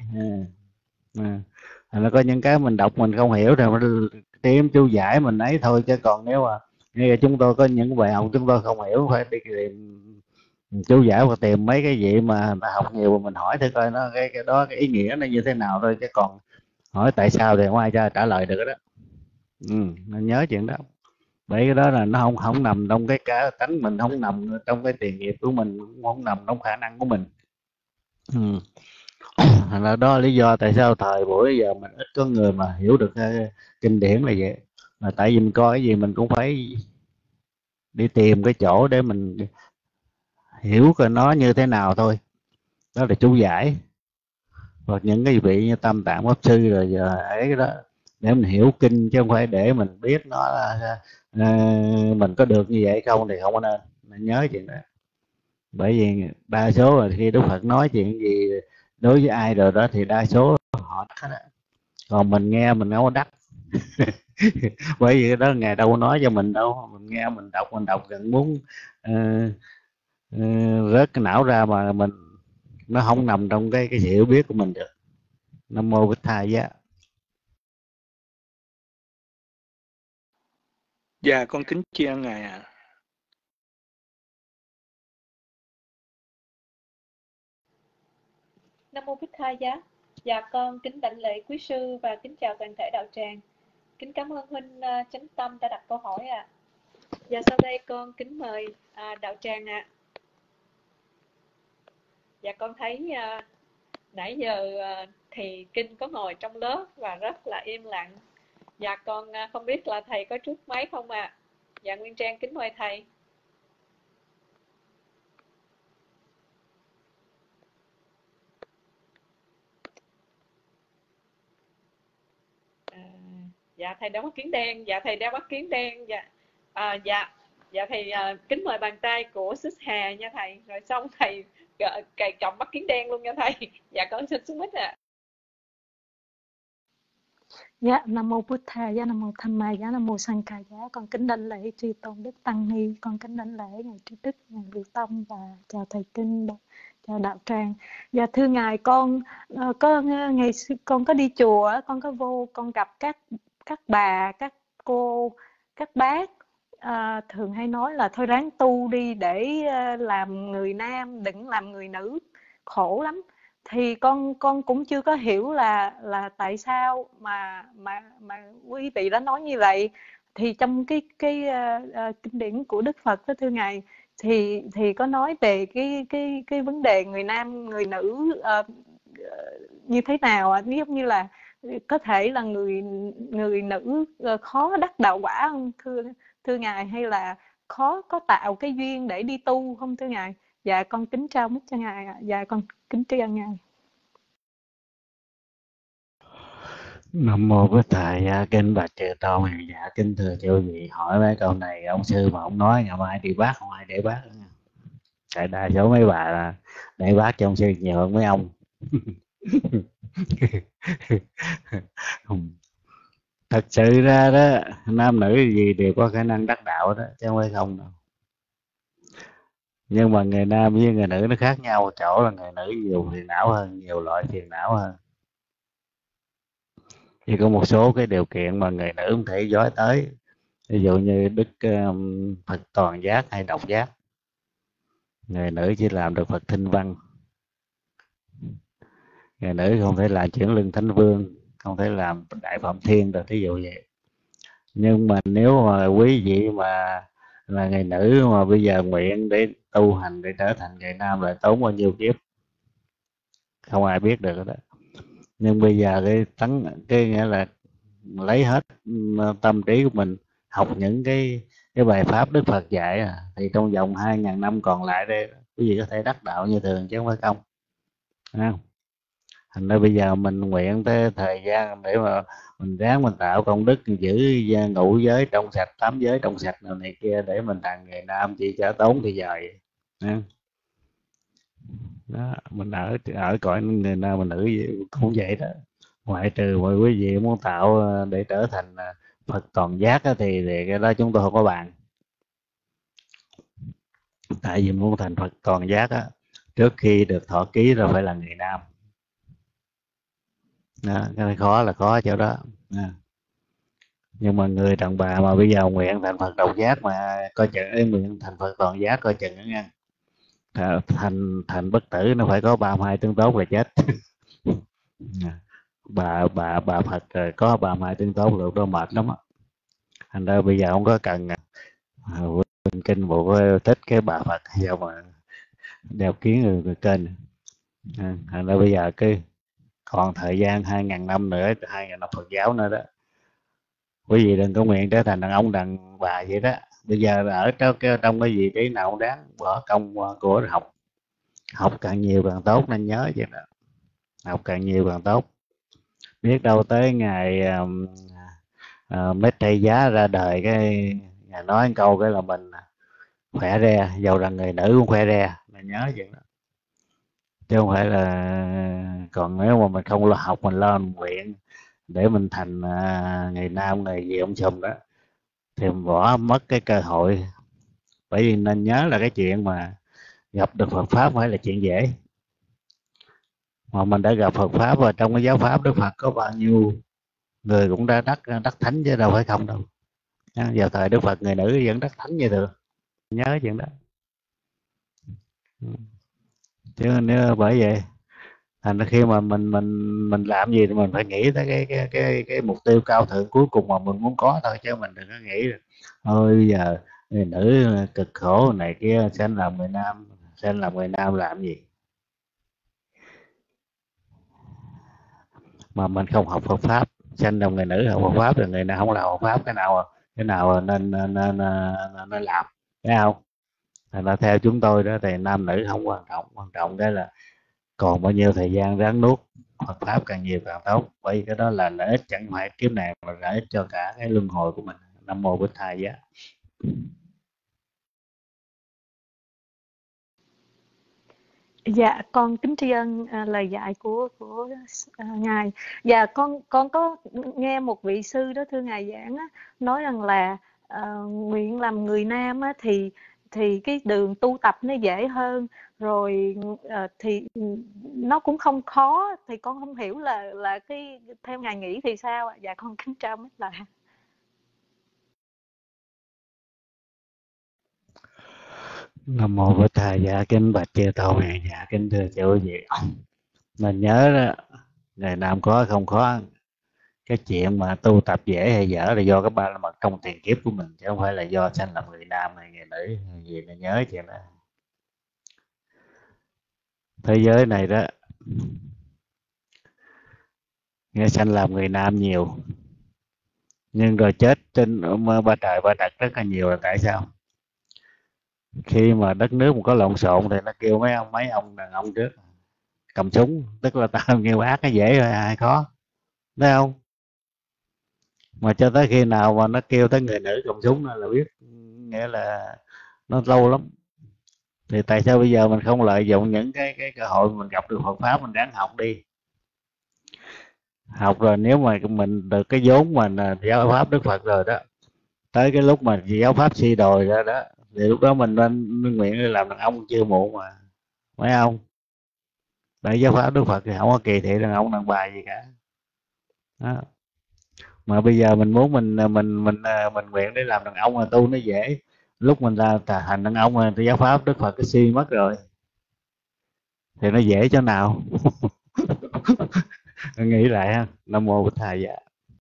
À. Là có những cái mình đọc mình không hiểu thì mình tìm chú giải mình ấy thôi, chứ còn nếu mà như chúng tôi có những bài học chúng tôi không hiểu, phải đi tìm chú giải hoặc tìm mấy cái gì mà người ta học nhiều mà mình hỏi thử coi nó cái, cái đó cái ý nghĩa nó như thế nào thôi, chứ còn hỏi tại sao thì không ai cho trả lời được đó. Ừ, nên nhớ chuyện đó. Bởi cái đó là nó không không nằm trong cái cá tánh mình, không nằm trong cái tiền nghiệp của mình, cũng không nằm trong khả năng của mình. Ừ. Thành ra đó là lý do tại sao thời buổi giờ mình ít có người mà hiểu được uh, kinh điển là vậy. Là tại vì mình coi cái gì mình cũng phải đi tìm cái chỗ để mình hiểu coi nó như thế nào thôi. Đó là chú giải. Hoặc những cái vị như Tam Tạng Pháp Sư rồi giờ ấy cái đó, để mình hiểu kinh, chứ không phải để mình biết nó là uh, mình có được như vậy không thì không có nên. Mình nhớ chuyện đó. Bởi vì đa số là khi Đức Phật nói chuyện gì đối với ai rồi đó thì đa số họ đắc hết á, còn mình nghe mình không có đắc. Bởi vì cái đó ngài đâu có nói cho mình đâu, mình nghe mình đọc mình đọc gần muốn uh, uh, rớt cái não ra, mà mình nó không nằm trong cái cái sự hiểu biết của mình được. Nam mô Bích Thai Giá. Dạ con kính tri ân ngài ạ. À. Nam mô Bích Thai Giá. Dạ con kính đảnh lễ quý sư và kính chào toàn thể đạo tràng. Kính cảm ơn huynh uh, Chánh Tâm đã đặt câu hỏi ạ. À. Và sau đây con kính mời uh, đạo tràng ạ. À. Dạ con thấy uh, nãy giờ uh, thì kinh có ngồi trong lớp và rất là im lặng. Dạ con uh, không biết là thầy có trước máy không ạ? À. Dạ Nguyên Trang kính mời thầy. À, dạ thầy đeo mắt kiếng đen. Dạ thầy đeo mắt kiếng đen. Dạ à, dạ dạ thầy à, kính mời bàn tay của Sis Hà nha thầy. Rồi xong thầy cài chồng mắt kiếng đen luôn nha thầy. Dạ con xin xuống mic ạ. À. Dạ, Nam Mô Bụt Thà, dạ Nam Mô Tham Ma, dạ Nam Mô Sang Ca Giá. Con kính đảnh lễ Chư Tôn Đức Tăng Ni, con kính đảnh lễ Ngài Trí Đức, Ngài Lưu Tông và chào Thầy Kinh, chào Đạo Tràng. Dạ thưa Ngài, con uh, có ngày con có đi chùa, con có vô, con gặp các các bà, các cô, các bác uh, thường hay nói là thôi ráng tu đi để uh, làm người nam, đừng làm người nữ, khổ lắm. Thì con con cũng chưa có hiểu là là tại sao mà mà mà quý vị đã nói như vậy. Thì trong cái cái uh, uh, kinh điển của Đức Phật đó thưa Ngài, thì thì có nói về cái cái cái vấn đề người nam người nữ uh, như thế nào ạ? Giống như là có thể là người người nữ uh, khó đắc đạo quả không thưa thưa Ngài, hay là khó có tạo cái duyên để đi tu không thưa Ngài? Dạ con kính trao mic cho Ngài ạ. Dạ con kính tri ân Ngài. Nam Mô Bổn Thầy, dạ kính bạch Chư Tôn, dạ kính thưa chư vị, hỏi mấy câu này ông sư mà ông nói ngày mai đi bác không ai để bác. Tại đa số mấy bà là để bác cho ông sư nhiều hơn mấy ông. Thật sự ra đó, nam nữ gì đều có khả năng đắc đạo đó, chứ không phải không đâu. Nhưng mà người nam với người nữ nó khác nhau chỗ là người nữ nhiều phiền não hơn, nhiều loại phiền não hơn. Thì có một số cái điều kiện mà người nữ không thể dối tới. Ví dụ như đức um, Phật toàn giác hay độc giác. Người nữ chỉ làm được Phật thinh văn. Người nữ không thể làm chuyển lưng thánh vương, không thể làm đại phạm thiên rồi, thí dụ vậy. Nhưng mà nếu mà quý vị mà là người nữ mà bây giờ nguyện để tu hành để trở thành người nam lại tốn bao nhiêu kiếp không ai biết được đó. Nhưng bây giờ cái tấn cái nghĩa là lấy hết tâm trí của mình học những cái cái bài pháp Đức Phật dạy à, thì trong vòng hai ngàn năm còn lại đây quý vị có thể đắc đạo như thường chứ không phải không. Thấy không? Thành ra bây giờ mình nguyện tới thời gian để mà mình ráng mình tạo công đức giữ ngũ giới trong sạch, tám giới trong sạch nào này kia để mình thành người nam chỉ cho tốn thì giờ đó, mình ở ở cõi người nam mình nữ cũng vậy đó. Ngoại trừ mọi quý vị muốn tạo để trở thành Phật toàn giác thì, thì cái đó chúng tôi không có bàn. Tại vì muốn thành Phật toàn giác á, trước khi được thọ ký rồi phải là người nam. Đó, cái này khó là khó chỗ đó. À. Nhưng mà người đàn bà mà bây giờ nguyện thành Phật độc giác mà coi chừng, nguyện thành Phật toàn giác coi chừng đó nha. Thành thành bất tử nó phải có ba mươi hai tương tốt là chết. bà bà bà Phật rồi có ba mươi hai tương tốt lúc đó mệt lắm á. Thành ra bây giờ không có cần uh, kinh bộ thích cái bà Phật sao mà đeo kiến người, người kênh. À, thành ra bây giờ cái còn thời gian hai ngàn năm nữa, hai ngàn năm Phật giáo nữa đó, quý vị đừng có nguyện trở thành đàn ông đàn bà vậy đó. Bây giờ ở trong cái trong cái gì trí nào cũng đáng bỏ công của học. Học càng nhiều càng tốt nên nhớ vậy đó. Học càng nhiều càng tốt. Biết đâu tới ngày uh, uh, mấy thầy giá ra đời cái ngài nói câu cái là mình khỏe re, dầu rằng người nữ cũng khỏe re, mình nhớ vậy đó. Chứ không phải là còn nếu mà mình không lo học, mình lo mình nguyện để mình thành uh, người nam người gì ông sùm đó thì mình bỏ mất cái cơ hội. Bởi vì nên nhớ là cái chuyện mà gặp được Phật pháp phải là chuyện dễ. Mà mình đã gặp Phật pháp và trong cái giáo pháp Đức Phật có bao nhiêu người cũng đã đắc đắc thánh chứ đâu phải không đâu. Vào thời Đức Phật người nữ vẫn đắc thánh như thường. Nhớ chuyện đó. Chứ nếu bởi vậy thành ra khi mà mình mình mình làm gì thì mình phải nghĩ tới cái cái cái cái mục tiêu cao thượng cuối cùng mà mình muốn có thôi, chứ mình đừng có nghĩ thôi bây giờ người nữ cực khổ này kia sẽ làm người nam, sẽ làm người nam làm gì mà mình không học Phật pháp. Sanh làm người nữ học Phật pháp rồi người nào không làm Phật pháp, cái nào cái nào nên nên nên, nên, nên làm, thấy không? Thành ra theo chúng tôi đó thì nam nữ không quan trọng, quan trọng cái là còn bao nhiêu thời gian ráng nuốt Phật pháp càng nhiều càng tốt, bởi vì cái đó là lợi ích chẳng phải kiếp này mà lợi ích cho cả cái luân hồi của mình. Nam mô Bích Thầy giá. Dạ con kính tri ân à, lời dạy của của à, ngài. Dạ con con có nghe một vị sư đó thưa ngài giảng á, nói rằng là à, nguyện làm người nam á, thì thì cái đường tu tập nó dễ hơn, rồi à, thì nó cũng không khó, thì con không hiểu là là cái theo ngài nghĩ thì sao ạ? Dạ con kính trao mấy lại. Nam mô Bích Thầy giá. Kính bạch chư tôn hiền giả, kính thưa chú vị, mình nhớ đó, người nam có không có, cái chuyện mà tu tập dễ hay dở là do cái ba la mật trong tiền kiếp của mình, chứ không phải là do sanh làm người nam hay người nữ hay gì. Là nhớ chuyện đó. Thế giới này đó, nghe sanh làm người nam nhiều, nhưng rồi chết trên ba trời ba đất rất là nhiều. Là tại sao? Khi mà đất nước mà có lộn xộn thì nó kêu mấy ông mấy ông đàn ông trước cầm súng, tức là tao nghe ác cái dễ rồi ai khó, thấy không? Mà cho tới khi nào mà nó kêu tới người nữ cầm súng là biết, nghĩa là nó lâu lắm. Thì tại sao bây giờ mình không lợi dụng những cái cái cơ hội mình gặp được Phật pháp, mình ráng học đi. Học rồi nếu mà mình được cái vốn mình giáo pháp Đức Phật rồi đó, tới cái lúc mà giáo pháp suy đồi ra đó, thì lúc đó mình nên nguyện đi làm đàn ông chưa muộn mà, phải không? Tại giáo pháp Đức Phật thì không có kỳ thị đàn ông đàn bà gì cả đó. Mà bây giờ mình muốn mình mình mình mình nguyện để làm đàn ông là tu nó dễ, lúc mình là thành đàn ông thì giáo pháp Đức Phật cái suy mất rồi thì nó dễ chỗ nào? Nghĩ lại ha. Nam mô Bích Thầy dạ.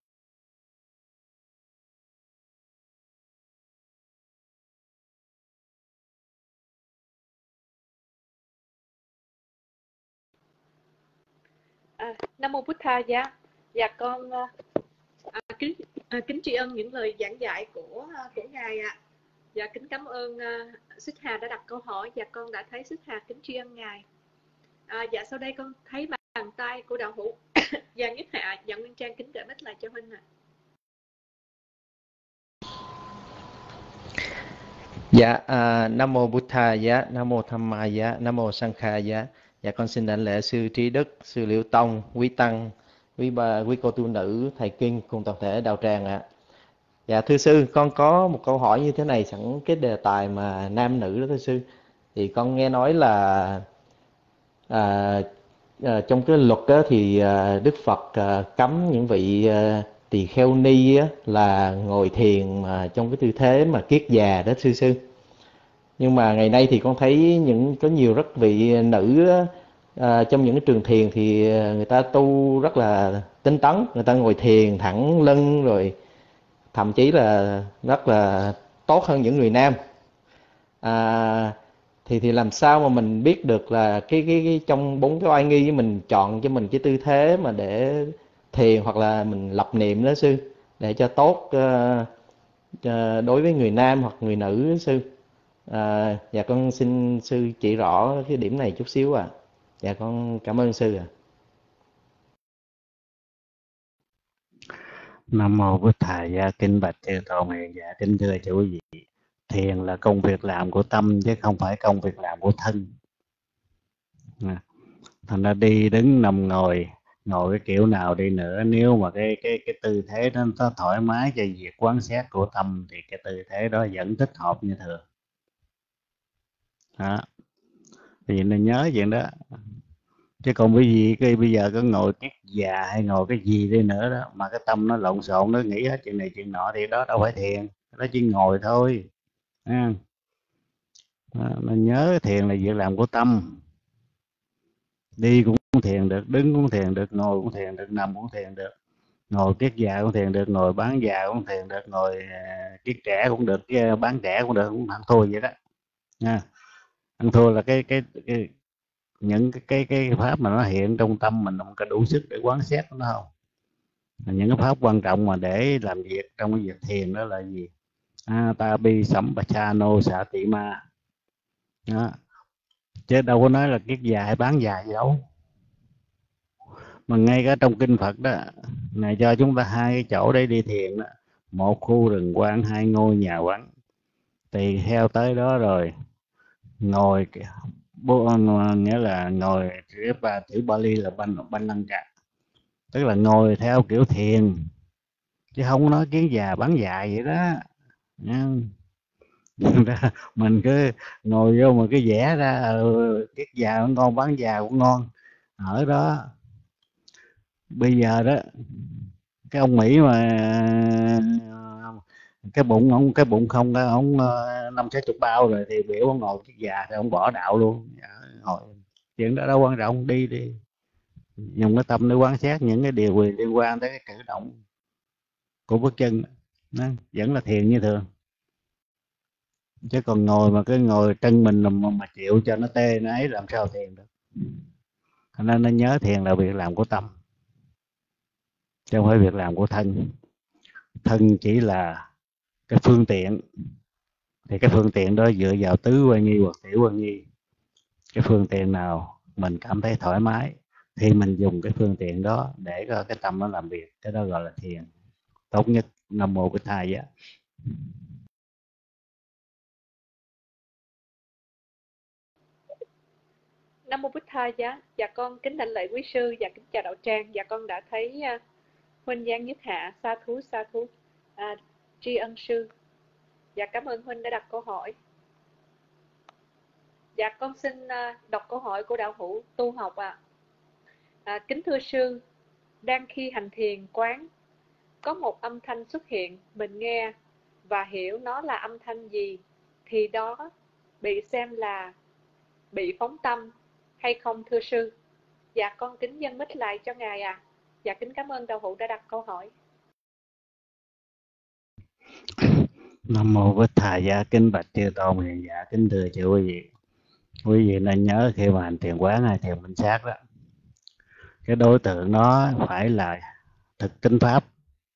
À, Nam mô Bụt Tha giá. Dạ con à, kính à, kính tri ân những lời giảng dạy của của ngài ạ. À. Dạ kính cảm ơn uh, Xích Hà đã đặt câu hỏi. Dạ con đã thấy Xích Hà kính tri ân ngài. À, dạ sau đây con thấy bàn tay của đạo hữu Dạ Nhất Hạ. Dạ Nguyên Trang kính gửi mic lại cho huynh ạ. À. Dạ, à, Nam mô Bụt Tha giá, Nam mô Tham Ma giá, Nam mô Sang Kha giá. Dạ con xin đảnh lễ sư Trí Đức, sư Liễu Tông, quý tăng, quý bà, quý cô tu nữ, thầy Kinh cùng toàn thể đạo tràng ạ. À. Dạ thưa sư, con có một câu hỏi như thế này, sẵn cái đề tài mà nam nữ đó thưa sư. Thì con nghe nói là à, à, trong cái luật đó thì à, Đức Phật à, cấm những vị à, tỳ kheo ni á, là ngồi thiền mà trong cái tư thế mà kiết già đó sư sư. Nhưng mà ngày nay thì con thấy những có nhiều rất vị nữ à, trong những cái trường thiền thì người ta tu rất là tinh tấn, người ta ngồi thiền thẳng lưng rồi thậm chí là rất là tốt hơn những người nam. À, thì thì làm sao mà mình biết được là cái cái, cái trong bốn cái oai nghi mình chọn cho mình cái tư thế mà để thiền hoặc là mình lập niệm đó sư, để cho tốt uh, uh, đối với người nam hoặc người nữ đó, sư. À, dạ con xin sư chỉ rõ cái điểm này chút xíu à. Dạ con cảm ơn sư ạ. À. Nam mô Bích Thầy giá. Kính bạch chư tôn hiền giả, kính thưa chú vị, thiền là công việc làm của tâm chứ không phải công việc làm của thân. Thành ra đi đứng nằm ngồi ngồi cái kiểu nào đi nữa, nếu mà cái cái cái tư thế đó nó thoải mái cho việc quán xét của tâm thì cái tư thế đó vẫn thích hợp như thường đó. Thì nên nhớ chuyện đó. Chứ còn bởi vì cái bây giờ có ngồi kiết già hay ngồi cái gì đi nữa đó mà cái tâm nó lộn xộn, nó nghĩ hết chuyện này chuyện nọ thì đó đâu phải thiền, đó chỉ ngồi thôi. À, nên nhớ thiền là việc làm của tâm. Đi cũng thiền được, đứng cũng thiền được, ngồi cũng thiền được, nằm cũng thiền được, ngồi kiết già cũng thiền được, ngồi bán già cũng thiền được, ngồi kiết trẻ cũng được, bán trẻ cũng được, cũng ăn thua vậy đó nha. Ăn thua là cái cái, cái những cái, cái cái pháp mà nó hiện trong tâm mình không có đủ sức để quán xét nó không. Những cái pháp quan trọng mà để làm việc trong cái việc thiền đó là gì? Atapi Sampachano Satima đó. Chứ đâu có nói là kiết già hay bán già gì đâu. Mà ngay cả trong kinh Phật đó, Ngài cho chúng ta hai cái chỗ để đi thiền đó. Một khu rừng quang, hai ngôi nhà vắng. Tùy theo tới đó rồi ngồi bố, nghĩa là ngồi và chữ Bali là banh banh lăng cả, tức là ngồi theo kiểu thiền, chứ không có nói kiến già bán già vậy đó. Mình cứ ngồi vô mà cứ vẽ ra ừ, kiết già cũng ngon, bán già cũng ngon ở đó. Bây giờ đó cái ông Mỹ mà cái bụng ông cái bụng không ông năm sáu chục bao rồi thì biểu ông ngồi kiết già thì ông bỏ đạo luôn. Ngồi chuyện đó đâu quan trọng, đi đi dùng cái tâm để quan sát những cái điều liên quan tới cái cử động của bước chân, nó vẫn là thiền như thường. Chứ còn ngồi mà cứ ngồi chân mình mà, mà chịu cho nó tê nó ấy làm sao thiền được. Cho nên nó nhớ thiền là việc làm của tâm chứ không phải việc làm của thân. Thân chỉ là cái phương tiện, thì cái phương tiện đó dựa vào tứ quan nghi hoặc tiểu quan nghi. Cái phương tiện nào mình cảm thấy thoải mái thì mình dùng cái phương tiện đó để cho cái tâm nó làm việc, cái đó gọi là thiền tốt nhất. Nam mô Bích Thầy á. Nam mô Bích Tha Giá. Dạ con kính đảnh lễ quý sư và kính chào đạo tràng. Dạ con đã thấy uh, huynh Giang Nhất Hạ, sa thú sa thú à, tri ân sư. Dạ cảm ơn huynh đã đặt câu hỏi. Dạ con xin uh, đọc câu hỏi của đạo hữu tu học ạ. À. À, kính thưa sư, đang khi hành thiền quán có một âm thanh xuất hiện, mình nghe và hiểu nó là âm thanh gì thì đó bị xem là bị phóng tâm hay không thưa sư? Dạ con kính dâng mic lại cho ngài à. Dạ kính cảm ơn đạo hữu đã đặt câu hỏi. Nam mô Bích Thầy Giá. Kính bạch chư tôn hiền giả, kính thưa chư quý vị. Quý vị nên nhớ khi mà hành thiền quán hay thiền minh sát đó, cái đối tượng nó phải là thực tính pháp.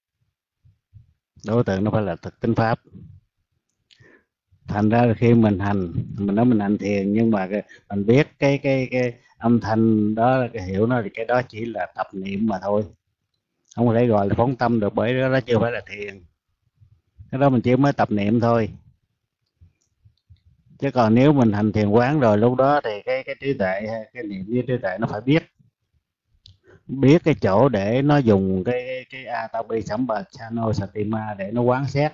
Đối tượng nó phải là thực tính pháp. Thành ra là khi mình hành, mình nói mình hành thiền nhưng mà cái, mình biết cái cái cái âm thanh đó, cái hiểu nó thì cái đó chỉ là tập niệm mà thôi, không có thể gọi là phóng tâm được, bởi đó, đó chưa phải là thiền. Cái đó mình chỉ mới tập niệm thôi. Chứ còn nếu mình hành thiền quán rồi, lúc đó thì cái cái trí tuệ, cái niệm với trí tuệ nó phải biết biết cái chỗ để nó dùng cái cái Atapi Sampachano Satima để nó quán xét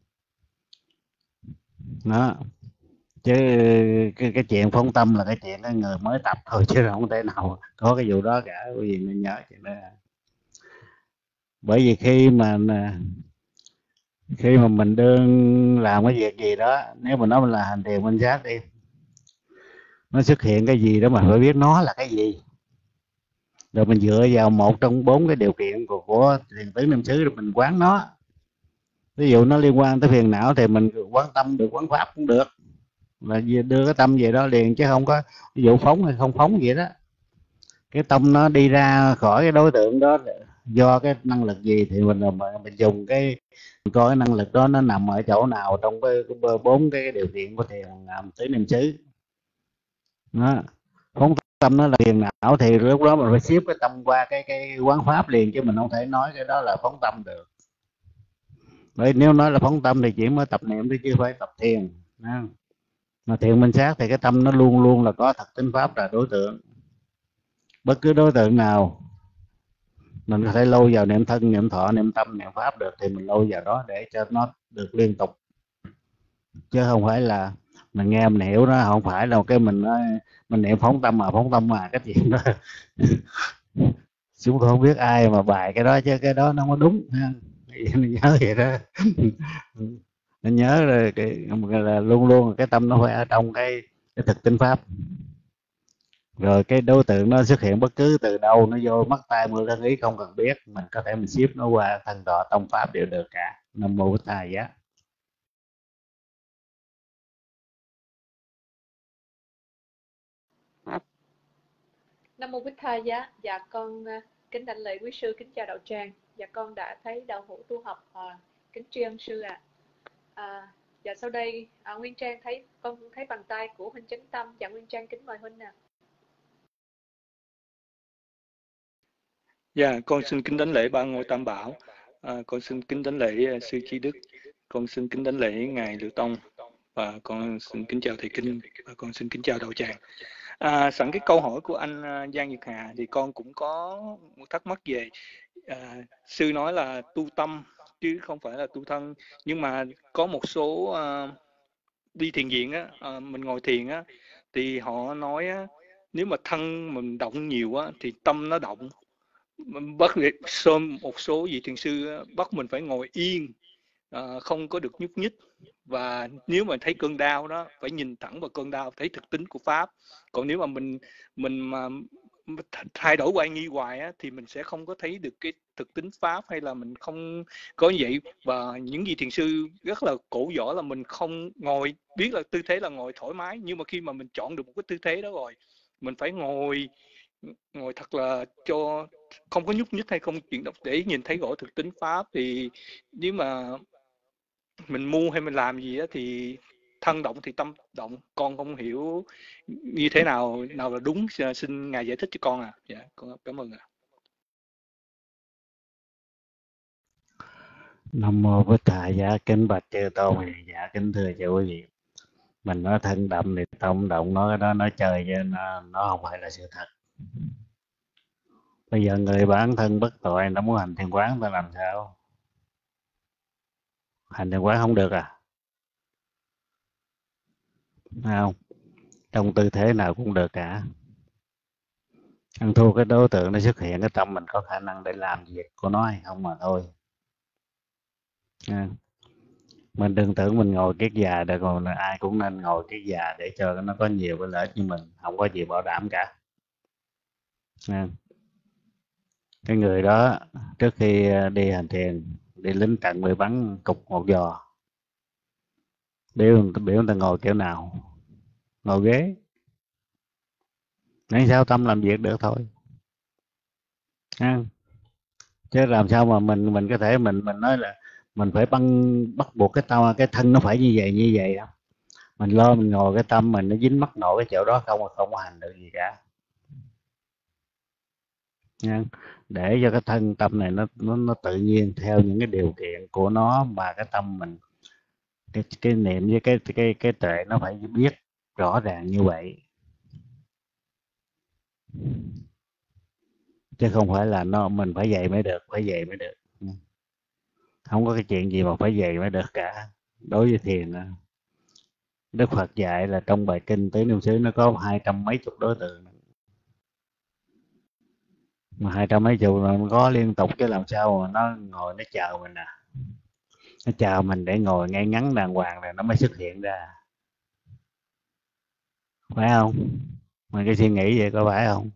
đó. Chứ cái, cái chuyện phóng tâm là cái chuyện cái người mới tập thôi, chứ không thể nào có cái vụ đó cả. Quý vị nên nhớ chuyện đó. Bởi vì khi mà khi mà mình đương làm cái việc gì đó, nếu mà nói mình là hành thiền minh sát đi, nó xuất hiện cái gì đó mà phải biết nó là cái gì, rồi mình dựa vào một trong bốn cái điều kiện của, của thiền tứ niệm xứ rồi mình quán nó. Ví dụ nó liên quan tới phiền não thì mình quán tâm được, quán pháp cũng được, là đưa cái tâm về đó liền, chứ không có ví dụ phóng hay không phóng vậy đó. Cái tâm nó đi ra khỏi cái đối tượng đó do cái năng lực gì thì mình mình dùng cái mình coi cái năng lực đó nó nằm ở chỗ nào trong cái bốn cái, cái điều kiện của thiền tứ niệm xứ đó. Phóng tâm nó là phiền não thì lúc đó mình phải xếp cái tâm qua cái cái quán pháp liền, chứ mình không thể nói cái đó là phóng tâm được. Bởi nếu nói là phóng tâm thì chỉ mới tập niệm thôi, chứ phải tập thiền. Mà thiền minh sát thì cái tâm nó luôn luôn là có thật tính pháp là đối tượng. Bất cứ đối tượng nào mình có thể lâu vào niệm thân, niệm thọ, niệm tâm, niệm pháp được thì mình lâu vào đó để cho nó được liên tục, chứ không phải là mình nghe mình hiểu nó, không phải là cái mình nói, mình niệm phóng tâm mà phóng tâm mà cái chuyện đó chúng tôi không biết ai mà bài cái đó, chứ cái đó nó không có đúng ha. Nhớ vậy đó. Nên nhớ rồi cái là luôn luôn cái tâm nó phải ở trong cái cái thực tính pháp. Rồi cái đối tượng nó xuất hiện bất cứ từ đâu, nó vô mắt tai mũi thân ý không cần biết, mình có thể mình ship nó qua thân thọ tông pháp đều được cả. Nam mô Bích Thầy Giá. Nam mô Bích Tha Giá. Dạ con kính đảnh lễ quý sư, kính chào đạo tràng. Dạ con đã thấy đạo hữu tu học, à, kính tri ân sư ạ. À. À, dạ sau đây à, Nguyên Trang thấy con thấy bàn tay của huynh Chánh Tâm. Dạ Nguyên Trang kính mời huynh ạ. Dạ, yeah, con xin kính đảnh lễ ba ngôi Tam Bảo, à, con xin kính đảnh lễ uh, sư Trí Đức, con xin kính đảnh lễ ngài Liễu Tông, và con xin kính chào thầy Kinh, và con xin kính chào đạo tràng. À, sẵn cái câu hỏi của anh uh, Giang Nhật Hà thì con cũng có một thắc mắc về à, sư nói là tu tâm chứ không phải là tu thân, nhưng mà có một số uh, đi thiền viện á, uh, mình ngồi thiền á, thì họ nói á, nếu mà thân mình động nhiều á thì tâm nó động. Bắt một số vị thiền sư bắt mình phải ngồi yên, à, không có được nhúc nhích, và nếu mà thấy cơn đau đó phải nhìn thẳng vào cơn đau, thấy thực tính của pháp. Còn nếu mà mình mình mà thay đổi oai nghi hoài á, thì mình sẽ không có thấy được cái thực tính pháp, hay là mình không có như vậy. Và những vị thiền sư rất là cổ võ là mình không ngồi, biết là tư thế là ngồi thoải mái, nhưng mà khi mà mình chọn được một cái tư thế đó rồi, mình phải ngồi ngồi thật là cho không có nhúc nhích hay không chuyển động để nhìn thấy rõ thực tính pháp. Thì nếu mà mình mua hay mình làm gì đó thì thân động thì tâm động. Con không hiểu như thế nào nào là đúng, xin ngài giải thích cho con à. Dạ, con cảm ơn ạ. Nam mô Bích Thà Giá, kính bạch chư tôn. Dạ kính thưa chư quý vị, mình nói thân động thì tâm động, nói cái đó nói chơi chứ nó, nó không phải là sự thật. Bây giờ người bản thân bất tội nó muốn hành thiền quán, ta làm sao? Hành thiền quán không được à? Thấy không? Trong tư thế nào cũng được cả. Ăn thua cái đối tượng nó xuất hiện, cái tâm mình có khả năng để làm việc của nó hay không mà thôi. À, mình đừng tưởng mình ngồi kiết già được, còn ai cũng nên ngồi kiết già để cho nó có nhiều cái lợi ích như mình, không có gì bảo đảm cả. À, cái người đó trước khi đi hành thiền, đi lính trận bị bắn cục một giò, biểu biểu người ta ngồi kiểu nào? Ngồi ghế. Nên sao tâm làm việc được thôi. À, chứ làm sao mà mình mình có thể mình mình nói là mình phải băng bắt buộc cái tâm cái thân nó phải như vậy như vậy đó. Mình lo mình ngồi cái tâm mình nó dính mắc nổi cái chỗ đó không, mà không có hành được gì cả. Nha. Để cho cái thân tâm này nó nó nó tự nhiên theo những cái điều kiện của nó, mà cái tâm mình cái cái niệm với cái cái cái tuệ nó phải biết rõ ràng như vậy, chứ không phải là nó mình phải vậy mới được, phải vậy mới được. Không có cái chuyện gì mà phải vậy mới được cả. Đối với thiền, Đức Phật dạy là trong bài kinh Tứ Niệm xứ nó có hai trăm mấy chục đối tượng, mà hai trăm mấy chục là nó có liên tục, chứ làm sao mà nó ngồi nó chờ mình à? Nó chờ mình để ngồi ngay ngắn đàng hoàng rồi nó mới xuất hiện ra, phải không? Mình cái suy nghĩ vậy có phải không?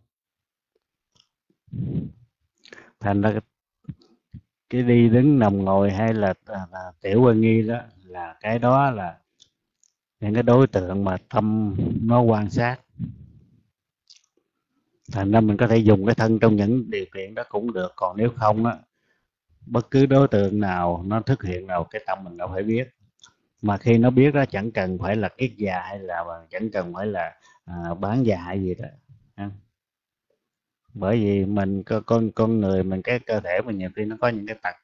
Thành ra cái đi đứng nằm ngồi hay là, là, là tiểu quan nghi đó, là cái đó là những cái đối tượng mà tâm nó quan sát. Thành ra mình có thể dùng cái thân trong những điều kiện đó cũng được, còn nếu không á, bất cứ đối tượng nào nó xuất hiện nào, cái tâm mình nó phải biết. Mà khi nó biết đó, chẳng cần phải là kiết già hay là chẳng cần phải là à, bán già hay gì đó. À, bởi vì mình con con người mình, cái cơ thể mình nhiều khi nó có những cái tật,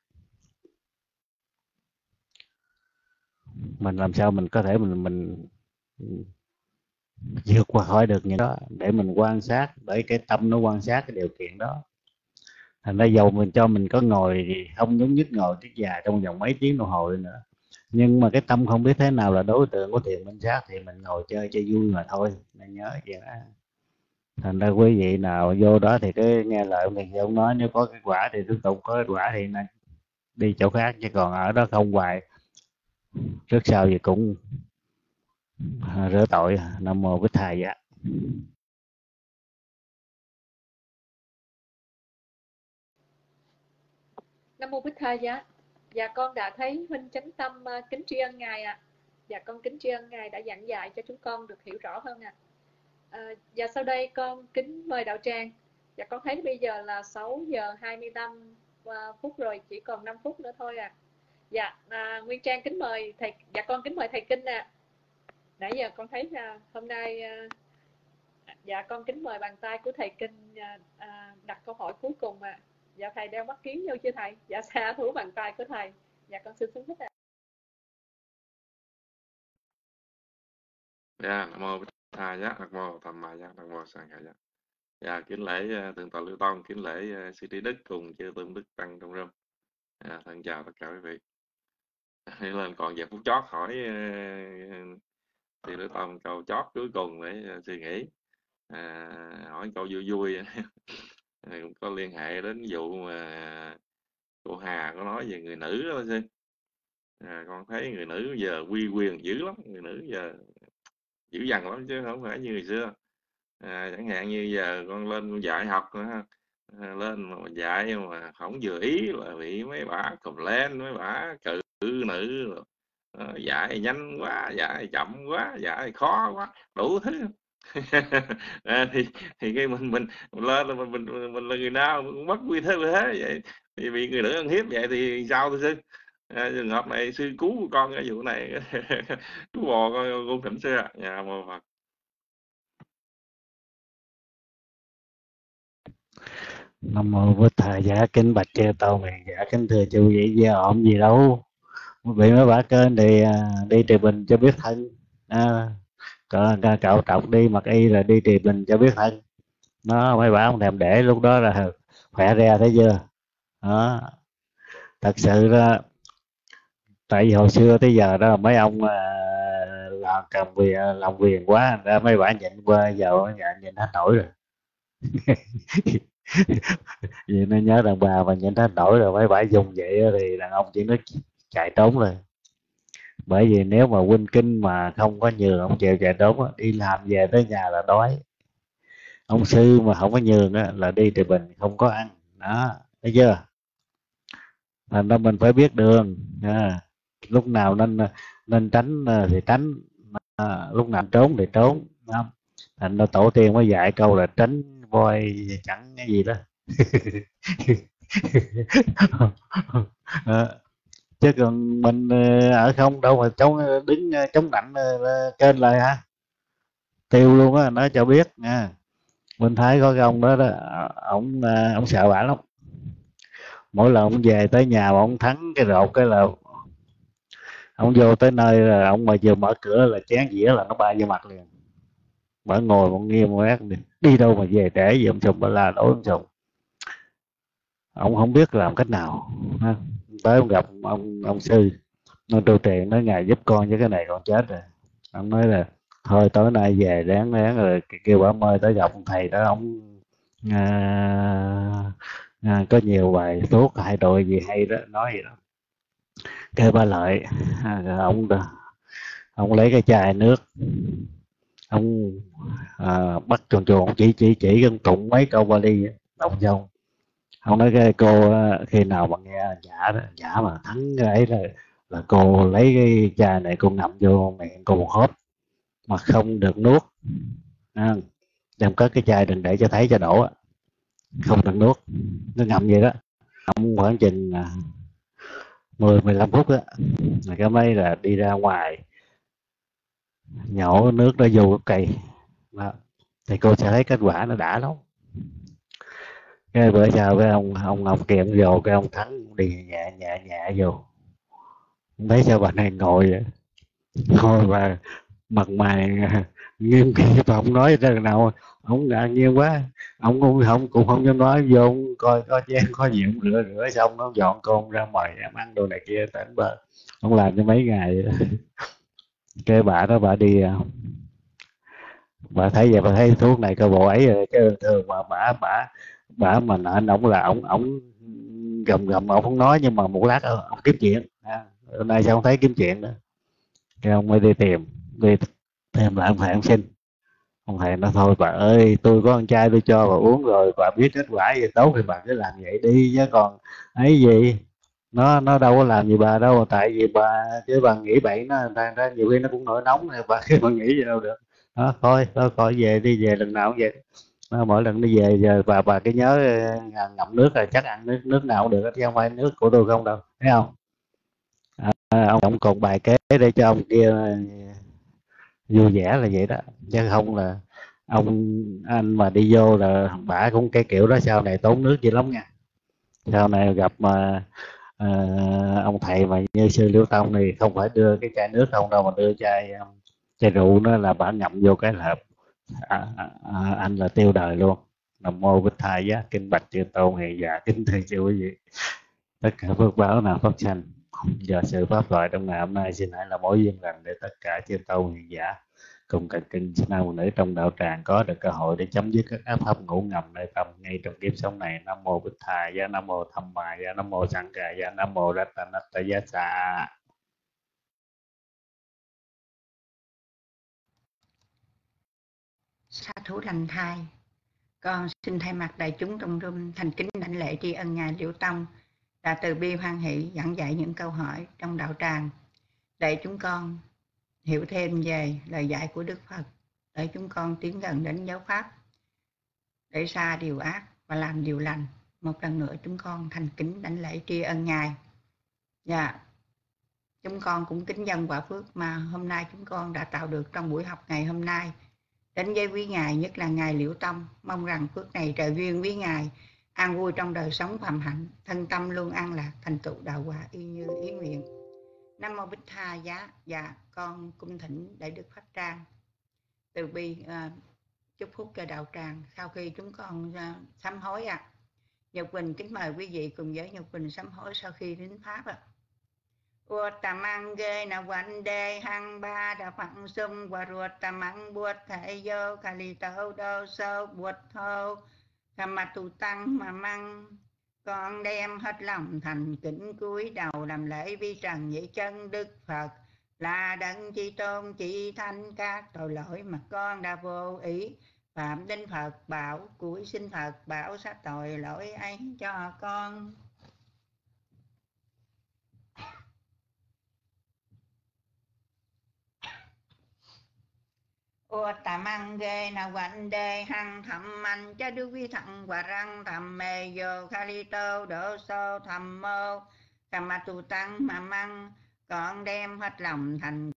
mình làm sao mình có thể mình mình vượt qua khỏi được những đó để mình quan sát, để cái tâm nó quan sát cái điều kiện đó. Thành ra dầu mình cho mình có ngồi thì không nhúc nhích, ngồi cái dài trong vòng mấy tiếng đồng hồ nữa, nhưng mà cái tâm không biết thế nào là đối tượng của thiền minh sát thì mình ngồi chơi cho vui mà thôi, nên nhớ vậy đó. Thành ra quý vị nào vô đó thì cứ nghe lời ông thầy ông nói, nếu có kết quả thì tiếp tục, có kết quả thì nên đi chỗ khác, chứ còn ở đó không hoài trước sau gì cũng rửa tội. Nam mô Bích Thầy Giá. Nam mô Bích Thầy Giá. Dạ con đã thấy huynh Chánh Tâm, uh, kính tri ân ngài ạ. À. Dạ con kính tri ân ngài đã giảng dạy cho chúng con được hiểu rõ hơn ạ. À. À, dạ sau đây con kính mời đạo tràng. Dạ con thấy bây giờ là sáu giờ hai mươi lăm uh, phút rồi, chỉ còn năm phút nữa thôi à. Dạ, à, Nguyên Trang kính mời thầy. Dạ con kính mời thầy Kinh nè. À. Nãy giờ con thấy uh, hôm nay uh, dạ con kính mời bàn tay của thầy Kinh uh, uh, đặt câu hỏi cuối cùng à. Dạ thầy đeo mắt kiến vô chưa thầy? Dạ xa thú bàn tay của thầy. Dạ con xin xứng thích ạ. Dạ, Nam mô Bích Tha Giá, Nam mô Tham Ma Giá, Nam mô Sang Khả Giá. Dạ, kính lễ Thượng tọa Lưu Tông, kính lễ sư Trí Đức cùng chư tôn đức tăng trong room. Dạ, thân chào tất cả quý vị. Đi lên còn vài phút chót hỏi sư Lưu Tông câu chót cuối cùng để suy nghĩ. À, hỏi câu vui vui có liên hệ đến vụ mà cô Hà có nói về người nữ đó sư. À, con thấy người nữ giờ uy quyền dữ lắm, người nữ giờ dữ dằn lắm chứ không phải như ngày xưa. À, chẳng hạn như giờ con lên con dạy học nữa, à, lên mà dạy mà không vừa ý là bị mấy bả cầm lên, mấy bả cự nữ rồi. À, dạy nhanh quá, dạy chậm quá, dạy khó quá, đủ thứ. À, thì thì cái mình mình, mình lên là mình, mình mình là người nào cũng mất quy thế thế vậy thì bị người nữ ăn hiếp vậy thì sao thưa sư? À, trường hợp này sư cứu con cái vụ này cứu bò con con thỉnh sư ạ. Nhà mô Phật. Nam mô Bích Tha Giá, kính bạch chư tôn hiền giả, kính thưa chư vị, gia ổn gì đâu, bị mấy bả kênh thì à, đi trì bình cho biết thân. À, cậu trọng đi mặc y là đi trì bình cho biết thân. Nó mấy bả không thèm để, lúc đó là khỏe ra, thấy chưa? Đó, thật sự ra tại vì hồi xưa tới giờ đó mấy ông à, làm cầm quyền làm quyền quá ra mấy bả nhịn qua, giờ nhịn hết nổi rồi. Vì nó nhớ đàn bà mà nhịn hết nổi rồi, mấy bả dùng vậy thì đàn ông chỉ nó chạy trốn rồi. Bởi vì nếu mà huynh kinh mà không có nhường, ông chịu chạy trốn, đi làm về tới nhà là đói. Ông sư mà không có nhường á, là đi trì bình không có ăn. Đó, thấy chưa? Thành ra mình phải biết đường. À, lúc nào nên nên tránh thì tránh, à, lúc nào trốn thì trốn. Không? Thành ra tổ tiên mới dạy câu là tránh voi chẳng cái gì đó. À, chứ còn mình ở không đâu mà chống đứng chống nạnh kênh lại hả, tiêu luôn á. Nói cho biết nha, mình thấy có cái ông đó đó, ông ông sợ bả lắm. Mỗi lần ông về tới nhà mà ông thắng cái rột cái là ông vô tới nơi là ông mà vừa mở cửa là chén dĩa là nó bay vô mặt liền. Bả ngồi một nghiêm một ác đi đâu mà về trễ gì, ông Sùng bả la đối ông Sùng. Ông không biết làm cách nào. Tới ông gặp ông ông sư, ông trụ trì nói ngài giúp con với cái này con chết rồi. Ông nói là thôi tối nay về ráng ráng rồi kêu bà mời tới gặp ông thầy đó, ông à, à, có nhiều bài thuốc hại tội gì hay đó, nói gì đó. Kêu ba lợi, à, ông ông lấy cái chai nước, ông à, bắt chuồn chuồn, ông chỉ chỉ chỉ ông tụng mấy câu Bali đọc xong. Ông nói cái cô khi nào mà nghe giả đó, giả mà thắng cái ấy là là cô lấy cái chai này cô ngậm vô miệng cô một hớp mà không được nuốt. À, đem cất cái chai đừng để cho thấy cho đổ, không được nuốt, nó ngậm vậy đó. Ông khoảng chừng mười mười lăm phút á, là cái mấy là đi ra ngoài nhổ nước đó vô cái cây đó, thì cô sẽ thấy kết quả nó đã lắm. Cái bữa sau cái ông ông ông kia ông vô, cái ông Thắng đi nhẹ nhẹ nhẹ vô, thấy sao bà này ngồi vậy, ngồi và mặt mày nghiêm nghị và ông nói ra nào, ông ngạc nhiên quá, ông cũng không cũng không dám nói, vô ông coi có chén có gì ông rửa rửa xong nó dọn cơm ra mời em ăn đồ này kia, tỉnh bơ ông làm cho mấy ngày. Cái bà đó bà đi, bà thấy vậy bà thấy thuốc này coi bộ ấy rồi, chứ thường mà bà bà bà mà nợ ông là ông ông gầm gầm ông không nói, nhưng mà một lát ông kiếm chuyện. À, hôm nay sao không thấy kiếm chuyện nữa, cái ông mới đi tìm đi tìm lại ông thầy ông xin. Ông thầy nói thôi bà ơi, tôi có con trai tôi cho bà uống rồi, bà biết kết quả gì tốt thì bà cứ làm vậy đi, chứ còn ấy gì nó nó đâu có làm gì bà đâu, tại vì bà chứ bà nghĩ bậy nó thành ra nhiều khi nó cũng nổi nóng này, bà khi mà nghĩ gì đâu được. Đó, thôi thôi khỏi về đi, về lần nào cũng vậy. Nó mỗi lần đi về giờ bà bà cái nhớ ngậm nước là chắc ăn nước nước nào cũng được, chứ không phải nước của tôi không đâu, thấy không? À, ông ông còn bài kế để cho ông kia vui vẻ là vậy đó, chứ không là ông anh mà đi vô là bả cũng cái kiểu đó, sau này tốn nước dữ lắm nha. Sau này gặp mà à, ông thầy mà như sư Liễu Tông thì không phải đưa cái chai nước không đâu, mà đưa chai chai rượu, đó là bả ngậm vô cái là à, à, anh là tiêu đời luôn. Nam mô Bích Thai Giá kinh bạch chư tôn hiền giả kính thưa chư quý vị, tất cả phước báo nào phát sanh do sự pháp thoại trong ngày hôm nay xin hãy là mối duyên lành để tất cả chư tôn hiền giả cùng các kinh nam phụ nữ trong đạo tràng có được cơ hội để chấm dứt các áp pháp ngủ ngầm nơi tâm ngay trong kiếp sống này. Nam mô Bích Thai Giá, Nam mô Tham Ma Giá, Nam mô Sang Ca Giá, Nam mô Ratanatta Giá Sa. Sa thú lành thai, con xin thay mặt đại chúng trong room thành kính đảnh lễ tri ân ngài Liễu Tông đã từ bi hoan hỷ giảng dạy những câu hỏi trong đạo tràng để chúng con hiểu thêm về lời dạy của Đức Phật, để chúng con tiến gần đến giáo pháp, để xa điều ác và làm điều lành. Một lần nữa chúng con thành kính đảnh lễ tri ân ngài. Dạ, chúng con cũng kính dâng quả phước mà hôm nay chúng con đã tạo được trong buổi học ngày hôm nay đến với quý ngài, nhất là ngài Liễu Tông. Mong rằng phước này trời duyên với ngài, an vui trong đời sống phàm hạnh, thân tâm luôn an lạc, thành tựu đạo quả y như ý nguyện. Nam mô Bích Tha Giá. Dạ, con cung thỉnh Đại Đức Pháp Trang từ bi uh, chúc phúc cho đạo tràng sau khi chúng con uh, sám hối ạ. À. Nhật Quỳnh kính mời quý vị cùng với Nhật Quỳnh sám hối sau khi đến pháp ạ. À. Uttamang ghê na quanh đề hăng ba đà phẳng xung và ruột tamang buốt thể vô kali tâu đô sâu buốt thô tham mặt tu tăng mà măng. Con đem hết lòng thành kính cúi đầu làm lễ vi trần vậy chân Đức Phật là đấng chi tôn chỉ thanh các tội lỗi mà con đã vô ý phạm đến Phật bảo, cúi xin Phật bảo sát tội lỗi ấy cho con. Uttamang ghê na quanh đề hăng thầm mạnh cha đức vi thẳng và răng thầm mê vô khali tô đổ sô thầm mô tham ma tu tăng mà măng. Con đem hết lòng thành